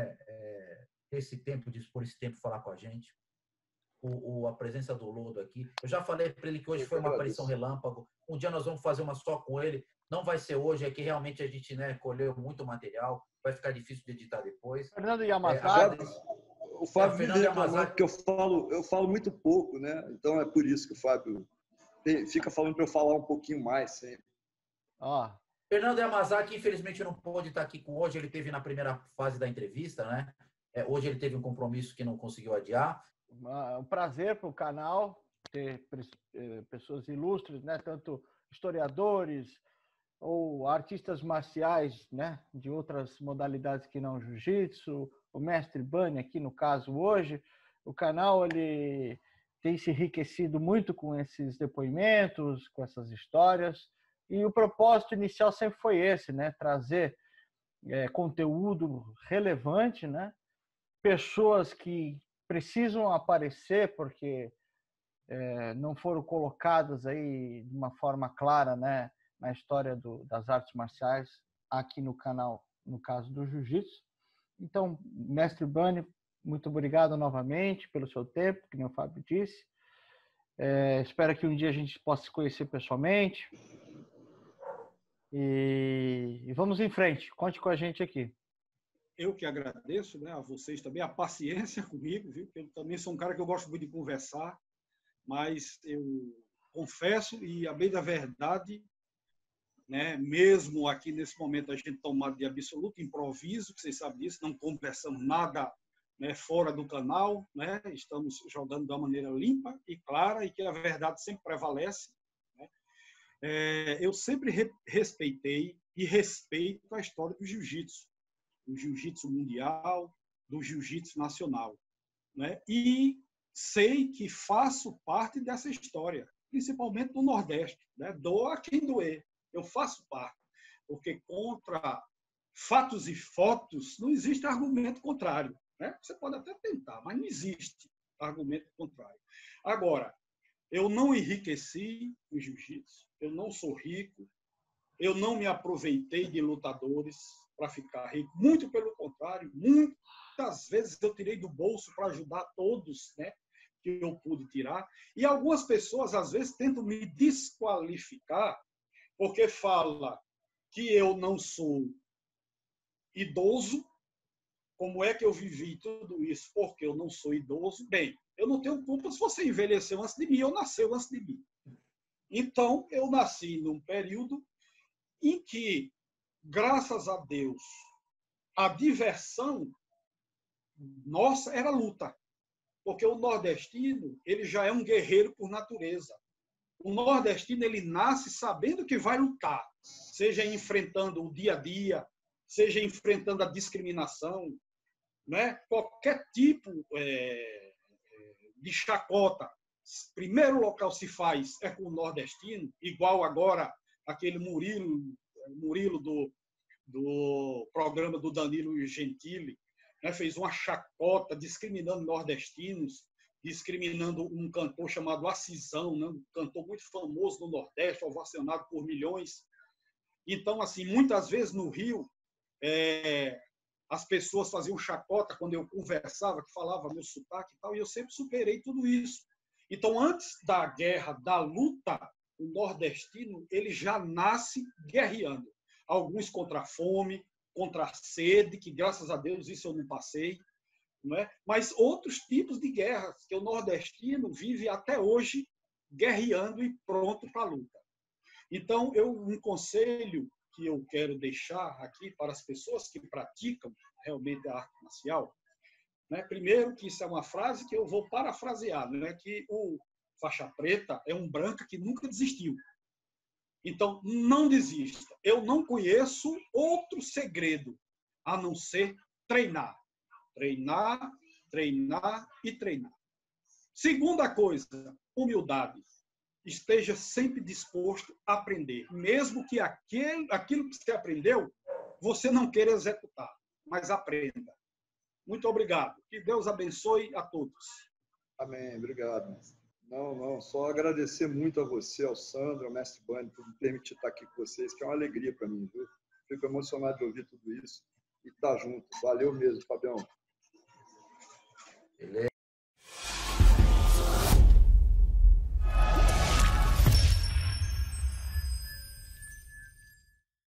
[SPEAKER 2] ter esse tempo, dispor esse tempo falar com a gente. A presença do Lodo aqui. Eu já falei para ele que hoje foi uma aparição relâmpago. Um dia nós vamos fazer uma só com ele. Não vai ser hoje, é que realmente a gente colheu muito material. Vai ficar difícil de editar depois.
[SPEAKER 1] Fernando Yamazaki.
[SPEAKER 4] O Fábio
[SPEAKER 2] Fernando
[SPEAKER 4] me reclamou
[SPEAKER 2] Yamazaki.
[SPEAKER 4] porque eu falo muito pouco, né? Então é por isso que o Fábio fica falando para eu falar um pouquinho mais sempre.
[SPEAKER 1] Ó,
[SPEAKER 2] Fernando Yamazaki, infelizmente, não pôde estar aqui com hoje. Ele teve na primeira fase da entrevista, né? Hoje ele teve um compromisso que não conseguiu adiar.
[SPEAKER 1] um prazer para o canal ter pessoas ilustres, né? Tanto historiadores ou artistas marciais, né? De outras modalidades que não jiu-jitsu. O mestre Bani aqui, no caso, hoje. O canal ele tem se enriquecido muito com esses depoimentos, com essas histórias. E o propósito inicial sempre foi esse, né? Trazer conteúdo relevante, né? Pessoas que precisam aparecer porque não foram colocadas aí de uma forma clara, né? Na história das artes marciais aqui no canal, no caso do Jiu-Jitsu. Então, mestre Bani, muito obrigado novamente pelo seu tempo, que nem o Fábio disse. Espero que um dia a gente possa se conhecer pessoalmente. E vamos em frente. Conte com a gente aqui.
[SPEAKER 5] Eu que agradeço, né, a vocês também, a paciência comigo, viu? Eu também sou um cara que eu gosto muito de conversar, mas eu confesso e, a bem da verdade, né, mesmo aqui nesse momento a gente tomado de absoluto improviso, que vocês sabem disso, não conversamos nada, né, fora do canal, né? Estamos jogando de uma maneira limpa e clara e que a verdade sempre prevalece. Eu sempre respeitei e respeito a história do jiu-jitsu, do jiu-jitsu mundial, do jiu-jitsu nacional, né? E sei que faço parte dessa história, principalmente no Nordeste, né? Doa quem doer, eu faço parte, porque contra fatos e fotos não existe argumento contrário, né? Você pode até tentar, mas não existe argumento contrário. Agora, eu não enriqueci o jiu-jitsu, eu não sou rico, eu não me aproveitei de lutadores para ficar rico, muito pelo contrário, muitas vezes eu tirei do bolso para ajudar todos, né, que eu pude tirar, e algumas pessoas às vezes tentam me desqualificar porque fala que eu não sou idoso, como é que eu vivi tudo isso? Porque eu não sou idoso. Bem, eu não tenho culpa se você envelheceu antes de mim ou nasceu antes de mim. Então, eu nasci num período em que, graças a Deus, a diversão nossa era luta. Porque o nordestino, ele já é um guerreiro por natureza. O nordestino, ele nasce sabendo que vai lutar, seja enfrentando o dia a dia, seja enfrentando a discriminação, né? Qualquer tipo de chacota. Primeiro local se faz é com o nordestino, igual agora aquele Murilo do programa do Danilo Gentili, né? Fez uma chacota discriminando nordestinos, discriminando um cantor chamado Acisão, né? Um cantor muito famoso no Nordeste, ovacionado por milhões. Então, assim, muitas vezes no Rio, as pessoas faziam chacota quando eu conversava, que falava meu sotaque e tal, e eu sempre superei tudo isso. Então, antes da guerra, da luta, o nordestino ele já nasce guerreando. Alguns contra a fome, contra a sede, que graças a Deus isso eu não passei, não é? Mas outros tipos de guerras que o nordestino vive até hoje guerreando e pronto para a luta. Então, um conselho que eu quero deixar aqui para as pessoas que praticam realmente a arte marcial, né? Primeiro, que isso é uma frase que eu vou parafrasear, né? Que o faixa preta é um branca que nunca desistiu. Então, não desista. Eu não conheço outro segredo a não ser treinar. Treinar, treinar e treinar. Segunda coisa, humildade. Esteja sempre disposto a aprender, mesmo que aquilo que você aprendeu, você não queira executar, mas aprenda. Muito obrigado. Que Deus abençoe a todos.
[SPEAKER 4] Amém. Obrigado. Não, só agradecer muito a você, ao Sandro, ao Mestre Bani, por me permitir estar aqui com vocês, que é uma alegria para mim, viu? Fico emocionado de ouvir tudo isso e estar junto. Valeu mesmo, Fabião.
[SPEAKER 2] Beleza.